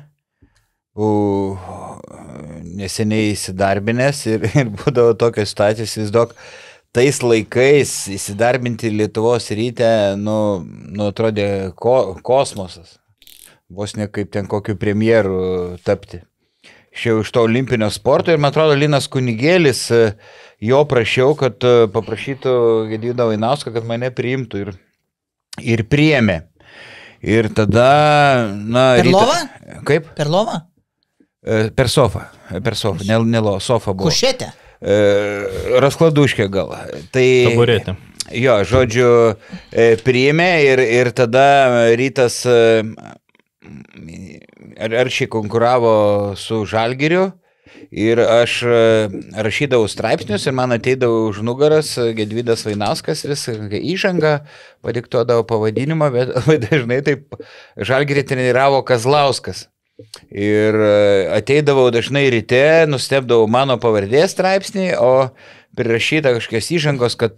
U, neseniai įsidarbinęs ir, ir būdavo tokios situacijos, įsivaizduok, tais laikais įsidarbinti Lietuvos Ryte, nu, nu atrodė ko, kosmosas, vos ne kaip ten kokiu premjeru tapti. Šiau iš to olimpinio sporto ir man atrodo Linas Kunigėlis, jo prašiau, kad paprašytų Gedvydą Vainauską, kad mane priimtų ir, ir priėmė. Ir tada, na... Per ryta, lovą? Kaip? Per lovą? Per sofą, per sofą, ne, ne lo, sofa buvo. Kušetė? E, Raskladuškė gal. Tai, taburetė. Jo, žodžiu, priėmė ir, ir tada Rytas ar, aršiai konkuravo su Žalgiriu Ir aš rašydavau straipsnius ir man ateidavo už nugaras Gedvydas Vainauskas, vis įžanga, padiktuodavo pavadinimą, bet labai dažnai taip Žalgirį treniravo Kazlauskas. Ir ateidavau dažnai ryte, nustebdavau mano pavardės straipsnį, o prirašyta kažkokios įžangos, kad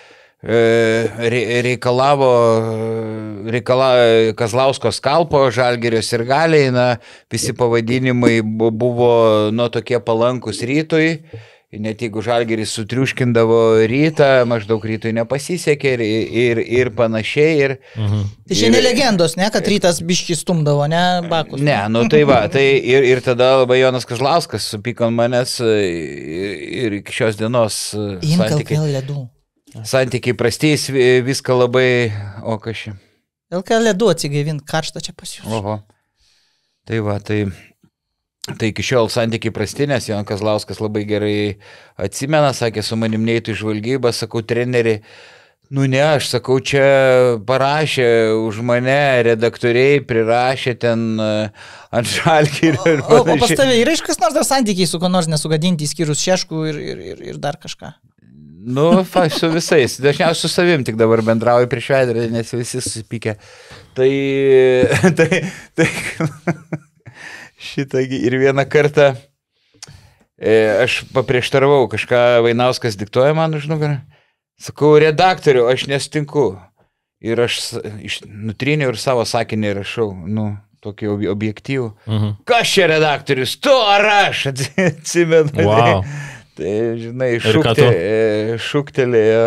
reikalavo reikala, Kazlausko skalpo, Žalgirio sirgaliai, na, visi pavadinimai buvo nu, tokie palankus rytui, net jeigu Žalgiris sutriuškindavo rytą, maždaug rytui nepasisekė ir, ir, ir panašiai. Ir, mhm. Tai šiandien legendos, ne, kad rytas biškį stumdavo, ne, Bakus. Ne, nu tai va, tai ir, ir tada labai Jonas Kazlauskas supyko ant manęs ir, ir iki šios dienos santykiai. Santykiai prastys, viską labai, o kažkaip. L K L ledų atsigaivint, karštą čia pas jūs. Oho. Tai va, tai, tai iki šiol santykiai prasti, nes Jonas Kazlauskas labai gerai atsimena, sakė, su manim neitų į žvalgybą, sakau, treneri, nu ne, aš sakau, čia parašė už mane, redaktoriai prirašė ten ant Žalgirio. O, o pas tavai yra iškas nors dar santykiai su ko nors nesugadinti, įskyrus Šeškų ir, ir, ir, ir dar kažką? Nu, fa, su visais. Dažniausiai su savim tik dabar bendrauju prieš veidrodį, nes visi susipykę. Tai, tai, tai šitągi ir vieną kartą e, aš paprieštaravau, kažką Vainauskas diktuoja man už nugarą. Sakau, redaktoriu, aš nesutinku. Ir aš iš, nutryniau ir savo sakinį rašau, nu, tokį objektyvų. Mhm. Kas čia redaktorius? Tu ar aš? Atsimenu. Wow. Tai, žinai, šūktelėjo, šūktelėjo,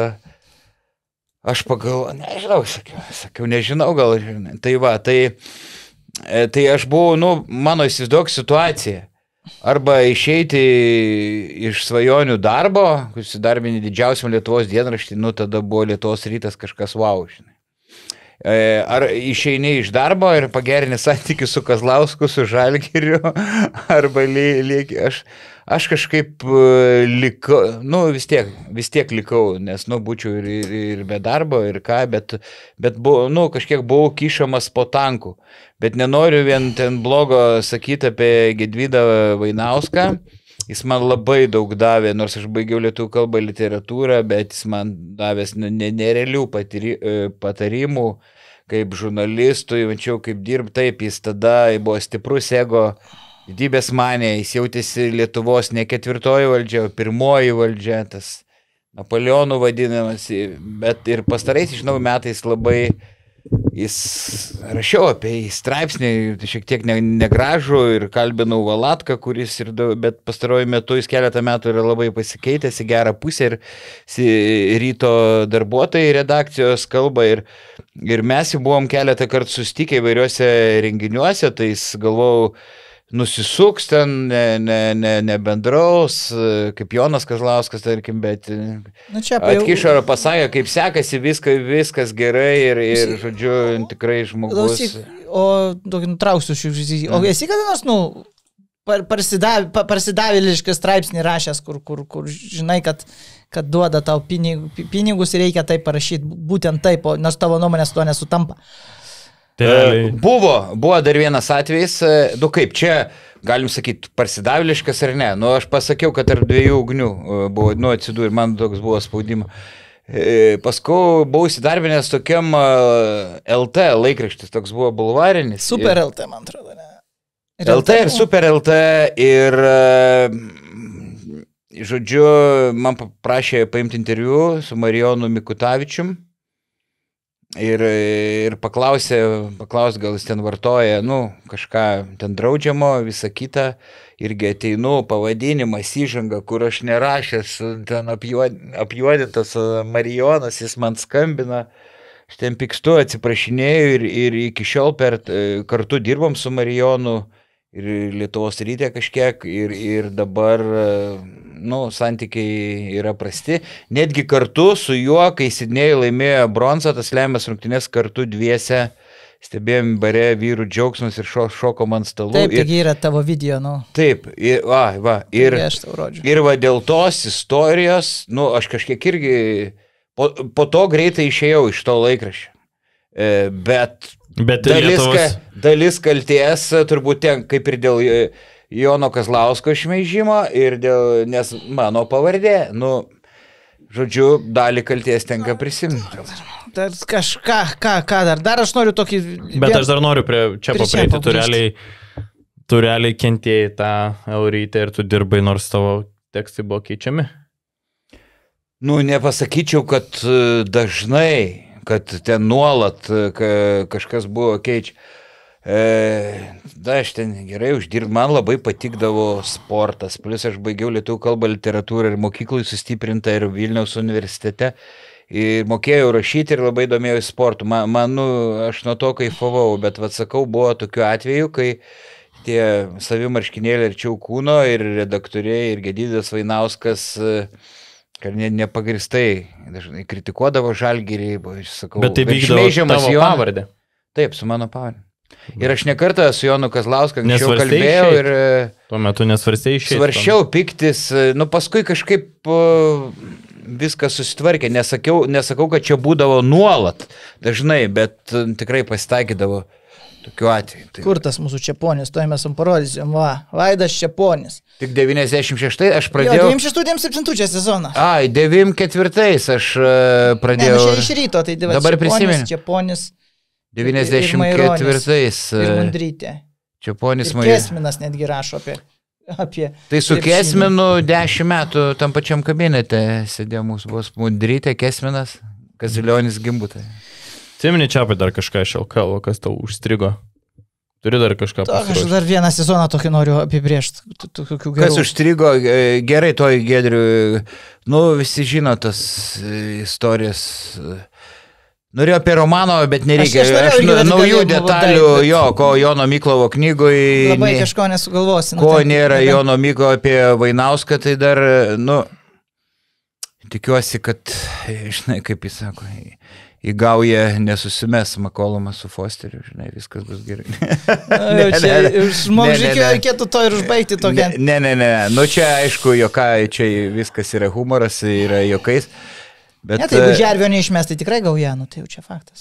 aš pagalvoju, nežinau, sakiau, sakiau, nežinau, gal, žinai. Tai va, tai, tai aš buvau, nu, mano įsivaizduok situacija, arba išeiti iš svajonių darbo, kuris įdarbinė didžiausiam Lietuvos dienraštį, nu, tada buvo Lietuvos rytas kažkas wow, žinai. Ar išeini iš darbo ir pagerini santykių su Kazlausku, su Žalgiriu, arba lieki, aš... Aš kažkaip likau, nu vis tiek, vis tiek likau, nes, nu, būčiau ir, ir, ir be darbo, ir ką, bet, bet buvo, nu, kažkiek buvau kišamas po tankų. Bet nenoriu vien ten blogo sakyti apie Gedvydą Vainauską. Jis man labai daug davė, nors aš baigiau lietuvių kalbą literatūrą, bet jis man davęs nerealių patarimų, kaip žurnalistui, mačiau, kaip dirb, taip, jis tada buvo stiprus ego. Didybės manė, jis jautėsi Lietuvos ne ketvirtoji valdžia, o pirmoji valdžia, tas Napoleonų vadinamas, bet ir pastarais, žinau, metais labai jis rašiau apie jį straipsnį, šiek tiek negražų ir kalbinau Valatką, kuris ir, bet pastaruoju metu jis keletą metų yra labai pasikeitęs į gerą pusę ir ryto darbuotojai redakcijos kalba ir, ir mes jau buvom keletą kartų susitikę įvairiuose renginiuose, tai jis galvojau, nusisuks ten, ne, ne, ne, nebendraus, kaip Jonas Kazlauskas, tarkim, bet nu, atkišo ir pasakė, kaip sekasi, viska, viskas gerai ir, ir žodžiu, tikrai žmogus. Klausyk, o tokį nutrauksiu šių žodžių. O esi kada nors, nu, parsidav, parsidavėlišką straipsnį rašęs, kur, kur, kur žinai, kad, kad duoda tau pinigus, pinigus ir reikia taip parašyti, būtent taip, nors tavo nuomonės to nesutampa. Tai buvo, buvo dar vienas atvejis, nu kaip čia, galim sakyti, parsidavėliškas ar ne, nu aš pasakiau, kad tarp dviejų ugnių buvo, nu atsidūrė, man toks buvo spaudimo. Paskui buvau įsidarbinęs tokiam L T laikraštis, toks buvo bulvarinis. Super L T, man atrodo, ne? Ir L T ir Super L T ir, žodžiu, man paprašė paimti interviu su Marijonu Mikutavičium. Ir, ir paklausė, paklausė, gal jis ten vartoja, nu, kažką ten draudžiamo, visą kitą, irgi ateinu, pavadinimas, įžanga, kur aš nerašęs, ten apjuodintas Marijonas, jis man skambina, aš ten pykstu, atsiprašinėjau ir, ir iki šiol per, kartu dirbom su Marijonu ir Lietuvos ryte kažkiek ir, ir dabar, nu, santykiai yra prasti. Netgi kartu su juo, kai Sidnėjui laimėjo bronzą, tas lemiamas rungtynės kartu dviese stebėjom bare vyrų džiaugsmus ir šo, šokom ant stalų. Taip, taigi yra tavo video, nu. Taip, ir, va, va, ir, ir va dėl tos istorijos, nu, aš kažkiek irgi, po, po to greitai išėjau iš to laikraščio. E, bet... Bet dalis, Lietuvos... ka, dalis kalties turbūt ten, kaip ir dėl Jono Kazlausko šmeižimo ir dėl, nes mano pavardė, nu, žodžiu, dalį kalties tenka prisimti. Dar kažką, ką, ką dar, dar aš noriu tokį... Bet aš dar noriu prie čia prie paprieiti, Čepo tu realiai, tu realiai kentėjai tą Eurytę ir tu dirbai, nors tavo tekstai buvo keičiami. Nu, nepasakyčiau, kad dažnai, kad ten nuolat kažkas buvo keičia. E, da, aš ten gerai uždirbu, man labai patikdavo sportas, plus aš baigiau lietuvių kalbą, literatūrą ir mokyklai sustiprinta ir Vilniaus universitete ir mokėjau rašyti ir labai domėjau sportu. Man, man nu, aš nuo to kaifavau, bet atsakau, buvo tokių atvejų, kai tie savimarškinėliai arčiau kūno ir redaktoriai ir Gedidas Vainauskas kad ne, nepagristai dažnai kritikuodavo Žalgirį, sakau, bet tai vykdavo tavo pavardę. Taip, su mano pavardė. Ir aš nekartą su Jonu Kazlausku anksčiau kalbėjau ir... Tuo metu nesvarstėjai išėjti. Svaršiau piktis, nu paskui kažkaip uh, viskas susitvarkė, nesakiau, nesakau, kad čia būdavo nuolat dažnai, bet uh, tikrai pasitaikydavo tokiu atveju. Tai... Kur tas mūsų Čeponis, to mes jums parodysim, va, Vaidas Čeponis. Tik devyniasdešimt šeštais aš pradėjau... Jo, devyniasdešimt šeštais devyniasdešimt septintais čia sezoną. Ai, devyniasdešimt ketvirtais aš uh, pradėjau... Ne, nu čia iš ryto, tai dievas dabar prisimenu. Čeponis. devyniasdešimt ketvirtais. Ir Mundrytė. Čeponis ir Kesminas netgi rašo apie... apie tai su Kesminu dešimt metų tam pačiam kabinete sėdėjo mūsų bus Mundrytė, Kesminas, Kazilionis Gimbutai. Atsimeni Čiapai dar kažką iš L K L, kas tau užstrigo? Turi dar kažką pasiruošti? Aš dar vieną sezoną tokį noriu apibrėžti. Kas užstrigo, gerai toj Giedriui, nu visi žino tas istorijas. Norėjau apie Romanovą, bet nereikia. Aš, aš, aš naujų detalių, bet... jo, ko Jono Miklovo knygoje. Labai ne, kažko nesugalvosi. Ko nu, nėra tai, Jono Miklo apie Vainauską, tai dar, nu, tikiuosi, kad, žinai, kaip jis sako, įgauja nesusimes Makolomas su Fosteriu, žinai, viskas bus gerai. ne, čia žmogžiai reikėtų to ir užbaigti tokią. Ne, ne, ne, nu čia aišku, jokai, čia viskas yra humoras, yra jokais. Bet, ne, tai jeigu žervio neišmes, tai tikrai gauja, nu tai jau čia faktas.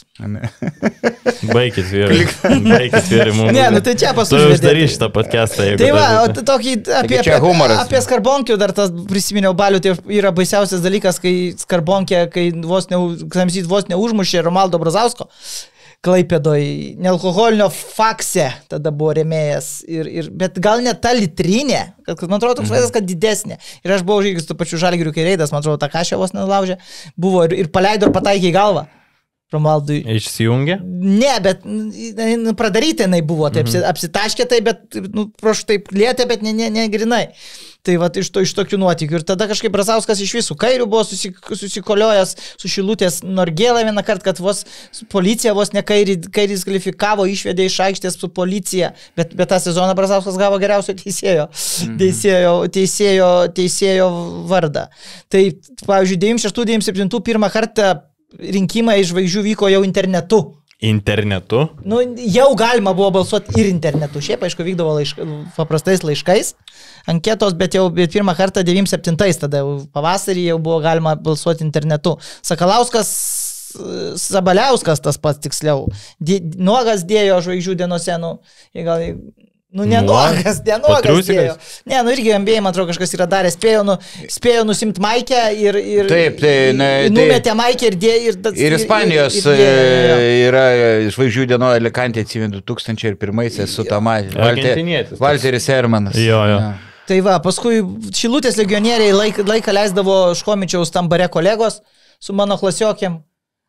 Baikit vyrai, baikit vyrai mums. Ne, nu tai čia pasūdė. Tu uždaryš šitą podcastą. Tai va, o tokį apie, apie, apie skarbonkių dar tas prisiminiau balių, tai yra baisiausias dalykas, kai skarbonkė, kai vos, ne, vos neužmušė Romaldo Brazausko. Klaipėdoj, nealkoholinio fakse tada buvo rėmėjas, ir, ir, bet gal ne ta litrinė, kad, man atrodo, toks vaizdas, kad didesnė. Ir aš buvau žygis tų pačių Žalgirių kareidas, man atrodo, tą kažę vos nelaužė, buvo ir, ir paleido ir pataikė į galvą. Romaldui. Išsijungė? Ne, bet nu, pradaryti jinai buvo, taip mhm. apsitaškė tai, bet nu, prašau taip lietė, bet ne, ne, ne grinai. Tai va, iš, to, iš tokių nuotykių. Ir tada kažkaip Brazauskas iš visų kairių buvo susik, susikoliojęs su Šilutės Norgėla vieną kartą, kad vos policija vos ne kairį, kairis kvalifikavo, išvedė iš aikštės su policija, bet, bet tą sezoną Brazauskas gavo geriausio teisėjo, mhm. teisėjo, teisėjo, teisėjo vardą. Tai, pavyzdžiui, devyniasdešimt šeštų devyniasdešimt septintų pirmą kartą rinkimai iš žvaigždžių vyko jau internetu. Internetu? Nu, jau galima buvo balsuoti ir internetu. Šiaip, aišku, vykdavo laišk, paprastais laiškais, anketos, bet jau bet pirmą kartą devyniasdešimt septintais, tada jau pavasarį jau buvo galima balsuoti internetu. Sakalauskas, Sabaliauskas tas pats tiksliau, Di, nuogas dėjo žvaigždžių dienose, nu, gal... Nu, nenuogas, nenuogas dėjo. Ne, nu irgi M B A, man atrodo, kažkas yra daręs, spėjo, nu, spėjo nusimti maikę ir, ir taip, tai, ne, numetė tai, maikę ir dėjo. Ir, ir Ispanijos ir, ir dėjo, yra žvaigždžių dienoje Alicantė atsimenu du tūkstančiai pirmaisiais su Tamai. Valteris Hermanas. Jo, jo. Ja. Tai va, paskui Šilutės legionieriai laik, laiką leisdavo Škomičiaus tam bare kolegos su mano klasiokėm.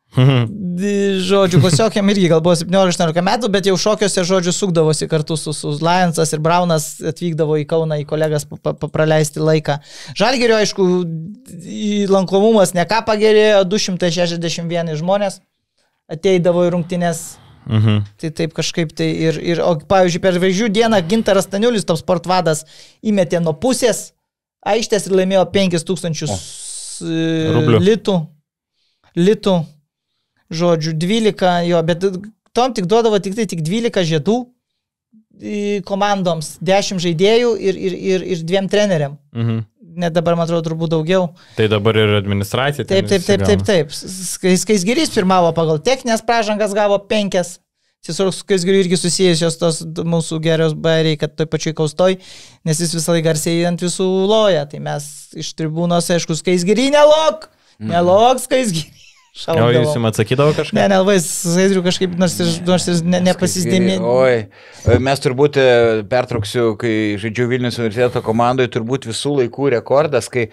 Žodžiu, klasiokėm irgi gal buvo septyniolika aštuoniolika metų, bet jau šokiuose, žodžiu, sukdavosi kartu su, su Lionsas ir Braunas atvykdavo į Kauną į kolegas praleisti laiką. Žalgirio, aišku, lankomumas ne ką pagerėjo, du šimtai šešiasdešimt vienas žmonės ateidavo į rungtynes. Mhm. Tai taip kažkaip tai ir, ir o, pavyzdžiui, per žvaigždžių dieną Gintaras Staniulis, top sportvadas, įmetė nuo pusės aikštės ir laimėjo penkis tūkstančius litų. Litų. Žodžiu, dvylika, jo, bet tom tik duodavo tik tai tik dvylika žiedų komandoms, dešimt žaidėjų ir, ir, ir, ir dviem treneriam. Mhm. Net dabar, man atrodo, turbūt daugiau. Tai dabar ir administracija. Taip, taip, taip, taip, taip. Skaisgirys pirmavo pagal techninės pražangas, gavo penkias, tiesiog su Skaisgiriu irgi susijusios tos mūsų gerios bairiai, kad toj pačioj kaustoj, nes jis visą laiką garsiai ant visų loja. Tai mes iš tribūnos, aišku, Skaisgirį nelok, nelok Skaisgirį. O jūs jums atsakydavo kažką? Ne, nelabai, Skaisgiriu kažkaip, nors ir, nors ir ne, nepasizdėmė. Oi, mes turbūt pertrauksiu, kai žaidžiu Vilnius universiteto komandoje, turbūt visų laikų rekordas, kai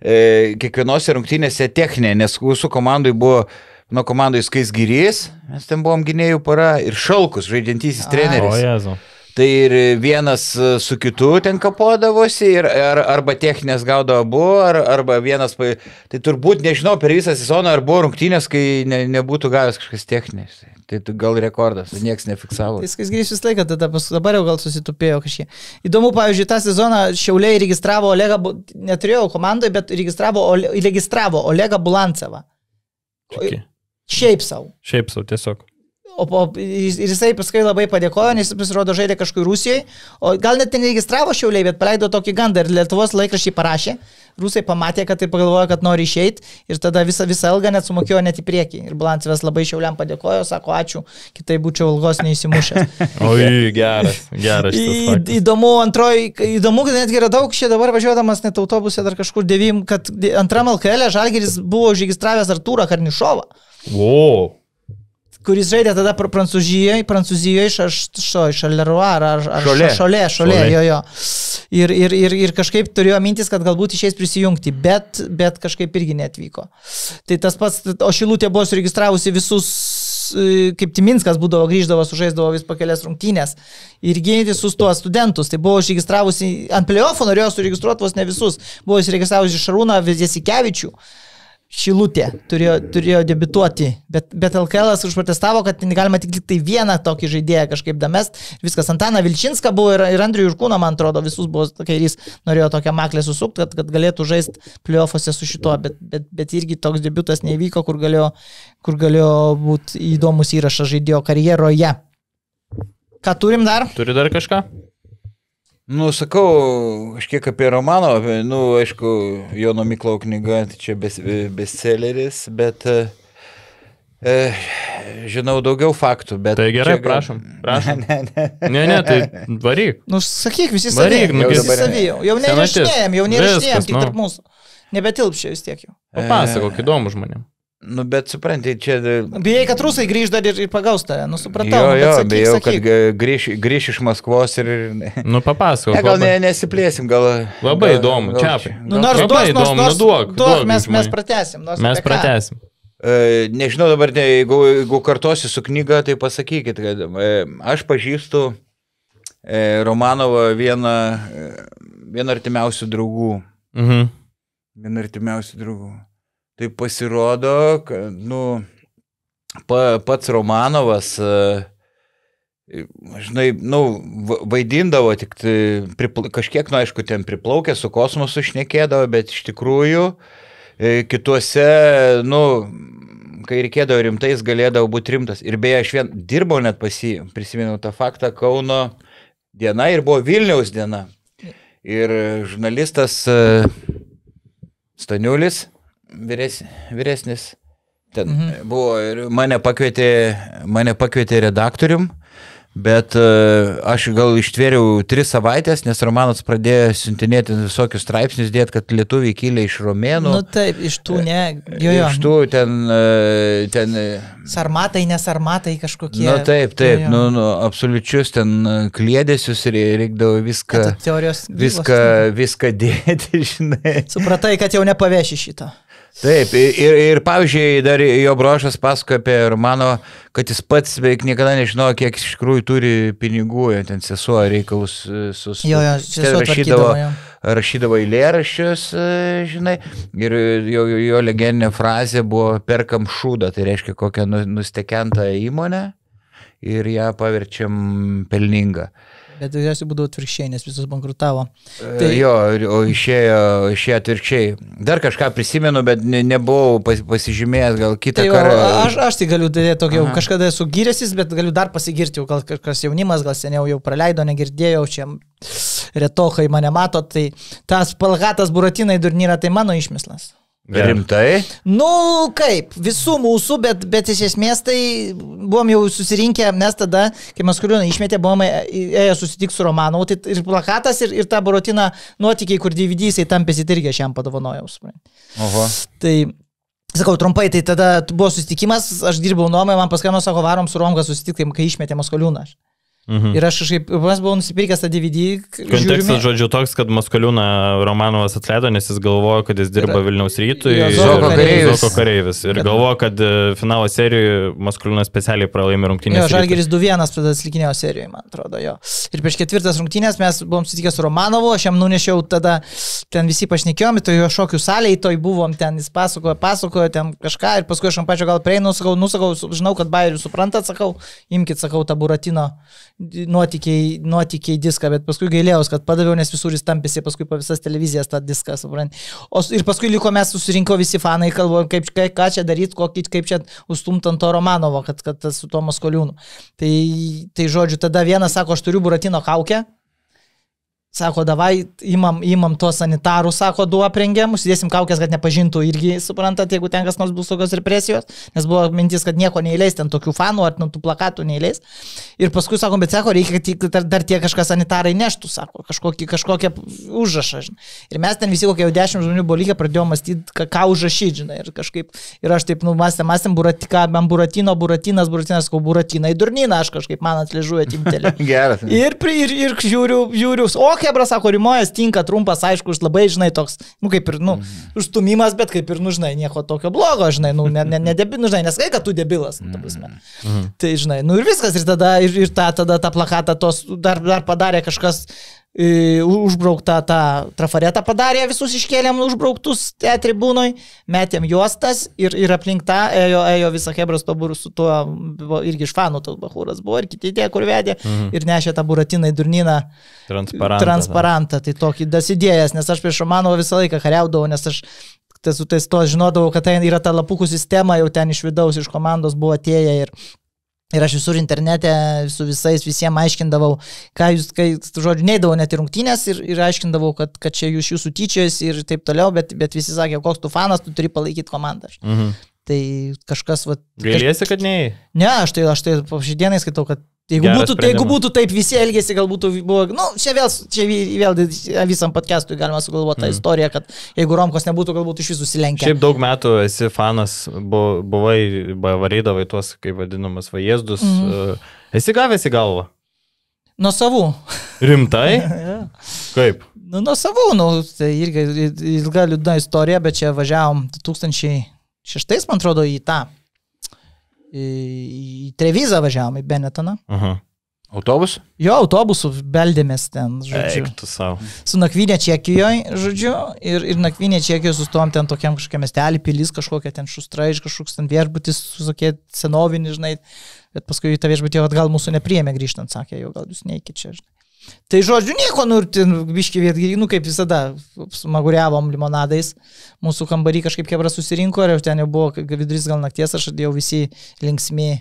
e, kiekvienose rungtynėse techninė, nes mūsų komandai buvo nuo komandai Skaisgirys, mes ten buvom gynėjų para ir Šalkus, žaidžiantysis treneris. O Jezu. Tai ir vienas su kitu ten kapodavosi, ir, ar, arba techninės gaudavo abu, ar, arba vienas, pa... tai turbūt nežinau per visą sezoną, ar buvo rungtynės, kai ne, nebūtų gavęs kažkas techninės. Tai gal rekordas, niekas nefiksavo. Tai Skaisgirys visą laiką, tada pas, dabar jau gal susitupėjo kažkiek. Įdomu, pavyzdžiui, tą sezoną Šiauliai registravo Olegą, neturėjau komandoje, bet registravo, registravo Olegą Bulancevą. Čiki. Šiaip savo. Šiaip savo, tiesiog. O, o ir jisai paskui labai padėkojo, nes jis pasirodo žaidė kažkur Rusijoje, o gal net neregistravo Šiauliai, bet paleido tokį gandą ir Lietuvos laikraščiai parašė, rusai pamatė, kad tai pagalvojo, kad nori išeiti ir tada visą, visą ilgą net sumokėjo net į priekį. Ir Bulancevas labai Šiauliam padėkojo, sako ačiū, kitai būčiau ilgos neįsimušęs. Oi, geras, geras. Į, įdomu, antroji, įdomu, kad netgi yra daug, čia dabar važiuodamas net autobuse dar kažkur devim, kad antram L K L Žalgiris buvo užregistravęs Artūrą Karnišovą. Wow. Kuris žaidė tada Prancūzijoje, Prancūzijoje Šaleruo ar, ar Šolė. Šolė, Šolė, jo, jo. Ir, ir, ir, ir kažkaip turėjo mintis, kad galbūt išeis prisijungti, bet, bet kažkaip irgi neatvyko. Tai tas pats, o Šilutė buvo suregistravusi visus, kaip Timinskas būdavo, grįždavo, sužaisdavo vis po kelias rungtynės ir gynti visus tuos studentus. Tai buvo suregistravusi, ant play-offo norėjo suregistruoti vos ne visus, buvo suregistravusi Šarūną Jasikevičių. Šilutė turėjo, turėjo debituoti, bet, bet L K L užprotestavo, kad galima tik tai vieną tokį žaidėją kažkaip damest. Viskas, Antaną Vilčinską buvo ir, ir Andrių Jurkūną, man atrodo, visus buvo, kai jis norėjo tokią maklę susukti, kad, kad galėtų žaisti play-offuose su šituo, bet, bet, bet irgi toks debiutas neįvyko, kur galėjo, kur galėjo būti įdomus įrašas žaidėjo karjeroje. Ką turim dar? Turi dar kažką? Nu, sakau, kažkiek apie Romano, nu, aišku, Jono Miklau knyga, tai čia bestselleris, bet e, žinau daugiau faktų, bet... Tai gerai, gal... prašom, prašom. Ne, ne, ne, ne, tai varyk. Nu, sakyk, visi Varyk, savi, nu, visi dabar- savi, jau, jau Senatis. nerašinėjom, jau nerašinėjom, Viskas, tik nu. tarp mūsų. Nebetilpšia vis tiek jau. Papasakok, įdomu žmonėm. nu, bet suprantai, čia... Bijai, kad rusai grįž dar ir, ir pagaus tave, nu supratau. Jo, nu, bet jo, sakyk, bijau, sakyk. kad grįž, grįž iš Maskvos ir... Nu, papasakok. Ne, gal labai. ne, nesiplėsim, gal... Labai gal- įdomu, gal- Čiapai. Nu, nors Labai duos, nors, įdomu, nors, nu, duok, duok, duok, mes, žmonių. mes pratęsim. Nors Mes apie ką. pratęsim. E, nežinau dabar, ne, jeigu, jeigu kartosiu su knyga, tai pasakykit, kad e, aš pažįstu e, Romanovą vieną, e, vieną artimiausių draugų. Mhm. Vieną artimiausių draugų. Tai pasirodo, kad, nu, pa, pats Romanovas, e, žinai, nu, va- vaidindavo tik tai, pripla, kažkiek, nu, aišku, ten priplaukė, su kosmosu šnekėdavo, bet iš tikrųjų e, kituose, nu, kai reikėdavo rimtais, galėdavo būti rimtas. Ir beje, aš vien dirbau net pas jį, prisiminiau tą faktą, Kauno diena ir buvo Vilniaus diena. Ir žurnalistas e, Staniulis, vyres, vyresnis, ten mhm. buvo ir mane pakvietė, mane pakvietė redaktorium, bet uh, aš gal ištvėriau tris savaitės, nes Romanas pradėjo siuntinėti visokius straipsnius, dėt, kad lietuviai kilė iš romėnų. Nu taip, iš tų ne, jo jo. Iš tų ten... Uh, ten Sarmatai, nesarmatai kažkokie. nu taip, taip, Jo, jo. nu, nu, absoliučius ten uh, kliedesius ir reikdavo viską, Ta teorijos gyvos. viską, viską dėti, žinai. Supratai, kad jau nepaveši šito. Taip, ir, ir, ir pavyzdžiui, dar jo brošas pasakoja apie Romano, kad jis pats beveik niekada nežinojo, kiek iš tikrųjų turi pinigų, jo ten sesuo reikalus su... su Jo, jo, ten sesuo rašydavo, tvarkydavo, jo. rašydavo eilėraščius, žinai, ir jo, jo, jo legendinė frazė buvo perkam šūdą, tai reiškia kokią nu- nustekentą įmonę ir ją paverčiam pelningą. Bet daugiausiai būdavo atvirkščiai, nes visus bankrutavo. Tai... Jo, o išėjo, išėjo atvirkščiai. Dar kažką prisimenu, bet ne, nebuvau pas, pasižymėjęs, gal kitą Tai jau, kartą. aš, aš tai galiu dėti tokio, Aha. kažkada esu gyręsis, bet galiu dar pasigirti, jau gal kažkas jaunimas, gal seniau jau praleido, negirdėjau, čia retokai mane mato, tai tas Palhatas Buratinai durnyra, tai mano išmislas. Rimtai? Nu, kaip, visų mūsų, bet, bet iš esmės tai buvom jau susirinkę, mes tada, kai Maskoliūną išmetė, buvom ėję susitikti su Romanovu, tai ir plakatas, ir, ir tą Buratiną nuotykiai, kur D V D jisai tampėsi, tai irgi aš jam padovanojau. Oho. Tai, sakau, trumpai, tai tada buvo susitikimas, aš dirbau nuomai, man paskambino, sako, varom su Romka susitikti, kai išmetė Maskoliūną. Mhm. Ir aš kažkaip, mes buvau nusipirkęs tą D V D. Kontekstas, žiūrime. žodžiu, toks, kad Maskoliūną Romanovas atleido, nes jis galvojo, kad jis dirba Yra- Vilniaus rytui Jo, ir Zuoko kareivis. Zuoko kareivis. Ir galvojo, kad e, finalo serijoje Maskoliūnas specialiai pralaimė rungtynės. Jo, Rytui. Žalgiris du vienas tada atlikinėjo serijoje, man atrodo, jo. Ir prieš ketvirtas rungtynės mes buvom susitikę su Romanovu, aš jam nunešiau tada, ten visi pašnekėjom, tai jo šokių salėje, toj buvom, ten jis pasakojo, pasakojo, ten kažką, ir paskui aš ant pačio gal prieinu, sakau, nusakau, žinau, kad Bairių suprantat, sakau, imkit, sakau, tą Buratino nuotykiai, nuotykiai diską, bet paskui gailėjau, kad padaviau, nes visur jis tampėsi, paskui po visas televizijas tą diską, suprantat. O ir paskui liko mes susirinko visi fanai, kalbėjom, kaip, kaip, ką čia daryti, kokį, kaip čia užstumt ant to Romanovo, kad, kad tas su to Maskoliūnu. Tai, tai žodžiu, tada vienas sako, aš turiu Buratino kaukę. Sako, davai, imam, imam tuos sanitarus, sako, du aprengiam, užsidėsim kaukės, kad nepažintų irgi, suprantat, jeigu ten kas nors bus tokios represijos, nes buvo mintis, kad nieko neįleis, ten tokių fanų ar tų plakatų neįleis. Ir paskui, sako, bet sako, reikia, kad dar, dar tie kažkas sanitarai neštų, sako, kažkokį, kažkokią užrašą, žinai. Ir mes ten visi kokie jau dešimt žmonių buvo lygiai, pradėjome mąstyti, ką, ką užrašyti, žinai. Ir kažkaip, ir aš taip, nu, mąstėm, mąstėm, buratika, man Buratino, Buratinas, Buratinas, sakau, Buratina, į durnyną, aš kažkaip man atližuoju atimtelį. Geras. Ir, pri- ir, ir žiūriu, žiūriu, o Hebra sako, rimojas tinka, trumpas, aišku, labai, žinai, toks, nu, kaip ir, nu, užstumimas, bet kaip ir, nu, žinai, nieko tokio blogo, žinai, nu, ne, ne, ne debil, nu, žinai, neskai, kad tu debilas, nu, ta prasme. Mhm. Tai, žinai, nu, ir viskas, ir tada, ir, ir tą, tada tą plakatą tos, dar, dar padarė kažkas, e, užbrauktą tą trafaretą padarė, visus iškėlėm užbrauktus te tribūnoj, metėm juostas ir, ir aplink tą ėjo, ėjo visą Hebras to burų su tuo, buvo, irgi iš fanų tos bahūras buvo, ir kiti tie, kur vedė, mhm. ir nešė tą Buratiną į durnyną. Transparantą. Transparantą, tai tokį dasidėjęs, nes aš prieš Romanovą visą laiką kariaudavau, nes aš tas, su tais to žinodavau, kad tai yra ta lapukų sistema, jau ten iš vidaus, iš komandos buvo atėję ir, ir aš visur internete su visais visiems aiškindavau, ką jūs, kai, žodžiu, neidavau net į rungtynės ir, ir aiškindavau, kad, kad čia jūs jūsų tyčiojus ir taip toliau, bet, bet visi sakė, koks tu fanas, tu turi palaikyti komandą. Mhm. Tai kažkas, va... Gailėsi, kad neėjai? Ne, aš tai, aš tai po šį dieną skaitau, kad jeigu Geras būtų, sprendimas. jeigu būtų taip visi elgėsi, galbūt buvo, nu, čia vėl, čia vėl visam podcast'ui galima sugalvoti tą Mm. istoriją, kad jeigu Romkos nebūtų, galbūt iš visų susilenkę. Šiaip daug metų esi fanas, bu- buvai, ba- varydavai tuos, kaip vadinamas, vajezdus. Mhm. E, Esi gavęs į galvą? Nuo savų. Rimtai? Ja. Kaip? Nu, nuo savų, nu, tai irgi ilga liūdna istorija, bet čia važiavom du tūkstančiai šeštais, man atrodo, į tą, į, į Trevizą važiavom, į Benetoną. Aha. Autobus? Jo, autobusu beldėmės ten, žodžiu. Eik tu savo. Su nakvynė Čekijoje, žodžiu, ir, ir nakvynė Čekijoje sustojom ten tokiam kažkokiam miestelį, pilis kažkokia, ten šustrai, kažkoks ten viešbutis, susakie senovinis, žinai, bet paskui tą viešbutį jau atgal mūsų nepriėmė grįžtant, sakė, jau gal jūs neikit čia, žinai. Tai žodžiu, nieko, nu, biški vietgi, nu, kaip visada, smaguriavom limonadais, mūsų kambarį kažkaip Hebra susirinko, ir ten jau buvo vidurys gal nakties, aš atėjau visi linksmi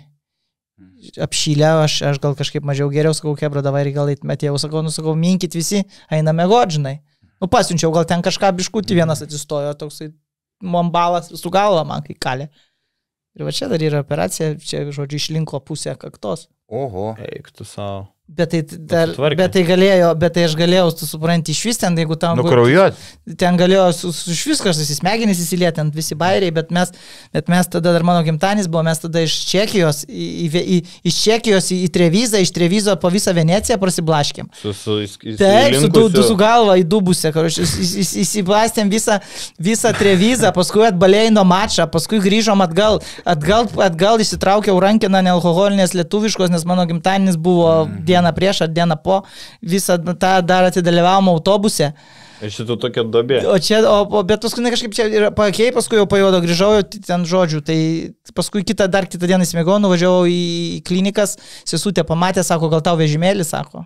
apšylę, aš, aš gal kažkaip mažiau geriau, sakau, Hebra, davai ir gal atmetėjau, sakau, nu, sakau, minkit visi, einame godžinai. Nu, pasiunčiau, gal ten kažką biškutį vienas atsistojo, toksai mombalas su galva man kai kalė. Ir va čia dar yra operacija, čia, žodžiu, išlinko pusę kaktos. Oho. Eik tu savo. Bet tai, dar, Pasitvarkė. bet tai galėjo, bet tai aš galėjau, tu supranti, iš vis ten, jeigu tam... Nukraujuot. Ten galėjo su, su iš viskas susismegenys įsilieti ant visi bairiai, bet mes, bet mes tada, dar mano gimtanis buvo, mes tada iš Čekijos, į, į, į, iš Čekijos į, į Trevizą, iš Trevizo po visą Veneciją prasiblaškėm. Su, su, įs- Taip, su, du, du, su įsilinkusiu- galva į dubusę, įsiblastėm visą, visą Trevizą, paskui atbalėjino mačą, paskui grįžom atgal, atgal, atgal įsitraukiau rankiną nealkoholinės lietuviškos, nes mano gimtadienis buvo dieną prieš ar dieną po, visą tą dar atidalyvavom autobuse. Ir šitų tokia dobė. O čia, o, o, bet paskui ne, kažkaip čia ir pakei, paskui jau pajodo, grįžau jau ten žodžiu, tai paskui kitą, dar kitą dieną įsimėgau, nuvažiavau į klinikas, sesutė pamatė, sako, gal tau vežimėlį, sako.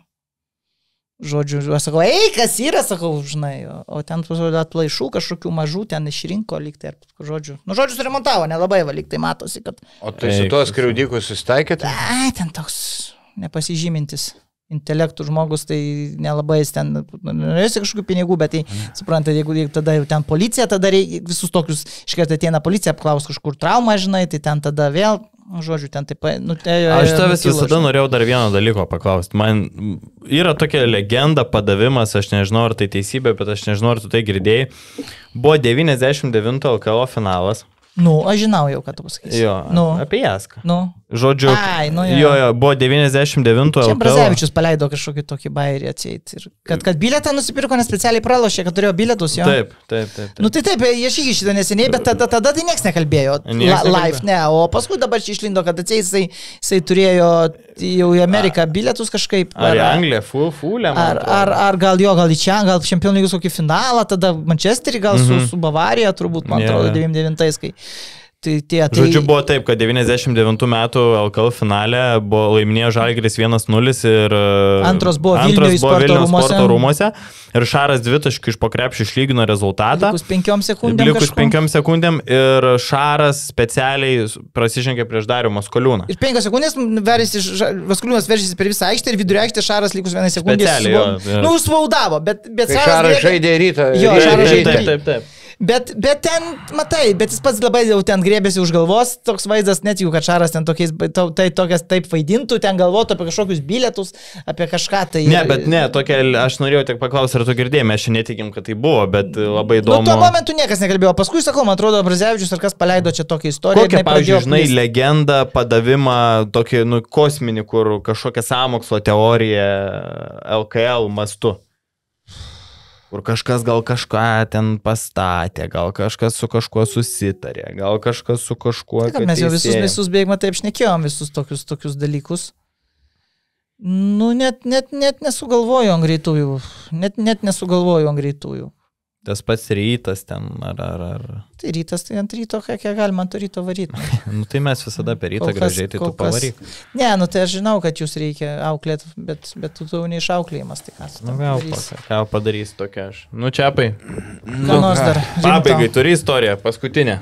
Žodžiu, aš sakau, ei, kas yra, sakau, žinai, o, o ten atplaišų kažkokių mažų ten išrinko lygtai, žodžiu. Nu, žodžiu, suremontavo, nelabai va, lygtai matosi, kad... O tai su Eik, tuos tu skriaudikus sustaikėte? Ai, ten toks nepasižymintis. intelektų žmogus, tai nelabai jis ten, norėsi kažkokių pinigų, bet tai, suprantate, jeigu, jeigu tada jau ten policija, tada reikia visus tokius, iškart ateina policija, apklaus kažkur traumą, žinai, tai ten tada vėl, žodžiu, ten taip, nu, tai... Aš tavęs visada norėjau dar vieno dalyko paklausti. Man yra tokia legenda, padavimas, aš nežinau, ar tai teisybė, bet aš nežinau, ar tu tai girdėjai. Buvo devyniasdešimt devinto L K L finalas. Nu, aš žinau jau, ką tu pasakysi. Jo, nu. Apie Jaską. Nu. Žodžiu, Ai, nu, jo. jo, jo, buvo devyniasdešimt devinto L K L. Čia Brazevičius paleido kažkokį tokį bairį atseit. Kad, kad bilietą nusipirko, nes specialiai pralošė, kad turėjo bilietus, jo. Taip, taip, taip. taip. Nu tai taip, aš irgi šitą neseniai, bet tada, tada tai nieks nekalbėjo. La, live, ne, o paskui dabar čia išlindo, kad atseit jisai, jisai turėjo jau į Ameriką bilietus kažkaip. Ar, ar į Angliją, fu, fulę. Ar, ar, ar gal jo, gal į čia, gal čempionų lygos kokį finalą, tada Manchesterį, gal su, mm-hmm. su Bavarija, turbūt, man atrodo, yeah. devyniasdešimt devintais, kai... Tai, tie, tai... Žodžiu, buvo taip, kad devyniasdešimt devintų metų L K L finale buvo laimėjo Žalgiris vienas nulis ir antros buvo antros Vilniaus buvo sporto, Vilniaus rūmose. sporto rūmose ir Šaras dvitaškių iš po krepšio išlygino rezultatą. Likus penkiom sekundėm. Likus penkiom sekundėm ir Šaras specialiai prasižengė prieš Darių Maskoliūną. Ir penkios sekundės Maskoliūnas veržėsi per visą aikštę ir vidurio aikštę Šaras likus vieną sekundę. Specialiai. Nu, spaudavo, bet, bet Šaras žaidė rytą. Jo, Šaras žaidė rytą. Taip, taip. Bet, bet ten, matai, bet jis pats labai jau ten grėbėsi už galvos, toks vaizdas, net jeigu, kad Šaras ten tokiais, tai tokias taip vaidintų, ten galvotų apie kažkokius bilietus, apie kažką tai. Ne, bet ne, tokia, aš norėjau tik paklausti, ar tu girdėjai, mes šiandien netikim, kad tai buvo, bet labai įdomu. Nu, tuo momentu niekas nekalbėjo, paskui, sakau, man atrodo, Brazevičius ar kas paleido čia tokią istoriją. Kokią, pavyzdžiui, žinai, legendą, padavimą, tokį, nu, kosminį, kur kažkokia sąmokslo teorija L K L mastu. Kur kažkas gal kažką ten pastatė, gal kažkas su kažkuo susitarė, gal kažkas su kažkuo... Tai, mes jau visus, visus beigma taip šnekėjom, visus tokius, tokius dalykus. Nu, net, net, net nesugalvoju ant greitųjų. Net, net nesugalvoju ant greitųjų. Tas pats rytas ten, ar... ar, ar... Tai rytas, tai ant ryto, kiek galima ant ryto varyti. Nu, tai mes visada per rytą gražiai, tai tu pavaryk. Ne, nu tai aš žinau, kad jūs reikia auklėti, bet, bet tu jau neišauklėjimas, tai kas. Nu, gal, ką padarys tokia aš. Nu, Čiapai. Ką nors dar. Pabaigai, turi istoriją, paskutinę.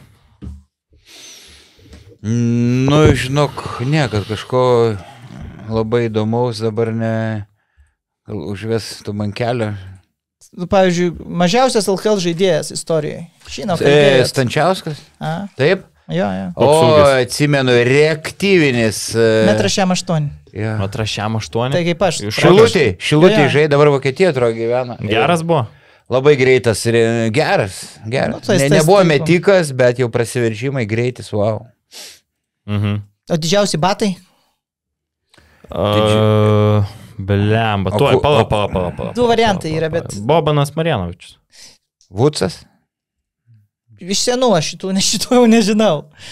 Nu, žinok, ne, kad kažko labai įdomaus dabar ne... Gal užvestų man kelią. Pavyzdžiui, mažiausias L K L žaidėjas istorijoje. Žinau, e, Stančiauskas? A? Taip? Jo, jo. O, atsimenu, reaktyvinis. Metras šiam aštuoni. Ja. Metras šiam aštuoni. Tai kaip aš. Šilutį, Šilutį žaidė, dabar Vokietija atrodo gyvena. Geras buvo? Labai greitas ir geras. geras. Nu, tai ne, nebuvo metikas, bet jau prasiveržimai greitis, wow. Mhm. O didžiausi batai? Uh... Blemba, tuoj, pala, pala, pala, pala. Du variantai yra, bet... Bobanas Marjanovičius. Vucas? Iš senų aš šitų, ne šitų jau nežinau.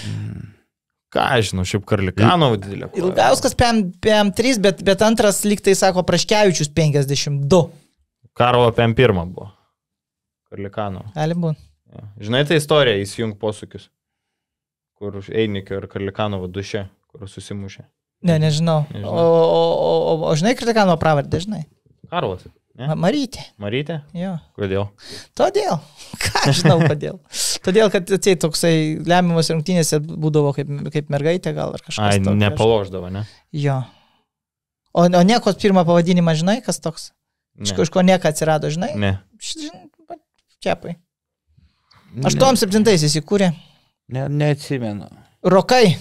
Ką aš žinau, šiaip Karlikanovo didelė. Ilgauskas P M trys, bet, bet antras lygtai sako Praškevičius penkiasdešimt du. Karolo P M pirmą buvo. Karlikanovo. Gali būti. Ja. Žinai tą istoriją, įsijung posūkius, kur Einikio ir Karlikanovo duše, kur susimušė. Ne, nežinau. nežinau. O, o, o, o žinai, Kritikano pravardę, žinai? Karolas. Ne? Marytė. Marytė? Jo. Kodėl? Todėl. Ką žinau, kodėl. Todėl, kad atsiai toksai lemiamas rungtynėse būdavo kaip, kaip mergaitė gal ar kažkas. Ai, nepaloždavo, ne? Jo. O, o niekos pirmą pavadinimą, žinai, kas toks? Iš kažko nieka atsirado, žinai? Ne. Žinai, Čiapai. aštuoniasdešimt septintais įsikūrė. Ne, neatsimenu. Rokai.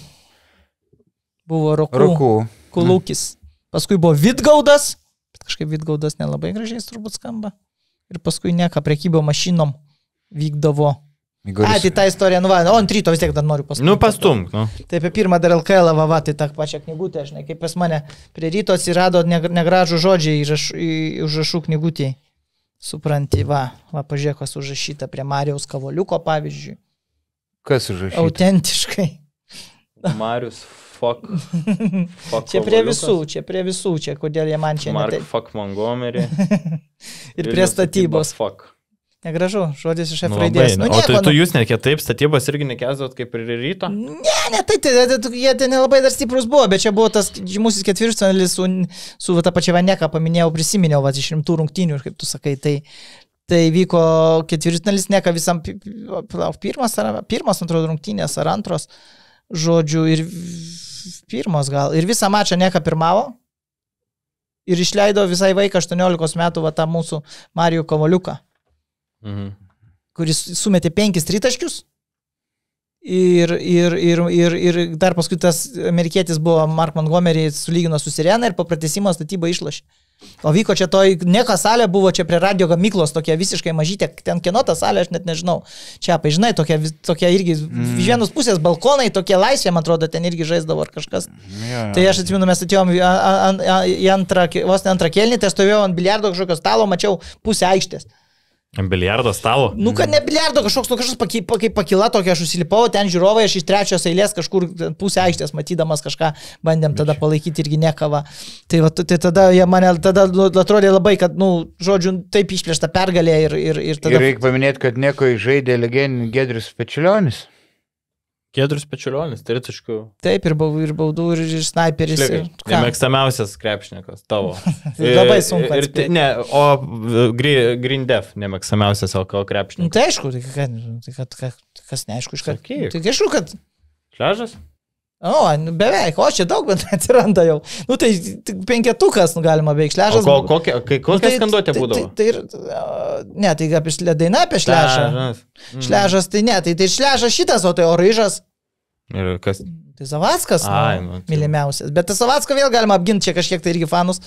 Buvo Rokų. Rokų. Kulūkis. Paskui buvo Vidgaudas. Bet kažkaip Vidgaudas nelabai gražiai turbūt skamba. Ir paskui nieka prekybo mašinom vykdavo. Igoris. A, tai ta istorija, nu va, o ant ryto vis tiek dar noriu pastumti. Nu, pastumk, nu. Tai apie pirmą dar L K L, va, va, tai tą pačią knygutę, žinai, kaip pas mane prie ryto atsirado negražų žodžiai užrašų knygutėje. Supranti, va, va, pažiūrėk, kas užrašyta prie Marijaus Kavoliuko, pavyzdžiui. Kas užrašyta? Autentiškai. Marius fuck. fuck čia prie visų, čia prie visų, čia kodėl jie man čia Mark netai. fuck Montgomery. Ir prie statybos. Fuck. Negražu, žodis iš F Nu, raidės. Nu, o nieko, tai tu jūs net kitaip statybos irgi nekesdavot kaip ir ryto? Ne, ne, tai, tai, tai, tai jie ten nelabai dar stiprus buvo, bet čia buvo tas žymusis ketvirtfinalis su, su va, ta pačia Vaneka, paminėjau, prisiminiau, va, iš rimtų rungtynių, kaip tu sakai, tai, tai vyko ketvirtfinalis Neka visam, pirmas, ar, pirmas, atrodo, rungtynės ar antros, žodžiu, ir pirmos gal, ir visą mačą Neka pirmavo, Ir išleido visai vaiką aštuoniolikos metų va tą mūsų Marijų Kovaliuką, Mhm. kuris sumetė penkis tritaškius. Ir, ir, ir, ir, ir dar paskui tas amerikietis buvo Mark Montgomery, sulygino su Sirena ir po pratęsimo statybą išlošė. O vyko čia toj, nieka salė buvo čia prie radio gamyklos, tokia visiškai mažytė, ten kieno ta salė, aš net nežinau. Čia, žinai, tokia, tokia irgi, mm. iš vienos pusės balkonai, tokie laisvė, man atrodo, ten irgi žaisdavo ar kažkas. Ja. Tai aš atsimenu, mes atėjom į, į antrą, vos ne antrą kelnį, tai stovėjau ant biliardo kažkokio stalo, mačiau pusę aikštės. Ant biliardo stalo? Nu, kad ne biliardo, kažkoks, nu, kažkas paky, paky, pakila tokia, aš užsilipau, ten žiūrovai, aš iš trečios eilės kažkur pusę aikštės matydamas kažką bandėm tada palaikyti irgi nekavą. Tai, va, tai tada jie mane, tada atrodė labai, kad, nu, žodžiu, taip išplėšta pergalė ir, ir, ir tada... Ir reikia paminėti, kad Neko žaidė legendinį Giedrius Pečiulionis. Giedrius Pečiulionis, tritaškų. Taip, ir baudų, ir, baudų, ir, ir snaiperis. Ir... Nemėgstamiausias krepšininkas tavo. Labai sunku. Ir, ir, ne, o Green Def nemėgstamiausias L K L krepšininkas. Nu, tai aišku, tai, kad, tai kad, kad, kas neaišku iš karto. Tai aišku, kad... Šležas? O, nu, beveik, o čia daug bent atsiranda jau. Nu, tai penketukas, nu, galima beveik Šležas. O ko, kokia, kokia nu, tai, skanduotė būdavo? Tai, tai, tai, ne, tai apie daina apie Šležą. Mm. Šležas, tai ne, tai, tai Šležas šitas, o tai Oryžas. Ir kas? Tai Zavackas, Ai, nu, nu, tai... mylimiausias. Bet tą Zavacką vėl galima apginti, čia kažkiek tai irgi fanus.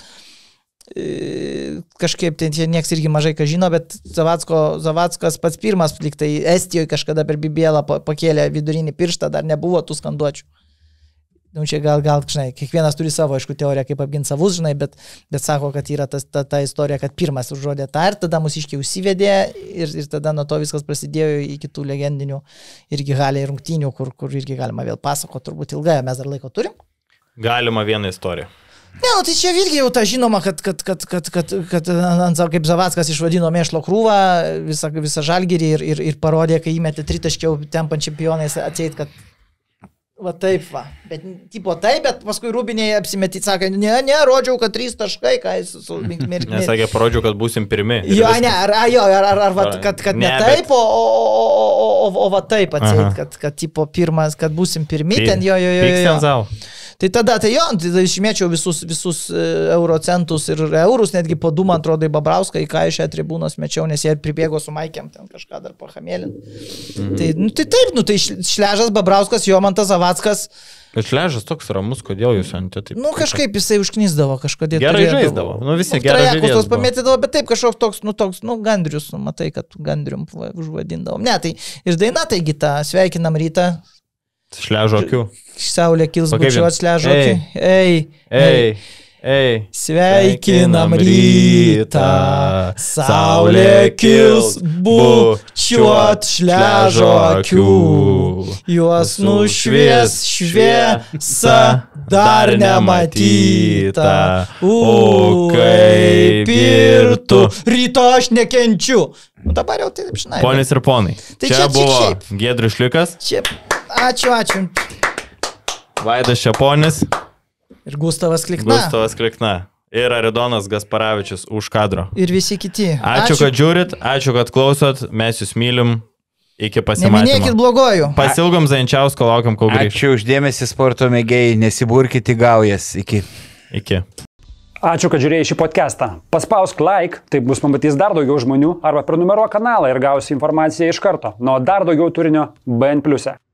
E, kažkaip tai nieks irgi mažai ką žino, bet Zavacko, Zavackas pats pirmas, lyg tai Estijoje kažkada per B B L pakėlė vidurinį pirštą, dar nebuvo tų skanduočių. Nu, čia gal, gal, žinai, kiekvienas turi savo, aišku, teoriją, kaip apginti savus, žinai, bet, bet sako, kad yra tas, ta, ta istorija, kad pirmas užrodė tą ir tada mūsiškiai užsivedė ir, ir tada nuo to viskas prasidėjo į kitų legendinių irgi galiai rungtynių, kur, kur irgi galima vėl pasakoti, turbūt ilgai, mes dar laiko turim. Galima vieną istoriją. Ne, nu, tai čia irgi jau ta žinoma, kad, kad, kad, kad, kad, kad, kad kaip Zavackas išvadino mėšlo krūvą visą, visą žalgirį ir, ir, ir parodė, kai įmetė tritaškiau tempant čempionais atseit, kad va taip va, bet tipo taip, bet paskui Rūbiniai apsimetyti, sakė, ne, ne, rodžiau, kad trys taškai, ką jis su mirkmi. Nesakė, parodžiau, kad būsim pirmi. Jo, ne, ar, jo, ar, ar, ar va, kad, kad ne, ne taip, bet... o, o, o, o, o, o va taip atseit, kad, kad tipo pirmas, kad būsim pirmi, ten jo, jo, jo. jo, jo. Tai tada, tai jo, tai išmėčiau visus, visus eurocentus ir eurus, netgi po du, man atrodo, į Babrauską, į ką iš šią tribūnos mečiau, nes jie pribėgo su Maikėm, ten kažką dar pahamėlin. Mhm. Tai, nu, tai taip, nu, tai Šležas, Babrauskas, Jomantas, Zavackas. Bet Šležas toks ramus, kodėl jūs ant taip? Nu, kažkaip jisai užknisdavo, kažkodėl. Gerai žaisdavo, nu visi nu, gerai žaisdavo. Pamėtydavo, bet taip kažkoks toks, nu, toks, nu, Gandrius, nu, matai, kad Gandrium užvadindavom. Ne, tai ir daina, taigi tą, sveikinam rytą. Šležo akių. Saulė kils bučiuot šležo akių. Ei, ei, ei. Sveikinam rytą. Saulė kils bučiuot šležo akių. Juos nušvies šviesa dar nematyta. O kaip ir tu. Ryto aš nekenčiu. Nu dabar jau taip žinai. Ponis ir ponai. Tai čia, čia buvo šiaip. Giedrius Šliukas. Čia. Ačiū, ačiū. Vaidas Čeponis. Ir Gustavas Klikna. Gustavas Klikna. Ir Aridonas Gasparavičius už kadro. Ir visi kiti. Ačiū, ačiū. kad žiūrit, ačiū, kad klausot, mes jūs mylim. Iki pasimatymo. Neminėkit blogojų. Pasilgom Zajančiausko, laukiam, kol grįžt. Ačiū uždėmesi sporto mėgėjai, nesiburkite gaujas. Iki. Iki. Ačiū, kad žiūrėjai šį podcastą. Paspausk like, taip bus pamatys dar daugiau žmonių, arba prenumeruok kanalą ir gausi informaciją iš karto. Nuo dar daugiau turinio B N pliuse.